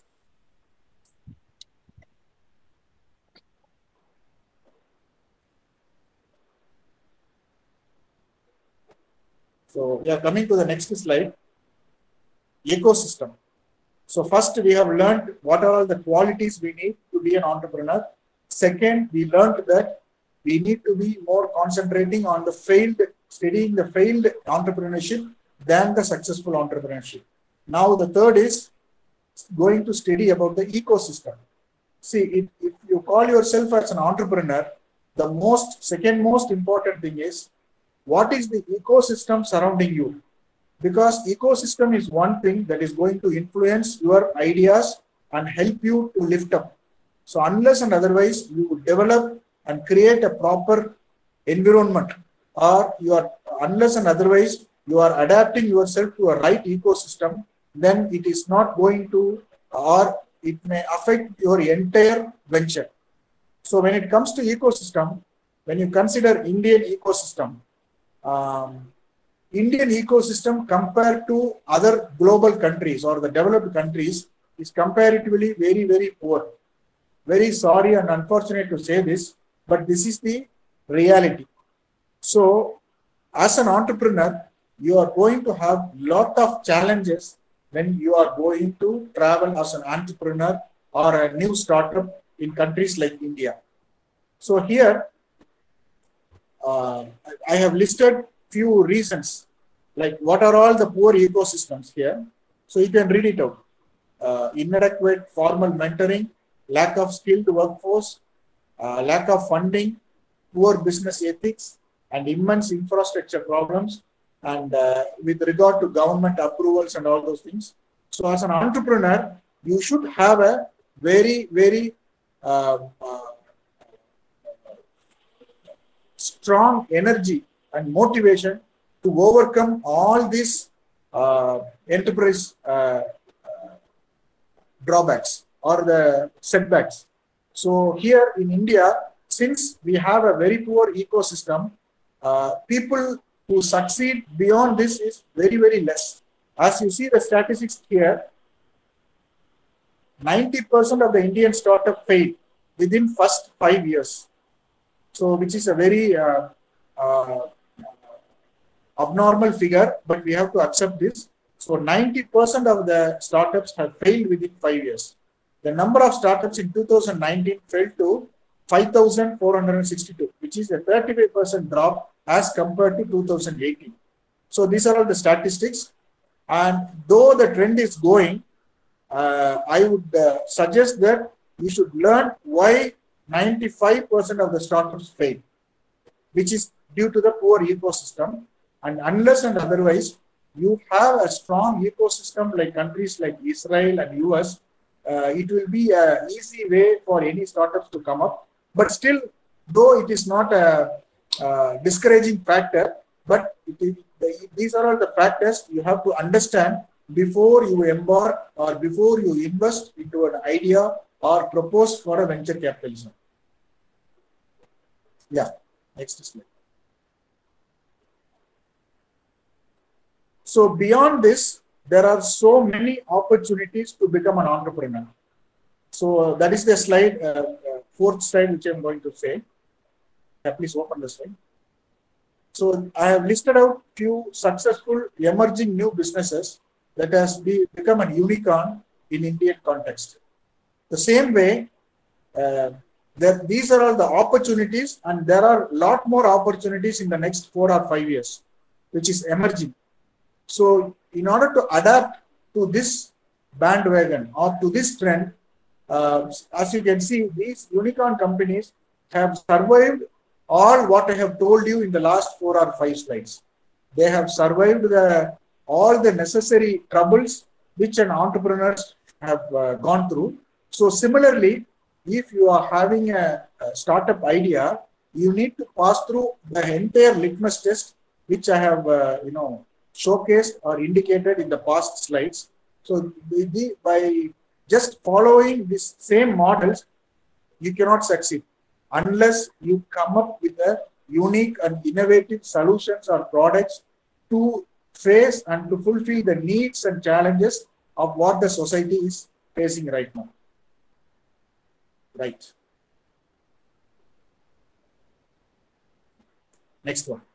So we are coming to the next slide, ecosystem. So first we have learned what are all the qualities we need to be an entrepreneur. Second, we learned that we need to be more concentrating on the failed, studying the failed entrepreneurship than the successful entrepreneurship. Now the third is going to study about the ecosystem. See, if, if you call yourself as an entrepreneur, the most, second most important thing is what is the ecosystem surrounding you? Because ecosystem is one thing that is going to influence your ideas and help you to lift up. So unless and otherwise you develop and create a proper environment, or you are, unless and otherwise you are adapting yourself to a right ecosystem, then it is not going to, or it may affect your entire venture. So when it comes to ecosystem, when you consider Indian ecosystem, um, Indian ecosystem compared to other global countries or the developed countries is comparatively very, very poor. Very sorry and unfortunate to say this, but this is the reality. So as an entrepreneur, you are going to have lot of challenges when you are going to travel as an entrepreneur or a new startup in countries like India. So here, uh, I have listed few reasons, like what are all the poor ecosystems here. So you can read it out. Uh, inadequate formal mentoring, lack of skilled workforce, uh, lack of funding, poor business ethics, and immense infrastructure problems, and uh, with regard to government approvals and all those things. So as an entrepreneur, you should have a very, very uh, uh, strong energy and motivation to overcome all these uh, enterprise uh, uh, drawbacks or the setbacks. So here in India, since we have a very poor ecosystem, uh, people who succeed beyond this is very, very less. As you see the statistics here, ninety percent of the Indian startup failed within first five years. So which is a very uh, uh, abnormal figure, but we have to accept this. So ninety percent of the startups have failed within five years. The number of startups in two thousand nineteen fell to five thousand four hundred sixty-two, which is a thirty-five percent drop as compared to two thousand eighteen. So these are all the statistics. And though the trend is going, uh, I would uh, suggest that you should learn why ninety-five percent of the startups fail, which is due to the poor ecosystem. And unless and otherwise, you have a strong ecosystem like countries like Israel and U S, uh, it will be an easy way for any startups to come up. But still, though it is not a, a discouraging factor, but it, the, these are all the factors you have to understand before you embark or before you invest into an idea or propose for a venture capitalism. Yeah, next slide. So beyond this, there are so many opportunities to become an entrepreneur. So uh, that is the slide, uh, uh, fourth slide, which I'm going to say. Yeah, please open the slide. So I have listed out few successful emerging new businesses that has be, become a unicorn in Indian context. The same way, uh, that these are all the opportunities, and there are a lot more opportunities in the next four or five years, which is emerging. So in order to adapt to this bandwagon or to this trend, uh, as you can see, these unicorn companies have survived all what I have told you in the last four or five slides. They have survived the, all the necessary troubles which an entrepreneur have uh, gone through. So similarly, if you are having a, a startup idea, you need to pass through the entire litmus test, which I have, uh, you know, showcased or indicated in the past slides. So the, the, by just following these same models, you cannot succeed unless you come up with a unique and innovative solutions or products to face and to fulfill the needs and challenges of what the society is facing right now. Right. Next one.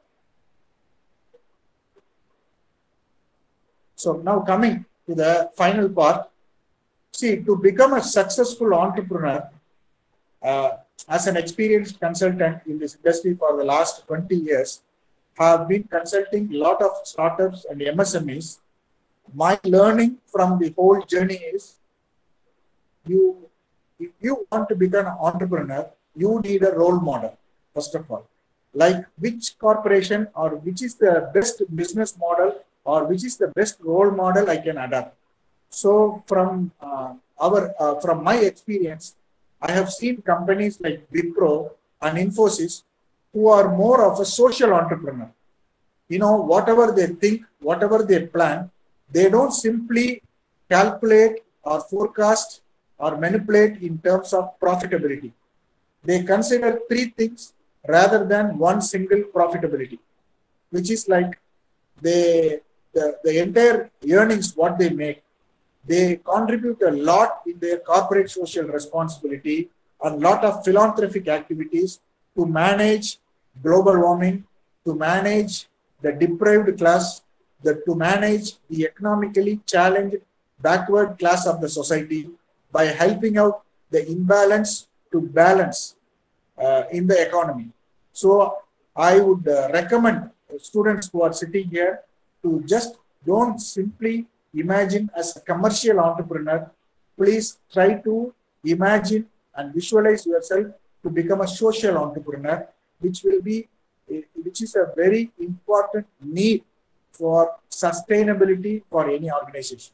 So now coming to the final part. See, to become a successful entrepreneur, uh, as an experienced consultant in this industry for the last twenty years, have been consulting a lot of startups and M S M Es. My learning from the whole journey is, you, if you want to become an entrepreneur, you need a role model, first of all. Like which corporation or which is the best business model or which is the best role model I can adapt. So from uh, our uh, from my experience, I have seen companies like Wipro and Infosys who are more of a social entrepreneur. You know, whatever they think, whatever they plan, they don't simply calculate or forecast or manipulate in terms of profitability. They consider three things rather than one single profitability, which is like they, the, the entire earnings, what they make, they contribute a lot in their corporate social responsibility and lot of philanthropic activities to manage global warming, to manage the deprived class, the, to manage the economically challenged backward class of the society by helping out the imbalance to balance uh, in the economy. So I would uh, recommend students who are sitting here to just don't simply imagine as a commercial entrepreneur. Please try to imagine and visualize yourself to become a social entrepreneur, which will be, which is a very important need for sustainability for any organization.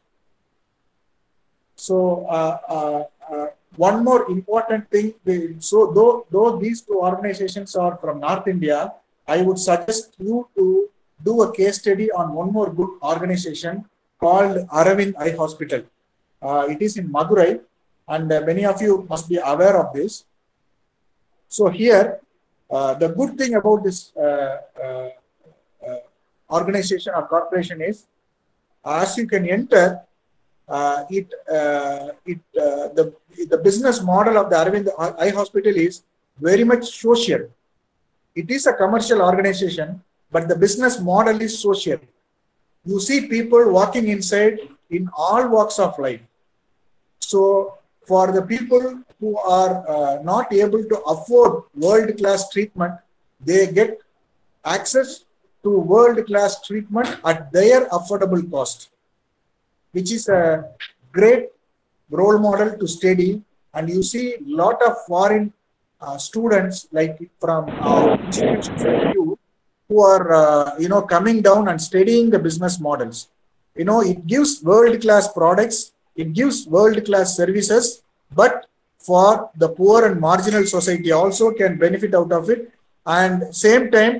So uh, uh, uh, one more important thing, so though, though these two organizations are from North India, I would suggest you to do a case study on one more good organization called Aravind Eye Hospital. Uh, it is in Madurai, and uh, many of you must be aware of this. So here, uh, the good thing about this uh, uh, uh, organization or corporation is, as you can enter, uh, it, uh, it uh, the, the business model of the Aravind Eye Hospital is very much social. It is a commercial organization, but the business model is social. You see people walking inside in all walks of life. So for the people who are uh, not able to afford world-class treatment, they get access to world-class treatment at their affordable cost, which is a great role model to study. And you see a lot of foreign uh, students like from our institutions like you, who are, uh, you know, coming down and studying the business models. You know, it gives world-class products, it gives world-class services, but for the poor and marginal society also can benefit out of it. And same time,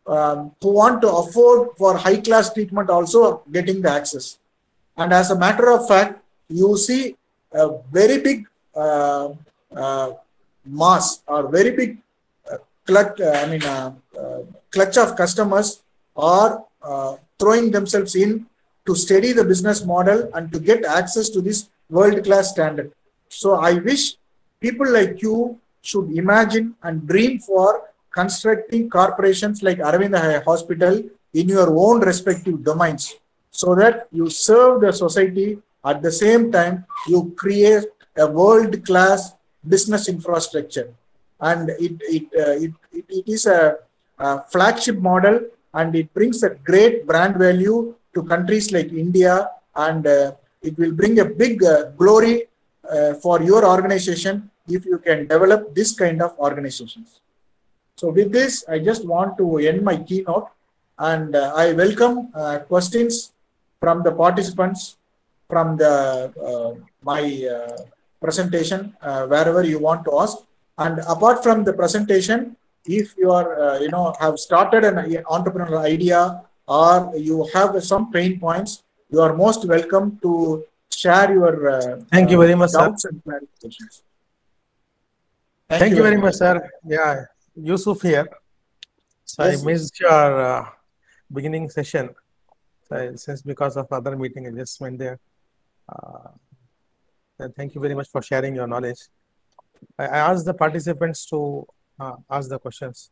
um, who want to afford for high class treatment also getting the access. And as a matter of fact, you see a very big uh, uh, mass or very big uh, clutch, uh, I mean, uh, uh, clutch of customers are uh, throwing themselves in to study the business model and to get access to this world-class standard. So I wish people like you should imagine and dream for constructing corporations like Aravind Hospital in your own respective domains, so that you serve the society. At the same time, you create a world-class business infrastructure, and it it, uh, it, it it is a, a flagship model, and it brings a great brand value to countries like India, and uh, it will bring a big uh, glory uh, for your organization if you can develop this kind of organizations. So with this, I just want to end my keynote, and uh, I welcome uh, questions from the participants from the uh, my uh, presentation, uh, wherever you want to ask. And apart from the presentation, if you are uh, you know have started an entrepreneurial idea or you have some pain points, you are most welcome to share your uh, thank you very much, doubts sir. and clarifications. Thank, thank you very much, sir. Yeah, Yusuf here. So yes, I missed your uh, beginning session. So since because of other meeting, I just went there. Uh, and thank you very much for sharing your knowledge. I, I asked the participants to uh, ask the questions.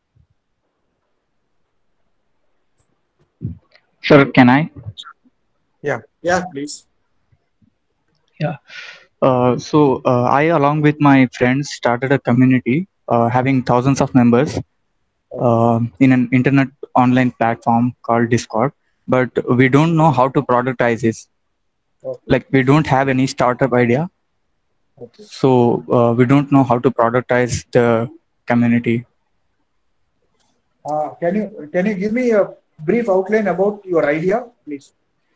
Sir, can I? Yeah. Yeah, please. Yeah. Uh, so uh, I, along with my friends, started a community uh, having thousands of members uh, in an internet online platform called Discord. But we don't know how to productize this. Okay. Like we don't have any startup idea. Okay. So uh, we don't know how to productize the community. Uh, can you can you give me a brief outline about your idea, please?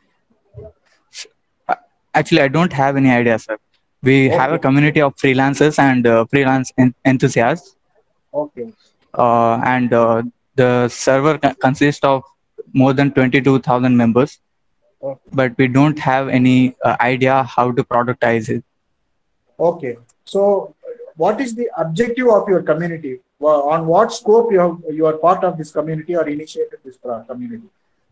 Actually, I don't have any idea, sir. We okay. have a community of freelancers and uh, freelance en enthusiasts. Okay. Uh, and uh, the server consists of more than twenty-two thousand members. Okay. But we don't have any uh, idea how to productize it. Okay. So, what is the objective of your community? Well, on what scope you have, you are part of this community or initiated this community?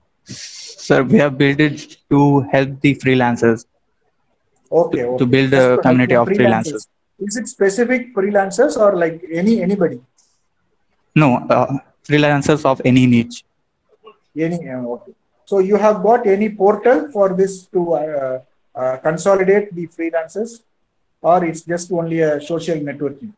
Sir, we have built it to help the freelancers. Okay. To, okay. to build Just a to community of freelancers. freelancers. Is it specific freelancers or like any anybody? No, uh, freelancers of any niche. Any. Okay. So you have got any portal for this to uh, uh, consolidate the freelancers, or it's just only a social networking?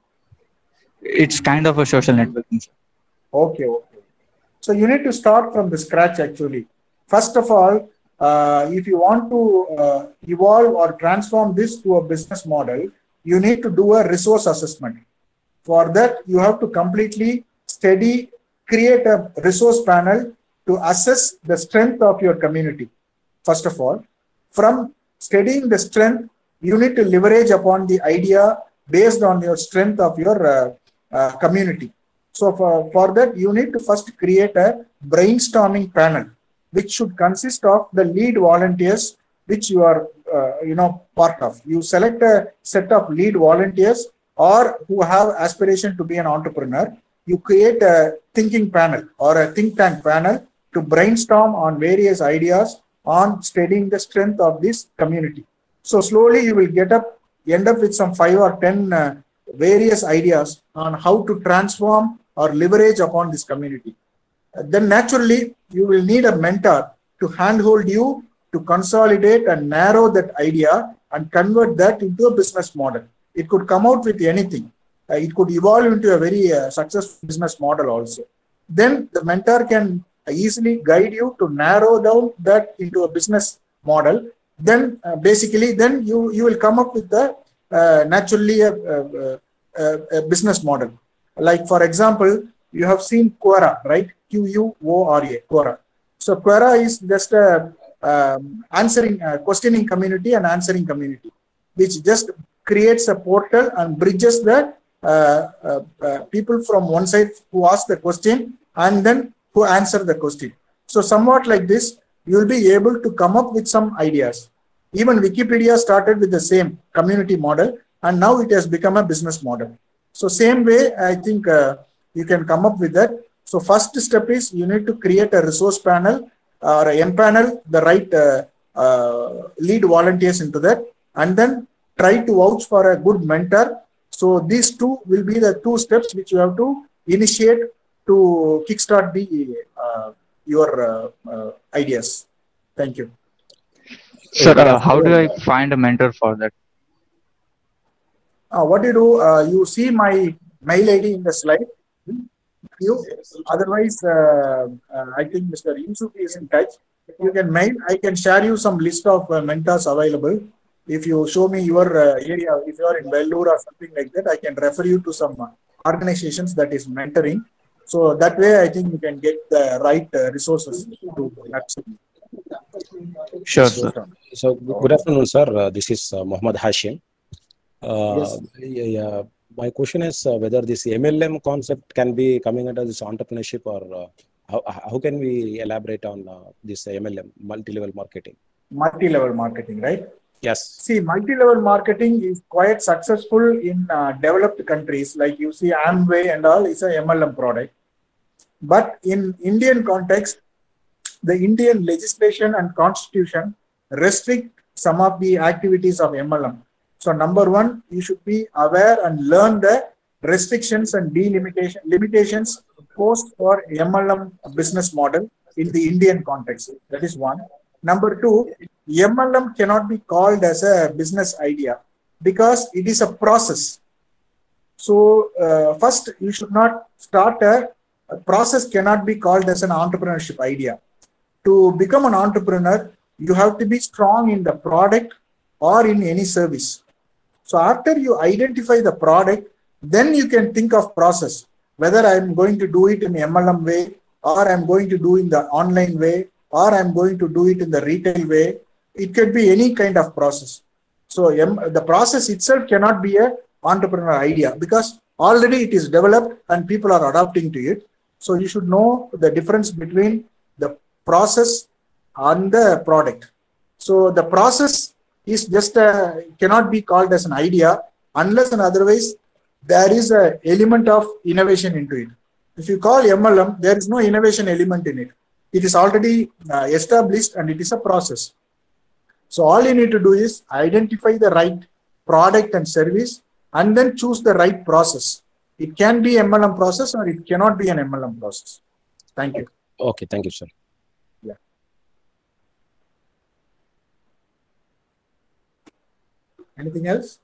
It's kind of a social networking. Okay, okay. So you need to start from the scratch actually. First of all, uh, if you want to uh, evolve or transform this to a business model, you need to do a resource assessment. For that, you have to completely study, create a resource panel to assess the strength of your community. First of all, from studying the strength, you need to leverage upon the idea based on your strength of your uh, uh, community. So for, for that, you need to first create a brainstorming panel, which should consist of the lead volunteers, which you are, uh, you know, part of. You select a set of lead volunteers or who have aspiration to be an entrepreneur. You create a thinking panel or a think tank panel to brainstorm on various ideas on studying the strength of this community. So slowly you will get up, end up with some five or ten uh, various ideas on how to transform or leverage upon this community. Uh, then naturally you will need a mentor to handhold you to consolidate and narrow that idea and convert that into a business model. It could come out with anything. Uh, it could evolve into a very uh, successful business model also. Then the mentor can easily guide you to narrow down that into a business model. Then uh, basically, then you, you will come up with the uh, naturally a, a, a, a business model. Like for example, you have seen Quora, right? Q U O R A, Quora. So Quora is just a um, answering, uh, questioning community and answering community, which just creates a portal and bridges the uh, uh, uh, people from one side who ask the question and then who answer the question. So somewhat like this, you will be able to come up with some ideas. Even Wikipedia started with the same community model, and now it has become a business model. So same way, I think uh, you can come up with that. So first step is you need to create a resource panel or empanel the right uh, uh, lead volunteers into that, and then try to vouch for a good mentor. So these two will be the two steps which you have to initiate to kickstart the uh, your uh, uh, ideas. Thank you. Sir, uh, how do I find a mentor for that? Uh, what you do, uh, you see my mail I D in the slide. You, otherwise, uh, uh, I think Mister Yusuf is in touch. You can mail. I can share you some list of uh, mentors available. If you show me your uh, area, if you are in Vellore or something like that, I can refer you to some uh, organizations that is mentoring. So that way, I think you can get the right uh, resources to actually. Sure, sir. So, good afternoon, sir. Uh, this is uh, Muhammad Hashim. Uh, Yes. yeah, yeah. My question is uh, whether this M L M concept can be coming under this entrepreneurship, or uh, how, how can we elaborate on uh, this M L M, multi-level marketing? Multi-level marketing, right? Yes. See, multi-level marketing is quite successful in uh, developed countries. Like you see, Amway and all is a M L M product. But in Indian context, the Indian legislation and constitution restrict some of the activities of M L M. So number one, you should be aware and learn the restrictions and delimitation limitations posed for M L M business model in the Indian context. That is one. Number two, M L M cannot be called as a business idea because it is a process. So uh, first, you should not start a, a process cannot be called as an entrepreneurship idea. To become an entrepreneur, you have to be strong in the product or in any service. So after you identify the product, then you can think of process, whether I'm going to do it in M L M way, or I'm going to do in the online way, or I'm going to do it in the retail way. It could be any kind of process. So M the process itself cannot be a entrepreneur idea because already it is developed and people are adapting to it. So you should know the difference between the process and the product. So the process is just a, cannot be called as an idea unless and otherwise there is a element of innovation into it. If you call M L M, there is no innovation element in it. It is already uh, established and it is a process. So all you need to do is identify the right product and service and then choose the right process. It can be M L M process or it cannot be an M L M process. Thank you. Okay, thank you, sir. Yeah. Anything else?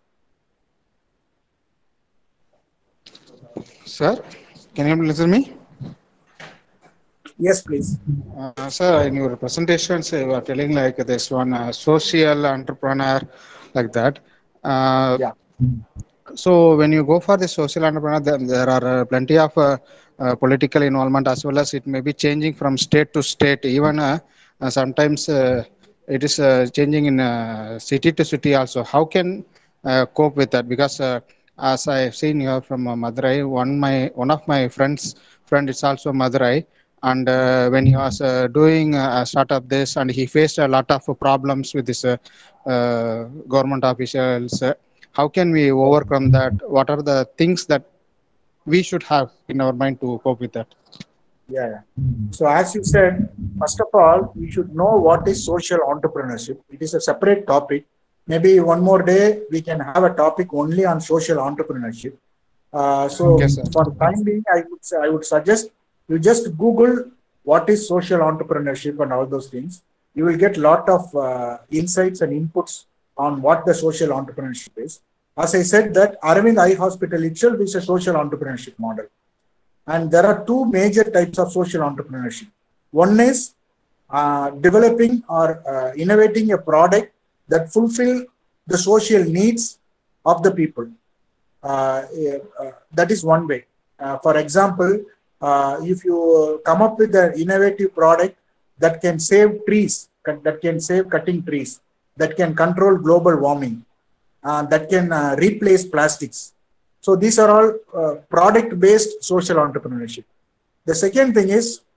Sir, can you listen to me? Yes, please. Uh, sir, in your presentations, you were telling like this one uh, social entrepreneur, like that. Uh, yeah. So when you go for the social entrepreneur, then there are uh, plenty of uh, uh, political involvement, as well as it may be changing from state to state. Even uh, uh, sometimes uh, it is uh, changing in uh, city to city also. How can uh, cope with that? Because uh, as I've seen here from uh, Madurai, one my one of my friends friend is also Madurai. And uh, when he was uh, doing a startup this, and he faced a lot of problems with this uh, uh, government officials. Uh, how can we overcome that? What are the things that we should have in our mind to cope with that? Yeah, yeah. So as you said, first of all, we should know what is social entrepreneurship. It is a separate topic. Maybe one more day we can have a topic only on social entrepreneurship. Uh, so Yes, for the time being, I would say, I would suggest you just Google what is social entrepreneurship and all those things. You will get a lot of uh, insights and inputs on what the social entrepreneurship is. As I said, that Aravind Eye Hospital itself is a social entrepreneurship model. And there are two major types of social entrepreneurship. One is uh, developing or uh, innovating a product that fulfill the social needs of the people. Uh, uh, that is one way. Uh, for example, Uh, if you come up with an innovative product that can save trees, that can save cutting trees, that can control global warming, uh, that can uh, replace plastics. So these are all uh, product-based social entrepreneurship. The second thing is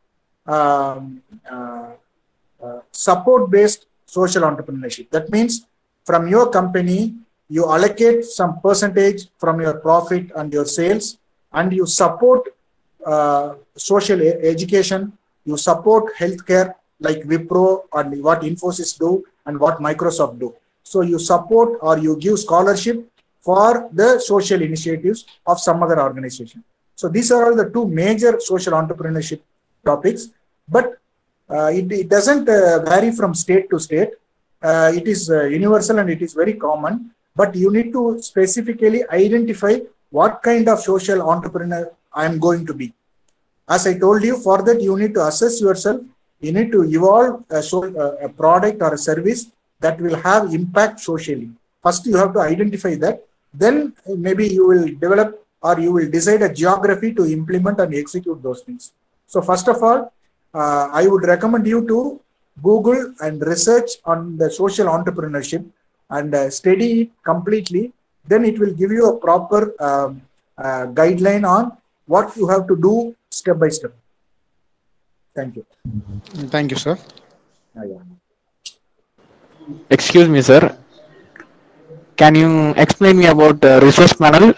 um, uh, uh, support-based social entrepreneurship. That means from your company, you allocate some percentage from your profit and your sales, and you support uh, social e- education, you support healthcare like Wipro and what Infosys do and what Microsoft do. So you support or you give scholarship for the social initiatives of some other organization. So these are all the two major social entrepreneurship topics, but uh, it, it doesn't uh, vary from state to state. Uh, it is uh, universal and it is very common, but you need to specifically identify what kind of social entrepreneur I am going to be. As I told you, for that you need to assess yourself. You need to evolve a, so, a product or a service that will have impact socially. First, you have to identify that. Then maybe you will develop or you will decide a geography to implement and execute those things. So first of all, uh, I would recommend you to Google and research on the social entrepreneurship and uh, study it completely. Then it will give you a proper um, uh, guideline on what you have to do step by step. Thank you. Thank you, sir. Ah, yeah. Excuse me, sir. Can you explain me about uh, resource panel?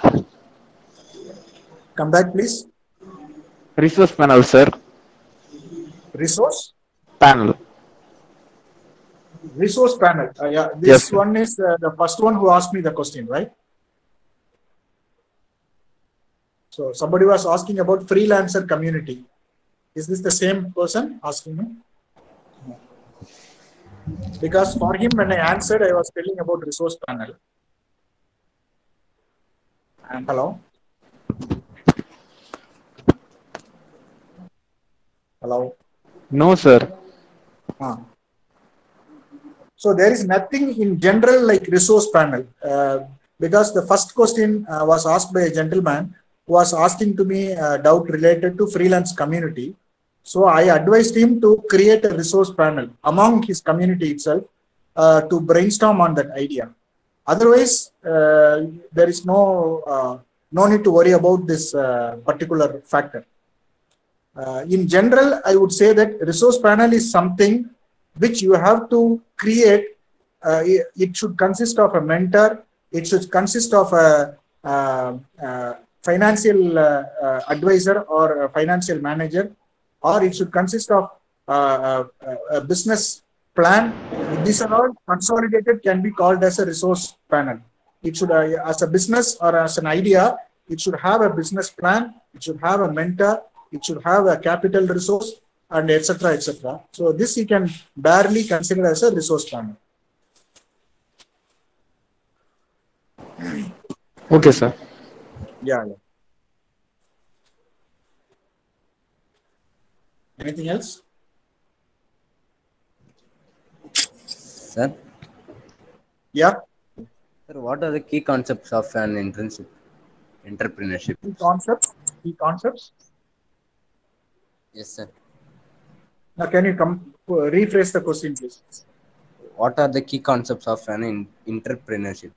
Come back, please. Resource panel, sir. Resource Panel. resource panel. Uh, yeah, this Yes, sir. one is uh, the first one who asked me the question, right? So somebody was asking about freelancer community. Is this the same person asking me? Because for him, when I answered, I was telling about resource panel. And hello? Hello? No, sir. Ah. So there is nothing in general like resource panel. Uh, because the first question uh, was asked by a gentleman who was asking to me a doubt related to freelance community. So I advised him to create a resource panel among his community itself uh, to brainstorm on that idea. Otherwise, uh, there is no uh, no need to worry about this uh, particular factor. Uh, in general, I would say that resource panel is something which you have to create. Uh, it, it should consist of a mentor. It should consist of a, a, a financial uh, uh, advisor or a financial manager, or it should consist of uh, a, a business plan. These are all consolidated, can be called as a resource panel. It should, uh, as a business or as an idea, it should have a business plan. It should have a mentor. It should have a capital resource, and et cetera, et cetera. So this you can barely consider as a resource panel. Okay, sir. Yeah, yeah. Anything else? Sir? Yeah. Sir, what are the key concepts of an internship, entrepreneurship? Key concepts. Key concepts. Yes, sir. Now, can you come uh, rephrase the question, please? What are the key concepts of an in, entrepreneurship?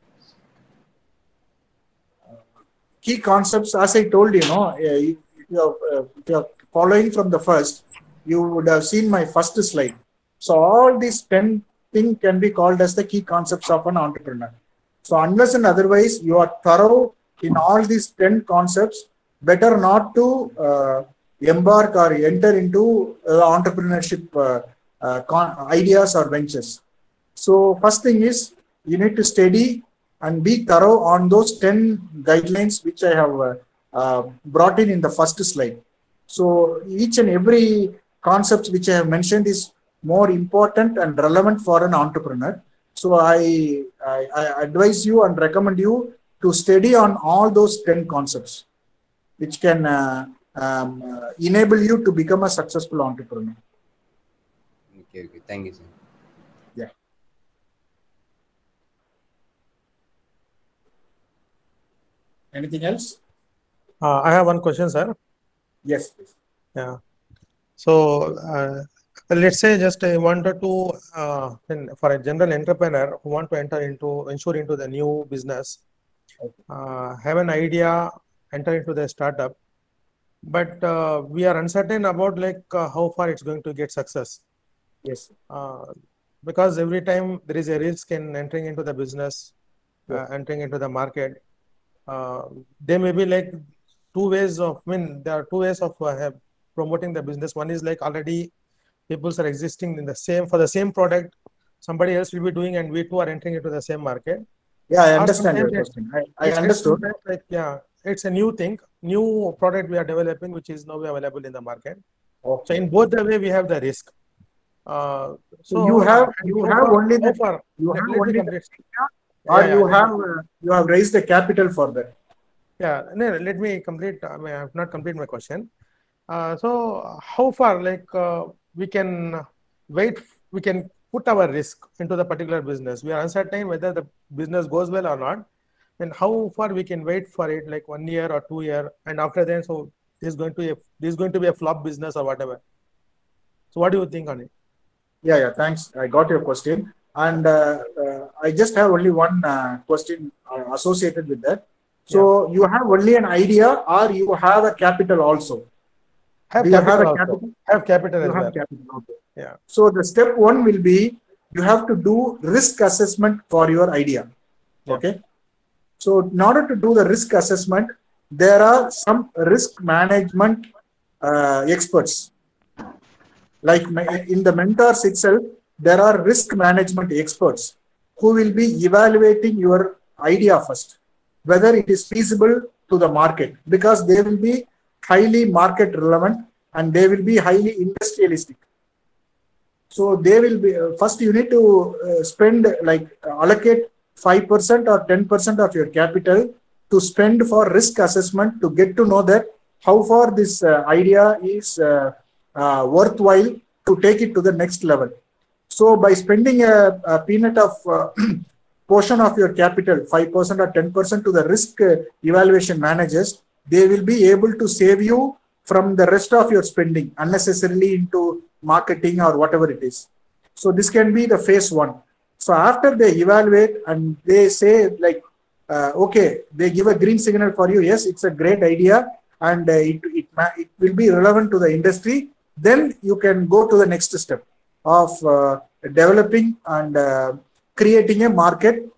Key concepts, as I told you, know, if you are, uh, if you are following from the first, you would have seen my first slide. So all these ten things can be called as the key concepts of an entrepreneur. So unless and otherwise you are thorough in all these ten concepts, better not to uh, embark or enter into uh, entrepreneurship uh, uh, con ideas or ventures. So first thing is you need to study and be thorough on those ten guidelines which I have uh, uh, brought in in the first slide. So each and every concept which I have mentioned is more important and relevant for an entrepreneur. So I, I, I advise you and recommend you to study on all those ten concepts, which can uh, um, uh, enable you to become a successful entrepreneur. Okay, okay. Thank you, sir. Yeah. Anything else? Uh, I have one question, sir. Yes, please. Yeah. So uh, let's say just I wanted to, uh, for a general entrepreneur who want to enter into, ensure into the new business, uh, have an idea, enter into the startup. but uh, we are uncertain about like uh, how far it's going to get success. Yes. Uh, because every time there is a risk in entering into the business, uh, entering into the market. Uh, there may be like two ways of, I mean, there are two ways of uh, promoting the business. One is like already people are existing in the same, for the same product, somebody else will be doing, and we two are entering into the same market. Yeah, I Or understand your sometimes question. I, I it's- understood. it's like, yeah, it's a new thing, new product we are developing, which is now available in the market. Okay. So in both the way, we have the risk. Uh, So so you have and you how have far- only how the far- you let- have let me only the complete. or Yeah, yeah, you let me- have uh, you have raised the capital for that. Yeah, no, no, let me complete. I mean, I have not complete my question. Uh, so, how far, like, uh, we can wait, we can put our risk into the particular business. We are uncertain whether the business goes well or not. And how far we can wait for it, like one year or two year, and after then, so this is going to be a, this is going to be a flop business or whatever. So, what do you think on it? Yeah, yeah. Thanks. I got your question, and uh, uh, I just have only one uh, question uh, associated with that. So you have only an idea, or you have a capital also? Have Do you capital have a also. capital? Have capital You as have well. capital. Okay. Yeah. So the step one will be you have to do risk assessment for your idea. Okay. So in order to do the risk assessment, there are some risk management uh, experts. Like in the mentors itself, there are risk management experts who will be evaluating your idea first, whether it is feasible to the market, because they will be highly market relevant and they will be highly industrialistic. So they will be, uh, first you need to uh, spend like uh, allocate five percent or ten percent of your capital to spend for risk assessment to get to know that how far this uh, idea is uh, uh, worthwhile to take it to the next level. So by spending a, a peanut of uh, portion of your capital, five percent or ten percent to the risk uh, evaluation managers, they will be able to save you from the rest of your spending unnecessarily into marketing or whatever it is. So this can be the phase one. So after they evaluate and they say like, uh, okay, they give a green signal for you. Yes, it's a great idea and uh, it, it, it will be relevant to the industry. Then you can go to the next step of uh, developing and uh, creating a market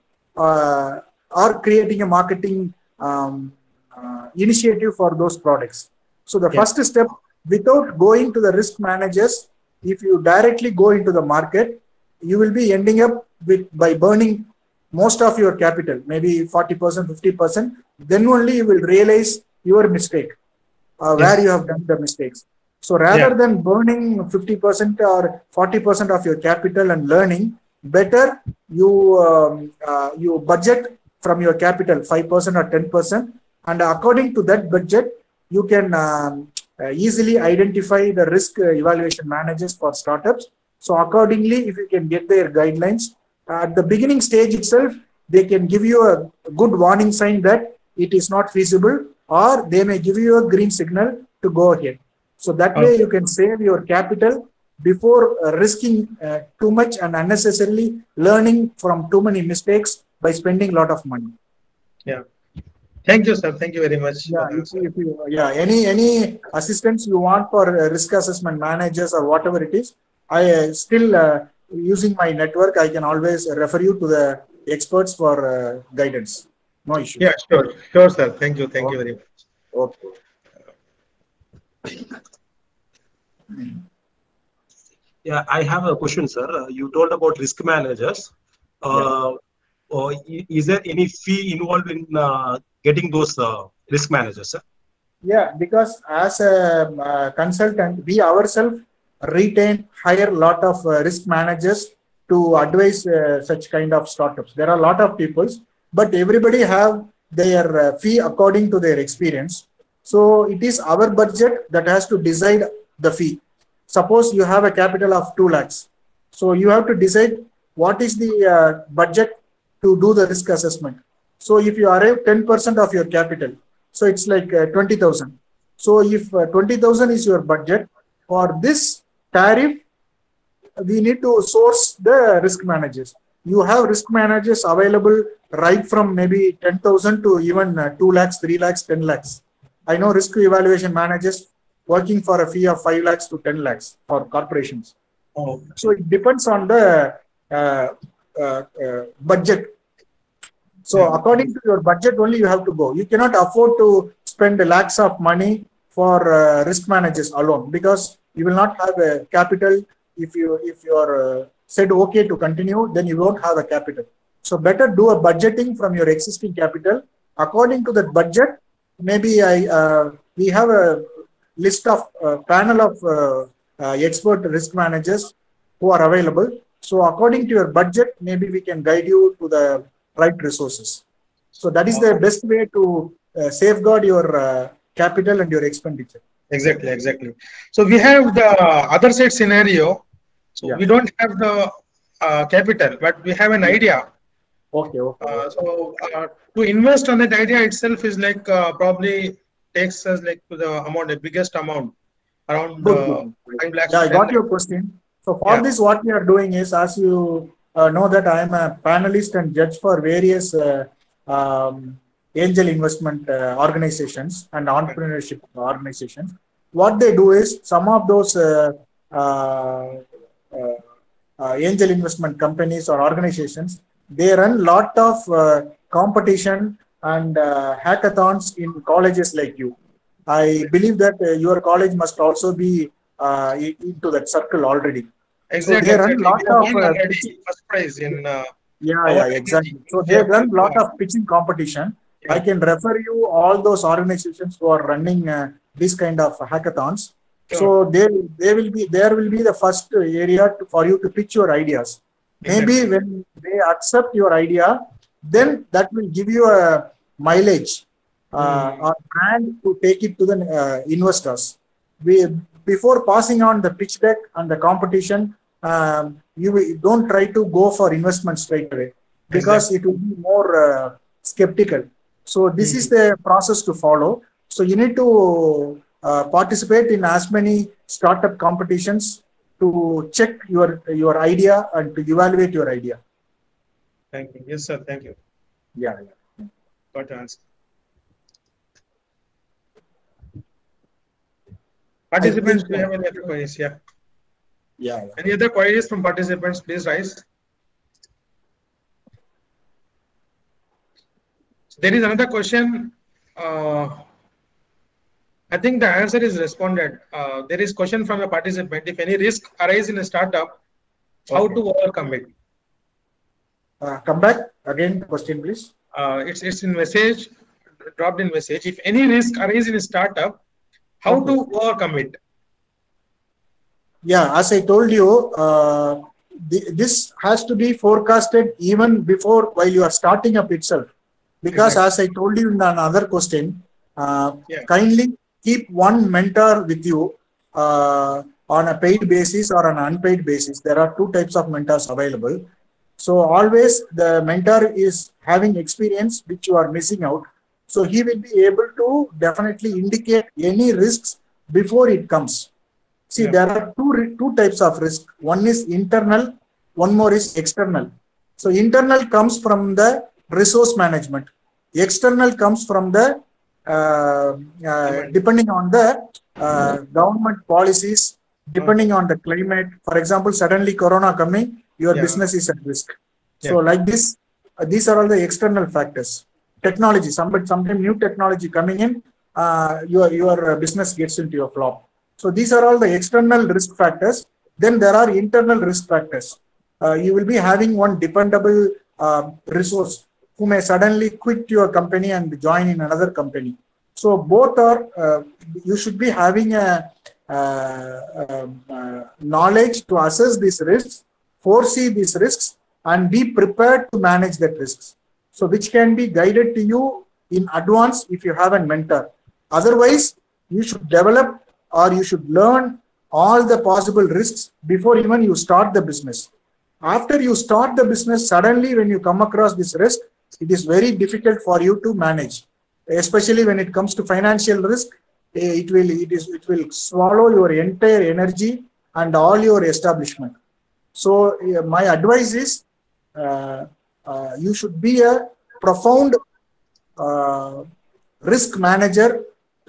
uh, or creating a marketing um, uh, initiative for those products. So the Yeah. first step, without going to the risk managers, if you directly go into the market, you will be ending up with by burning most of your capital, maybe forty percent, fifty percent. Then only you will realize your mistake, uh, where Yes. you have done the mistakes. So rather Yeah. than burning fifty percent or forty percent of your capital and learning, better you um, uh, you budget from your capital five percent or ten percent, and according to that budget, you can um, uh, easily identify the risk uh, evaluation managers for startups. So accordingly, if you can get their guidelines uh, at the beginning stage itself, they can give you a good warning sign that it is not feasible, or they may give you a green signal to go ahead. So that way Okay. you can save your capital before uh, risking uh, too much and unnecessarily learning from too many mistakes by spending a lot of money. Yeah. Thank you, sir. Thank you very much. Yeah, for the if, if you, yeah, any any assistance you want for uh, risk assessment managers or whatever it is, I uh, still uh, using my network, I can always refer you to the experts for uh, guidance. No issue. Yeah, sure, sure, sir. Thank you, thank you very much. Okay. Yeah, I have a question, sir. Uh, You told about risk managers. Uh, uh, i- is there any fee involved in uh, getting those uh, risk managers, sir? Yeah, because as a uh, consultant, we ourselves retain, hire a lot of uh, risk managers to advise uh, such kind of startups. There are a lot of people, but everybody have their uh, fee according to their experience. So it is our budget that has to decide the fee. Suppose you have a capital of two lakhs. So you have to decide what is the uh, budget to do the risk assessment. So if you arrive ten percent of your capital, so it's like uh, twenty thousand. So if uh, twenty thousand is your budget, for this tariff, we need to source the risk managers. You have risk managers available right from maybe ten thousand to even uh, two lakhs, three lakhs, ten lakhs. I know risk evaluation managers working for a fee of five lakhs to ten lakhs for corporations. Oh. So it depends on the uh, uh, uh, budget. So Yeah. according to your budget only you have to go. You cannot afford to spend lakhs of money for uh, risk managers alone, because you will not have a capital. If you if you are uh, said okay to continue, then you won't have a capital. So better do a budgeting from your existing capital. According to that budget, maybe I uh, we have a list of uh, panel of uh, uh, expert risk managers who are available. So according to your budget, maybe we can guide you to the right resources. So that is the best way to uh, safeguard your uh, capital and your expenditure. Exactly, exactly. So we have the other side scenario. So Yeah. we don't have the uh, capital, but we have an idea. Okay, okay. Uh, so uh, to invest on that idea itself is like uh, probably takes us like to the amount, the biggest amount, around Good, uh, good. five lakhs. Yeah, to I ten got your lakhs. question. So for Yeah. this, what we are doing is, as you uh, know that I am a panelist and judge for various uh, um, angel investment uh, organizations and entrepreneurship organizations. What they do is, some of those uh, uh, uh, uh, angel investment companies or organizations, they run lot of uh, competition and uh, hackathons in colleges like you. I believe that uh, your college must also be uh, i- into that circle already. Exactly, So they run exactly. lot We have of won uh, already first prize in uh, yeah, our yeah, N G O exactly. So India they run Club. lot of pitching competition. I Yeah. can refer you all those organizations who are running uh, this kind of hackathons. Sure. So they they will be there will be the first area to, for you to pitch your ideas. Maybe Exactly. when they accept your idea, then that will give you a mileage uh, Hmm. or brand to take it to the uh, investors. We before passing on the pitch deck and the competition, um, you will- don't try to go for investment straight away, because it will be more uh, skeptical. So this is the process to follow. So you need to uh, participate in as many startup competitions to check your your idea and to evaluate your idea. Thank you. Yes, sir. Thank you. Yeah. yeah. Got your answer. Participants, think, do you uh, have any other queries? Yeah. Yeah. yeah. Any other queries from participants? Please rise. There is another question. Uh, I think the answer is responded. Uh, there is question from a participant. If any risk arise in a startup, how Okay. to overcome it? Uh, come back again. Question, please. Uh, it's it's in message, dropped in message. If any risk arise in a startup, how Okay. to overcome it? Yeah, as I told you, uh, th this has to be forecasted even before while you are starting up itself. Because Exactly. as I told you in another question, uh, Yeah. kindly keep one mentor with you uh, on a paid basis or an unpaid basis. There are two types of mentors available. So always the mentor is having experience which you are missing out. So he will be able to definitely indicate any risks before it comes. See, Yeah. there are two ri- two types of risk. One is internal, one more is external. So internal comes from the resource management. External comes from the uh, uh, depending on the uh, government policies, depending on the climate. For example, suddenly Corona coming, your Yeah. business is at risk. So Yeah. like this, uh, these are all the external factors. Technology, somebody, sometime new technology coming in, uh, your your uh, business gets into a flop. So these are all the external risk factors. Then there are internal risk factors. Uh, you will be having one dependable uh, resource who may suddenly quit your company and join in another company. So both are, uh, you should be having a uh, um, uh, knowledge to assess these risks, foresee these risks, and be prepared to manage that risks. So which can be guided to you in advance if you have a mentor. Otherwise, you should develop or you should learn all the possible risks before even you start the business. After you start the business, suddenly when you come across this risk, it is very difficult for you to manage, especially when it comes to financial risk. It will it is it will swallow your entire energy and all your establishment. So uh, my advice is uh, uh, you should be a profound uh, risk manager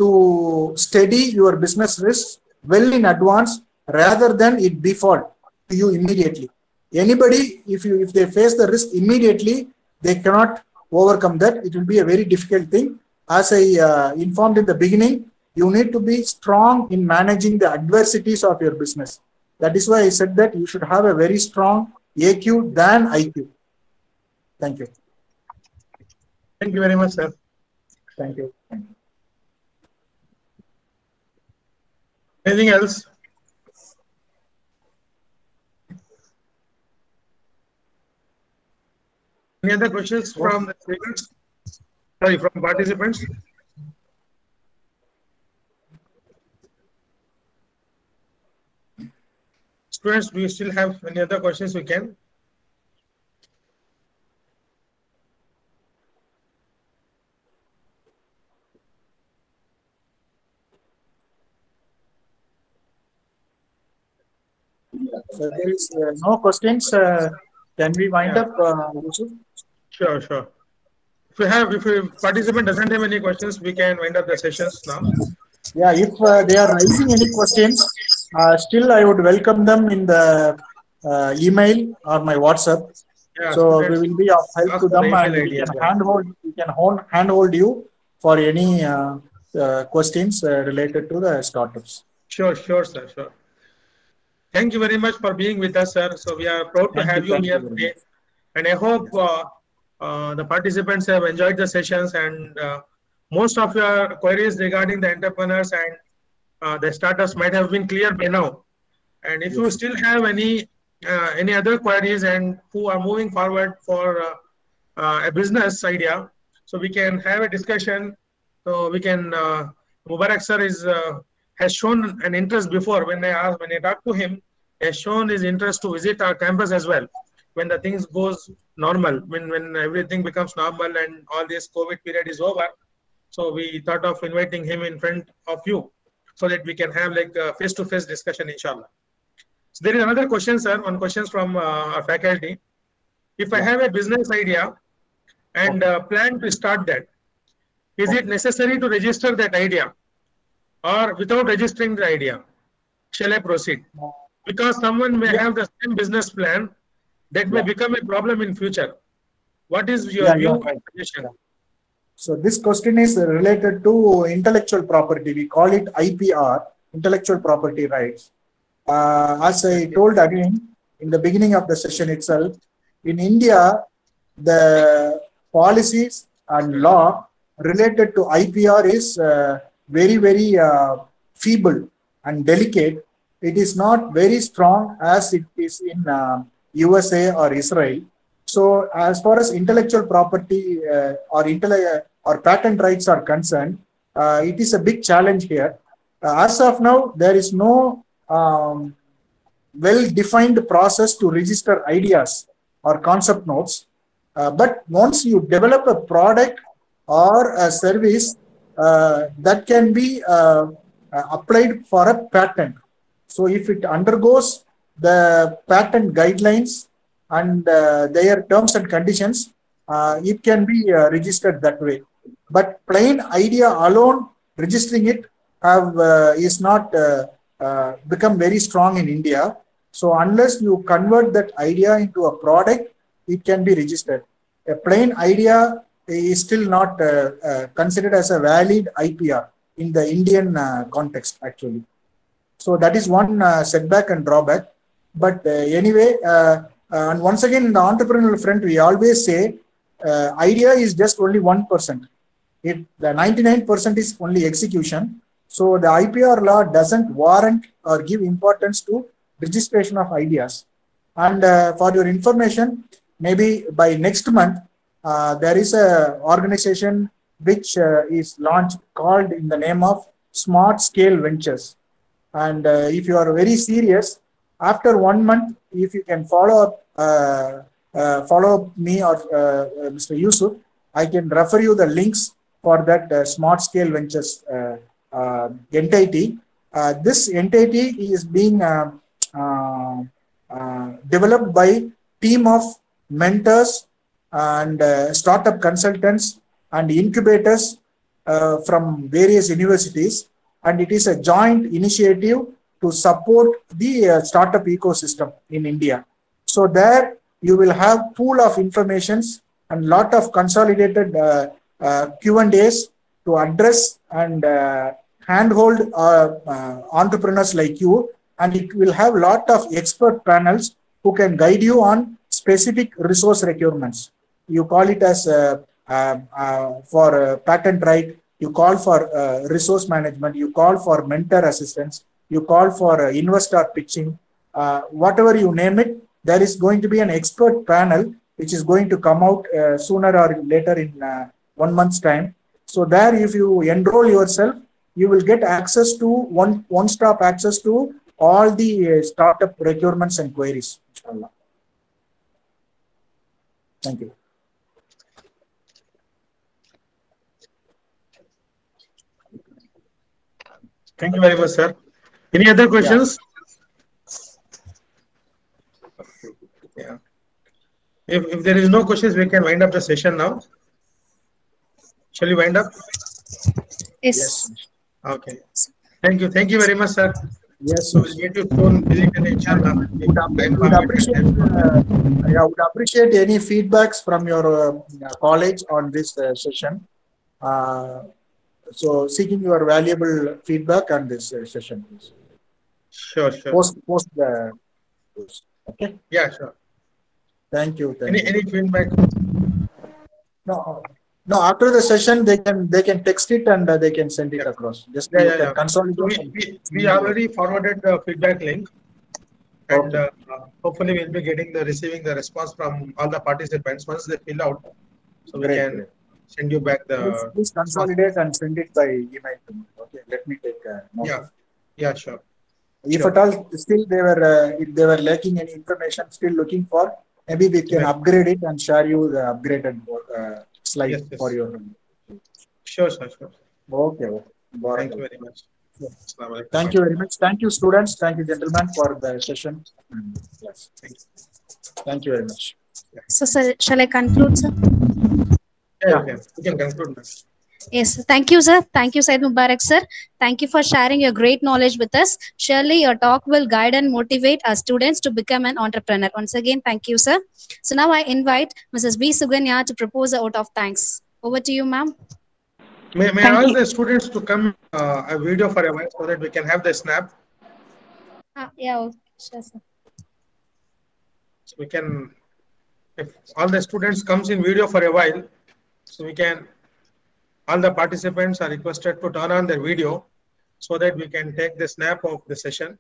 to study your business risks well in advance rather than it default to you immediately. Anybody, if you if they face the risk immediately, they cannot overcome that. It will be a very difficult thing. As I uh, informed in the beginning, you need to be strong in managing the adversities of your business. That is why I said that you should have a very strong A Q than I Q. Thank you. Thank you very much, sir. Thank you. Thank you. Anything else? Any other questions from the speakers? Sorry, from participants? Students, do you still have any other questions we can? So there is uh, no questions. Uh, can we wind Yeah. up? Uh, Yusuf? Sure, sure. If you have, if a participant doesn't have any questions, we can wind up the sessions now. Yeah, if uh, they are raising any questions, uh, still I would welcome them in the uh, email or my WhatsApp. Yeah, so we students, will be of help ask to for them, the and email we I D can as well. handhold we can hold, handhold you for any uh, uh, questions uh, related to the startups. Sure, sure, sir, sure. Thank you very much for being with us, sir. So we are proud to Thank have you, you thank you here very today. much. And I hope uh, uh, the participants have enjoyed the sessions, and uh, most of your queries regarding the entrepreneurs and uh, the startups might have been clear by now. And if you Yes. still have any uh, any other queries and who are moving forward for uh, uh, a business idea, so we can have a discussion. So we can. Uh, Mubarak sir is uh, has shown an interest before. When I asked, when I talked to him, has shown his interest to visit our campus as well. When the things goes normal, when when everything becomes normal and all this COVID period is over, so we thought of inviting him in front of you, so that we can have like a face-to-face discussion, inshallah. So there is another question, sir. One question from uh, our faculty. If I Yeah. have a business idea and uh, plan to start that, is it necessary to register that idea, or without registering the idea, shall I proceed? Because someone may Yeah. have the same business plan that may Yeah. become a problem in future. What is your Yeah, view you're and right. suggestion? So this question is related to intellectual property. We call it I P R, intellectual property rights. Uh, as I told again in the beginning of the session itself, in India, the policies and law related to I P R is uh, very, very uh, feeble and delicate. It is not very strong as it is in uh, U S A or Israel. So as far as intellectual property uh, or, intell or patent rights are concerned, uh, it is a big challenge here. Uh, as of now, there is no um, well-defined process to register ideas or concept notes. Uh, but once you develop a product or a service, uh, that can be uh, uh, applied for a patent. So if it undergoes the patent guidelines and uh, their terms and conditions, uh, it can be uh, registered that way. But plain idea alone, registering it have uh, is not uh, uh, become very strong in India. So unless you convert that idea into a product, it can be registered. A plain idea is still not uh, uh, considered as a valid I P R in the Indian uh, context, actually. So that is one uh, setback and drawback. But uh, anyway, uh, uh, and once again, in the entrepreneurial front, we always say uh, idea is just only one percent. It, the ninety-nine percent is only execution. So the I P R law doesn't warrant or give importance to registration of ideas. And uh, for your information, maybe by next month, uh, there is a organization which uh, is launched called in the name of Smart Scale Ventures. And uh, if you are very serious, after one month, if you can follow up, uh, uh, follow me or uh, uh, Mister Yusuf, I can refer you the links for that uh, Smart Scale Ventures uh, uh, entity. Uh, this entity is being uh, uh, uh, developed by team of mentors and uh, startup consultants and incubators uh, from various universities, and it is a joint initiative to support the uh, startup ecosystem in India. So there you will have pool of informations and lot of consolidated uh, uh, Q and A's to address and uh, handhold uh, uh, entrepreneurs like you, and it will have lot of expert panels who can guide you on specific resource requirements. You call it as uh, uh, uh, for uh, patent right, you call for uh, resource management, you call for mentor assistance, you call for uh, investor pitching, uh, whatever you name it, there is going to be an expert panel which is going to come out uh, sooner or later in uh, one month's time. So there, if you enroll yourself, you will get access to one one-stop access to all the uh, startup requirements and queries. Inshallah. Thank you. Thank you very much, sir. Any other questions? Yeah. yeah. If, if there is no questions, we can wind up the session now. Shall we wind up? Yes. yes. Okay. Thank you. Thank you very much, sir. Yes. So we'll meet you soon physically, inshallah. Would, would appreciate, uh, I would appreciate any feedbacks from your uh, college on this uh, session. Uh, so seeking your valuable feedback on this uh, session, please. Sure, sure. Post, post the post. Okay. Yeah, sure. Thank you. Thank any you. any feedback? No. No, after the session, they can they can text it and uh, they can send it yeah. across. Just yeah, yeah, yeah, yeah. consolidate. So we, we, we already forwarded the feedback link, and okay. uh, hopefully we'll be getting the receiving the response from all the participants once they fill out. So we great, can great. send you back the. Please, please consolidate and send it by email to me. Okay, let me take a note. Yeah, yeah, sure. If sure. at all still they were uh, if they were lacking any information, still looking for, maybe we can right. upgrade it and share you the upgraded uh, slide yes, yes. for your. Sure, sure, sure. Okay. okay. Thank you very much. Yeah. Thank you very much. Thank you, students. Thank you, gentlemen, for the session. Yes. Thank you. Thank you very much. Yeah. So, sir, shall I conclude, sir? Yeah, okay. You can conclude now. Yes, thank you, sir. Thank you, Syed Mubarak, sir. Thank you for sharing your great knowledge with us. Surely your talk will guide and motivate our students to become an entrepreneur. Once again, thank you, sir. So now I invite Missus B. Suganya to propose a vote of thanks. Over to you, ma'am. May, may I ask the students to come uh, a video for a while so that we can have the snap? Ah, yeah, okay. Sure, sir. So we can, if all the students comes in video for a while, so we can, all the participants are requested to turn on their video so that we can take the snap of the session.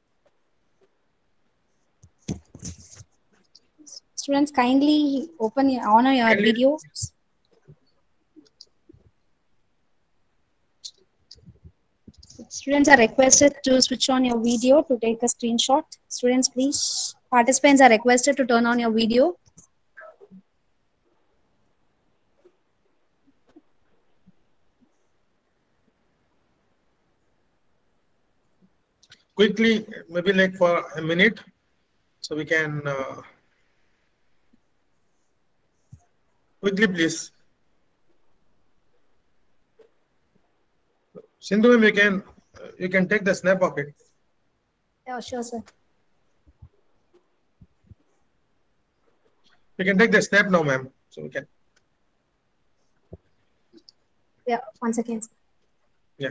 Students, kindly open your, on your kindly. video. Students are requested to switch on your video to take a screenshot. Students, please. Participants are requested to turn on your video. Quickly, maybe like for a minute, so we can uh, quickly, please. Sindhu, you can you can take the snap of it. Yeah, sure, sir. We can take the snap now, ma'am. So we can. Yeah, one second. Yeah.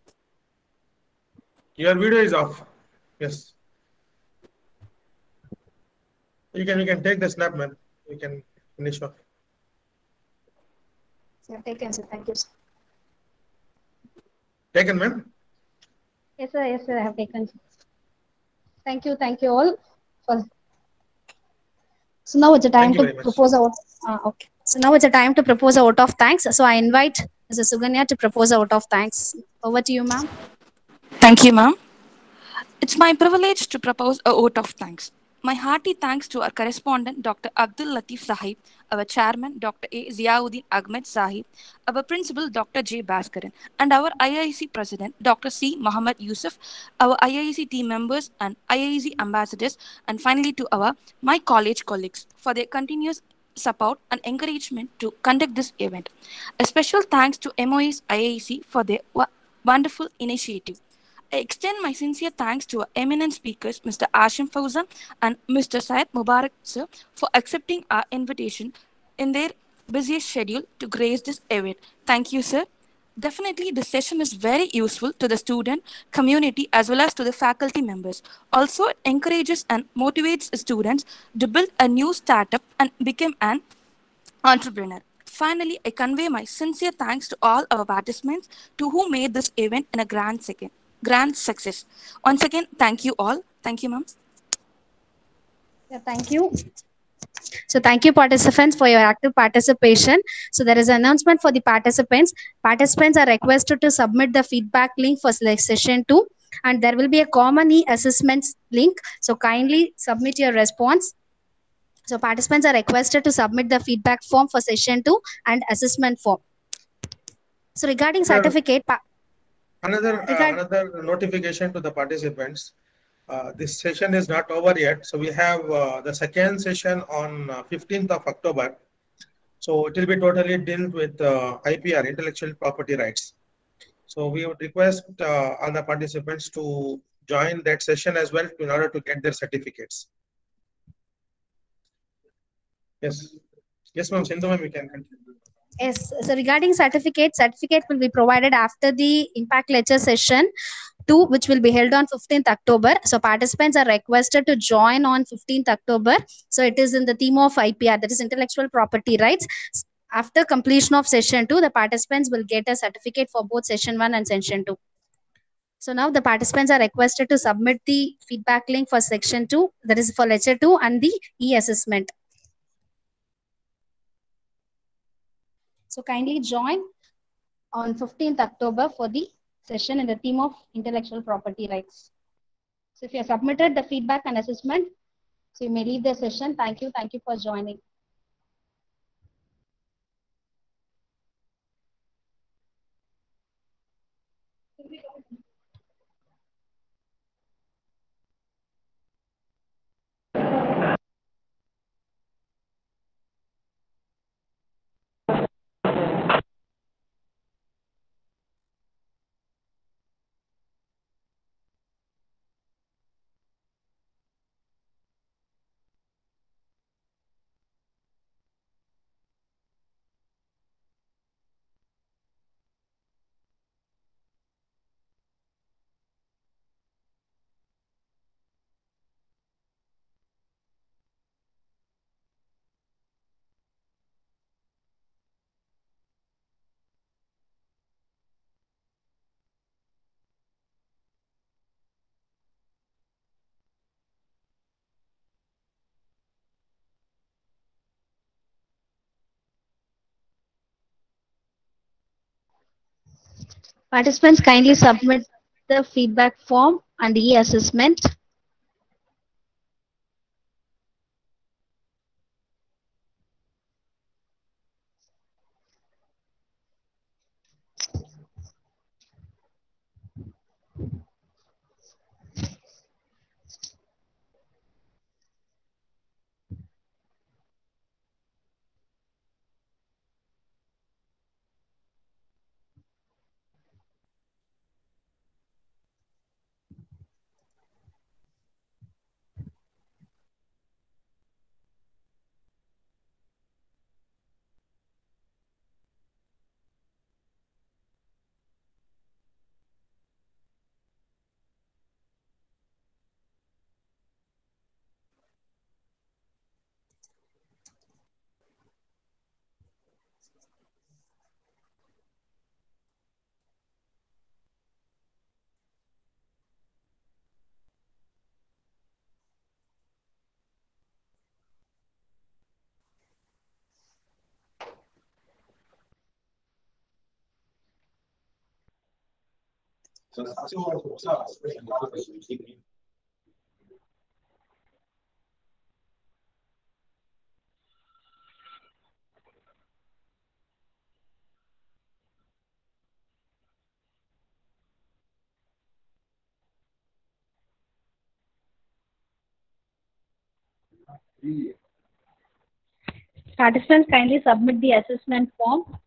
Your video is off. Yes. You can you can take the snap, man. You can finish off. Yeah, taken, sir. Thank you, sir. Taken, ma'am? Yes, sir. Yes, sir. I have taken. Thank you. Thank you all. For... So now it's a time to propose a vote. Uh, okay. So now it's a time to propose a vote of thanks. So I invite Missus Suganya to propose a vote of thanks. Over to you, ma'am. Thank you, ma'am. It's my privilege to propose a vote of thanks. My hearty thanks to our correspondent, Doctor Abdul Latif Sahib, our chairman, Doctor A. Ziauddin Ahmed Sahib, our principal, Doctor J. Bhaskaran, and our I I C president, Doctor C. Mohammed Yusuf, our I I C team members and I I C ambassadors, and finally to our my college colleagues for their continuous support, and encouragement to conduct this event. A special thanks to M O S I I C for their wo- wonderful initiative. I extend my sincere thanks to our eminent speakers, Mister Ashim Fauzan and Mister Syed Mubarak sir, for accepting our invitation in their busiest schedule to grace this event. Thank you, sir. Definitely, this session is very useful to the student community as well as to the faculty members. Also, it encourages and motivates students to build a new startup and become an entrepreneur. Finally, I convey my sincere thanks to all our participants to who made this event in a grand second, grand success. Once again, thank you all. Thank you, ma'am. Yeah, thank you. So thank you participants for your active participation. So there is an announcement for the participants. Participants are requested to submit the feedback link for select session two, and there will be a common e-assessments link. So kindly submit your response. So participants are requested to submit the feedback form for session two and assessment form. So regarding certificate, pa- Another uh, Regard- another notification to the participants. Uh, this session is not over yet, so we have uh, the second session on uh, fifteenth of October. So it will be totally dealt with uh, I P R, intellectual property rights. So we would request uh, all the participants to join that session as well in order to get their certificates. Yes, yes, ma'am. Sindhu ma'am, we can continue. Yes, so regarding certificate, certificate will be provided after the impact lecture session two, which will be held on fifteenth October. So participants are requested to join on fifteenth October. So it is in the theme of I P R, that is intellectual property rights. After completion of session two, the participants will get a certificate for both session one and session two. So now the participants are requested to submit the feedback link for section two, that is for lecture two, and the e-assessment. So kindly join on fifteenth October for the session in the theme of intellectual property rights. So if you have submitted the feedback and assessment, so you may leave the session. Thank you. Thank you for joining. Participants kindly submit the feedback form and e-assessment. Participants kindly submit the assessment form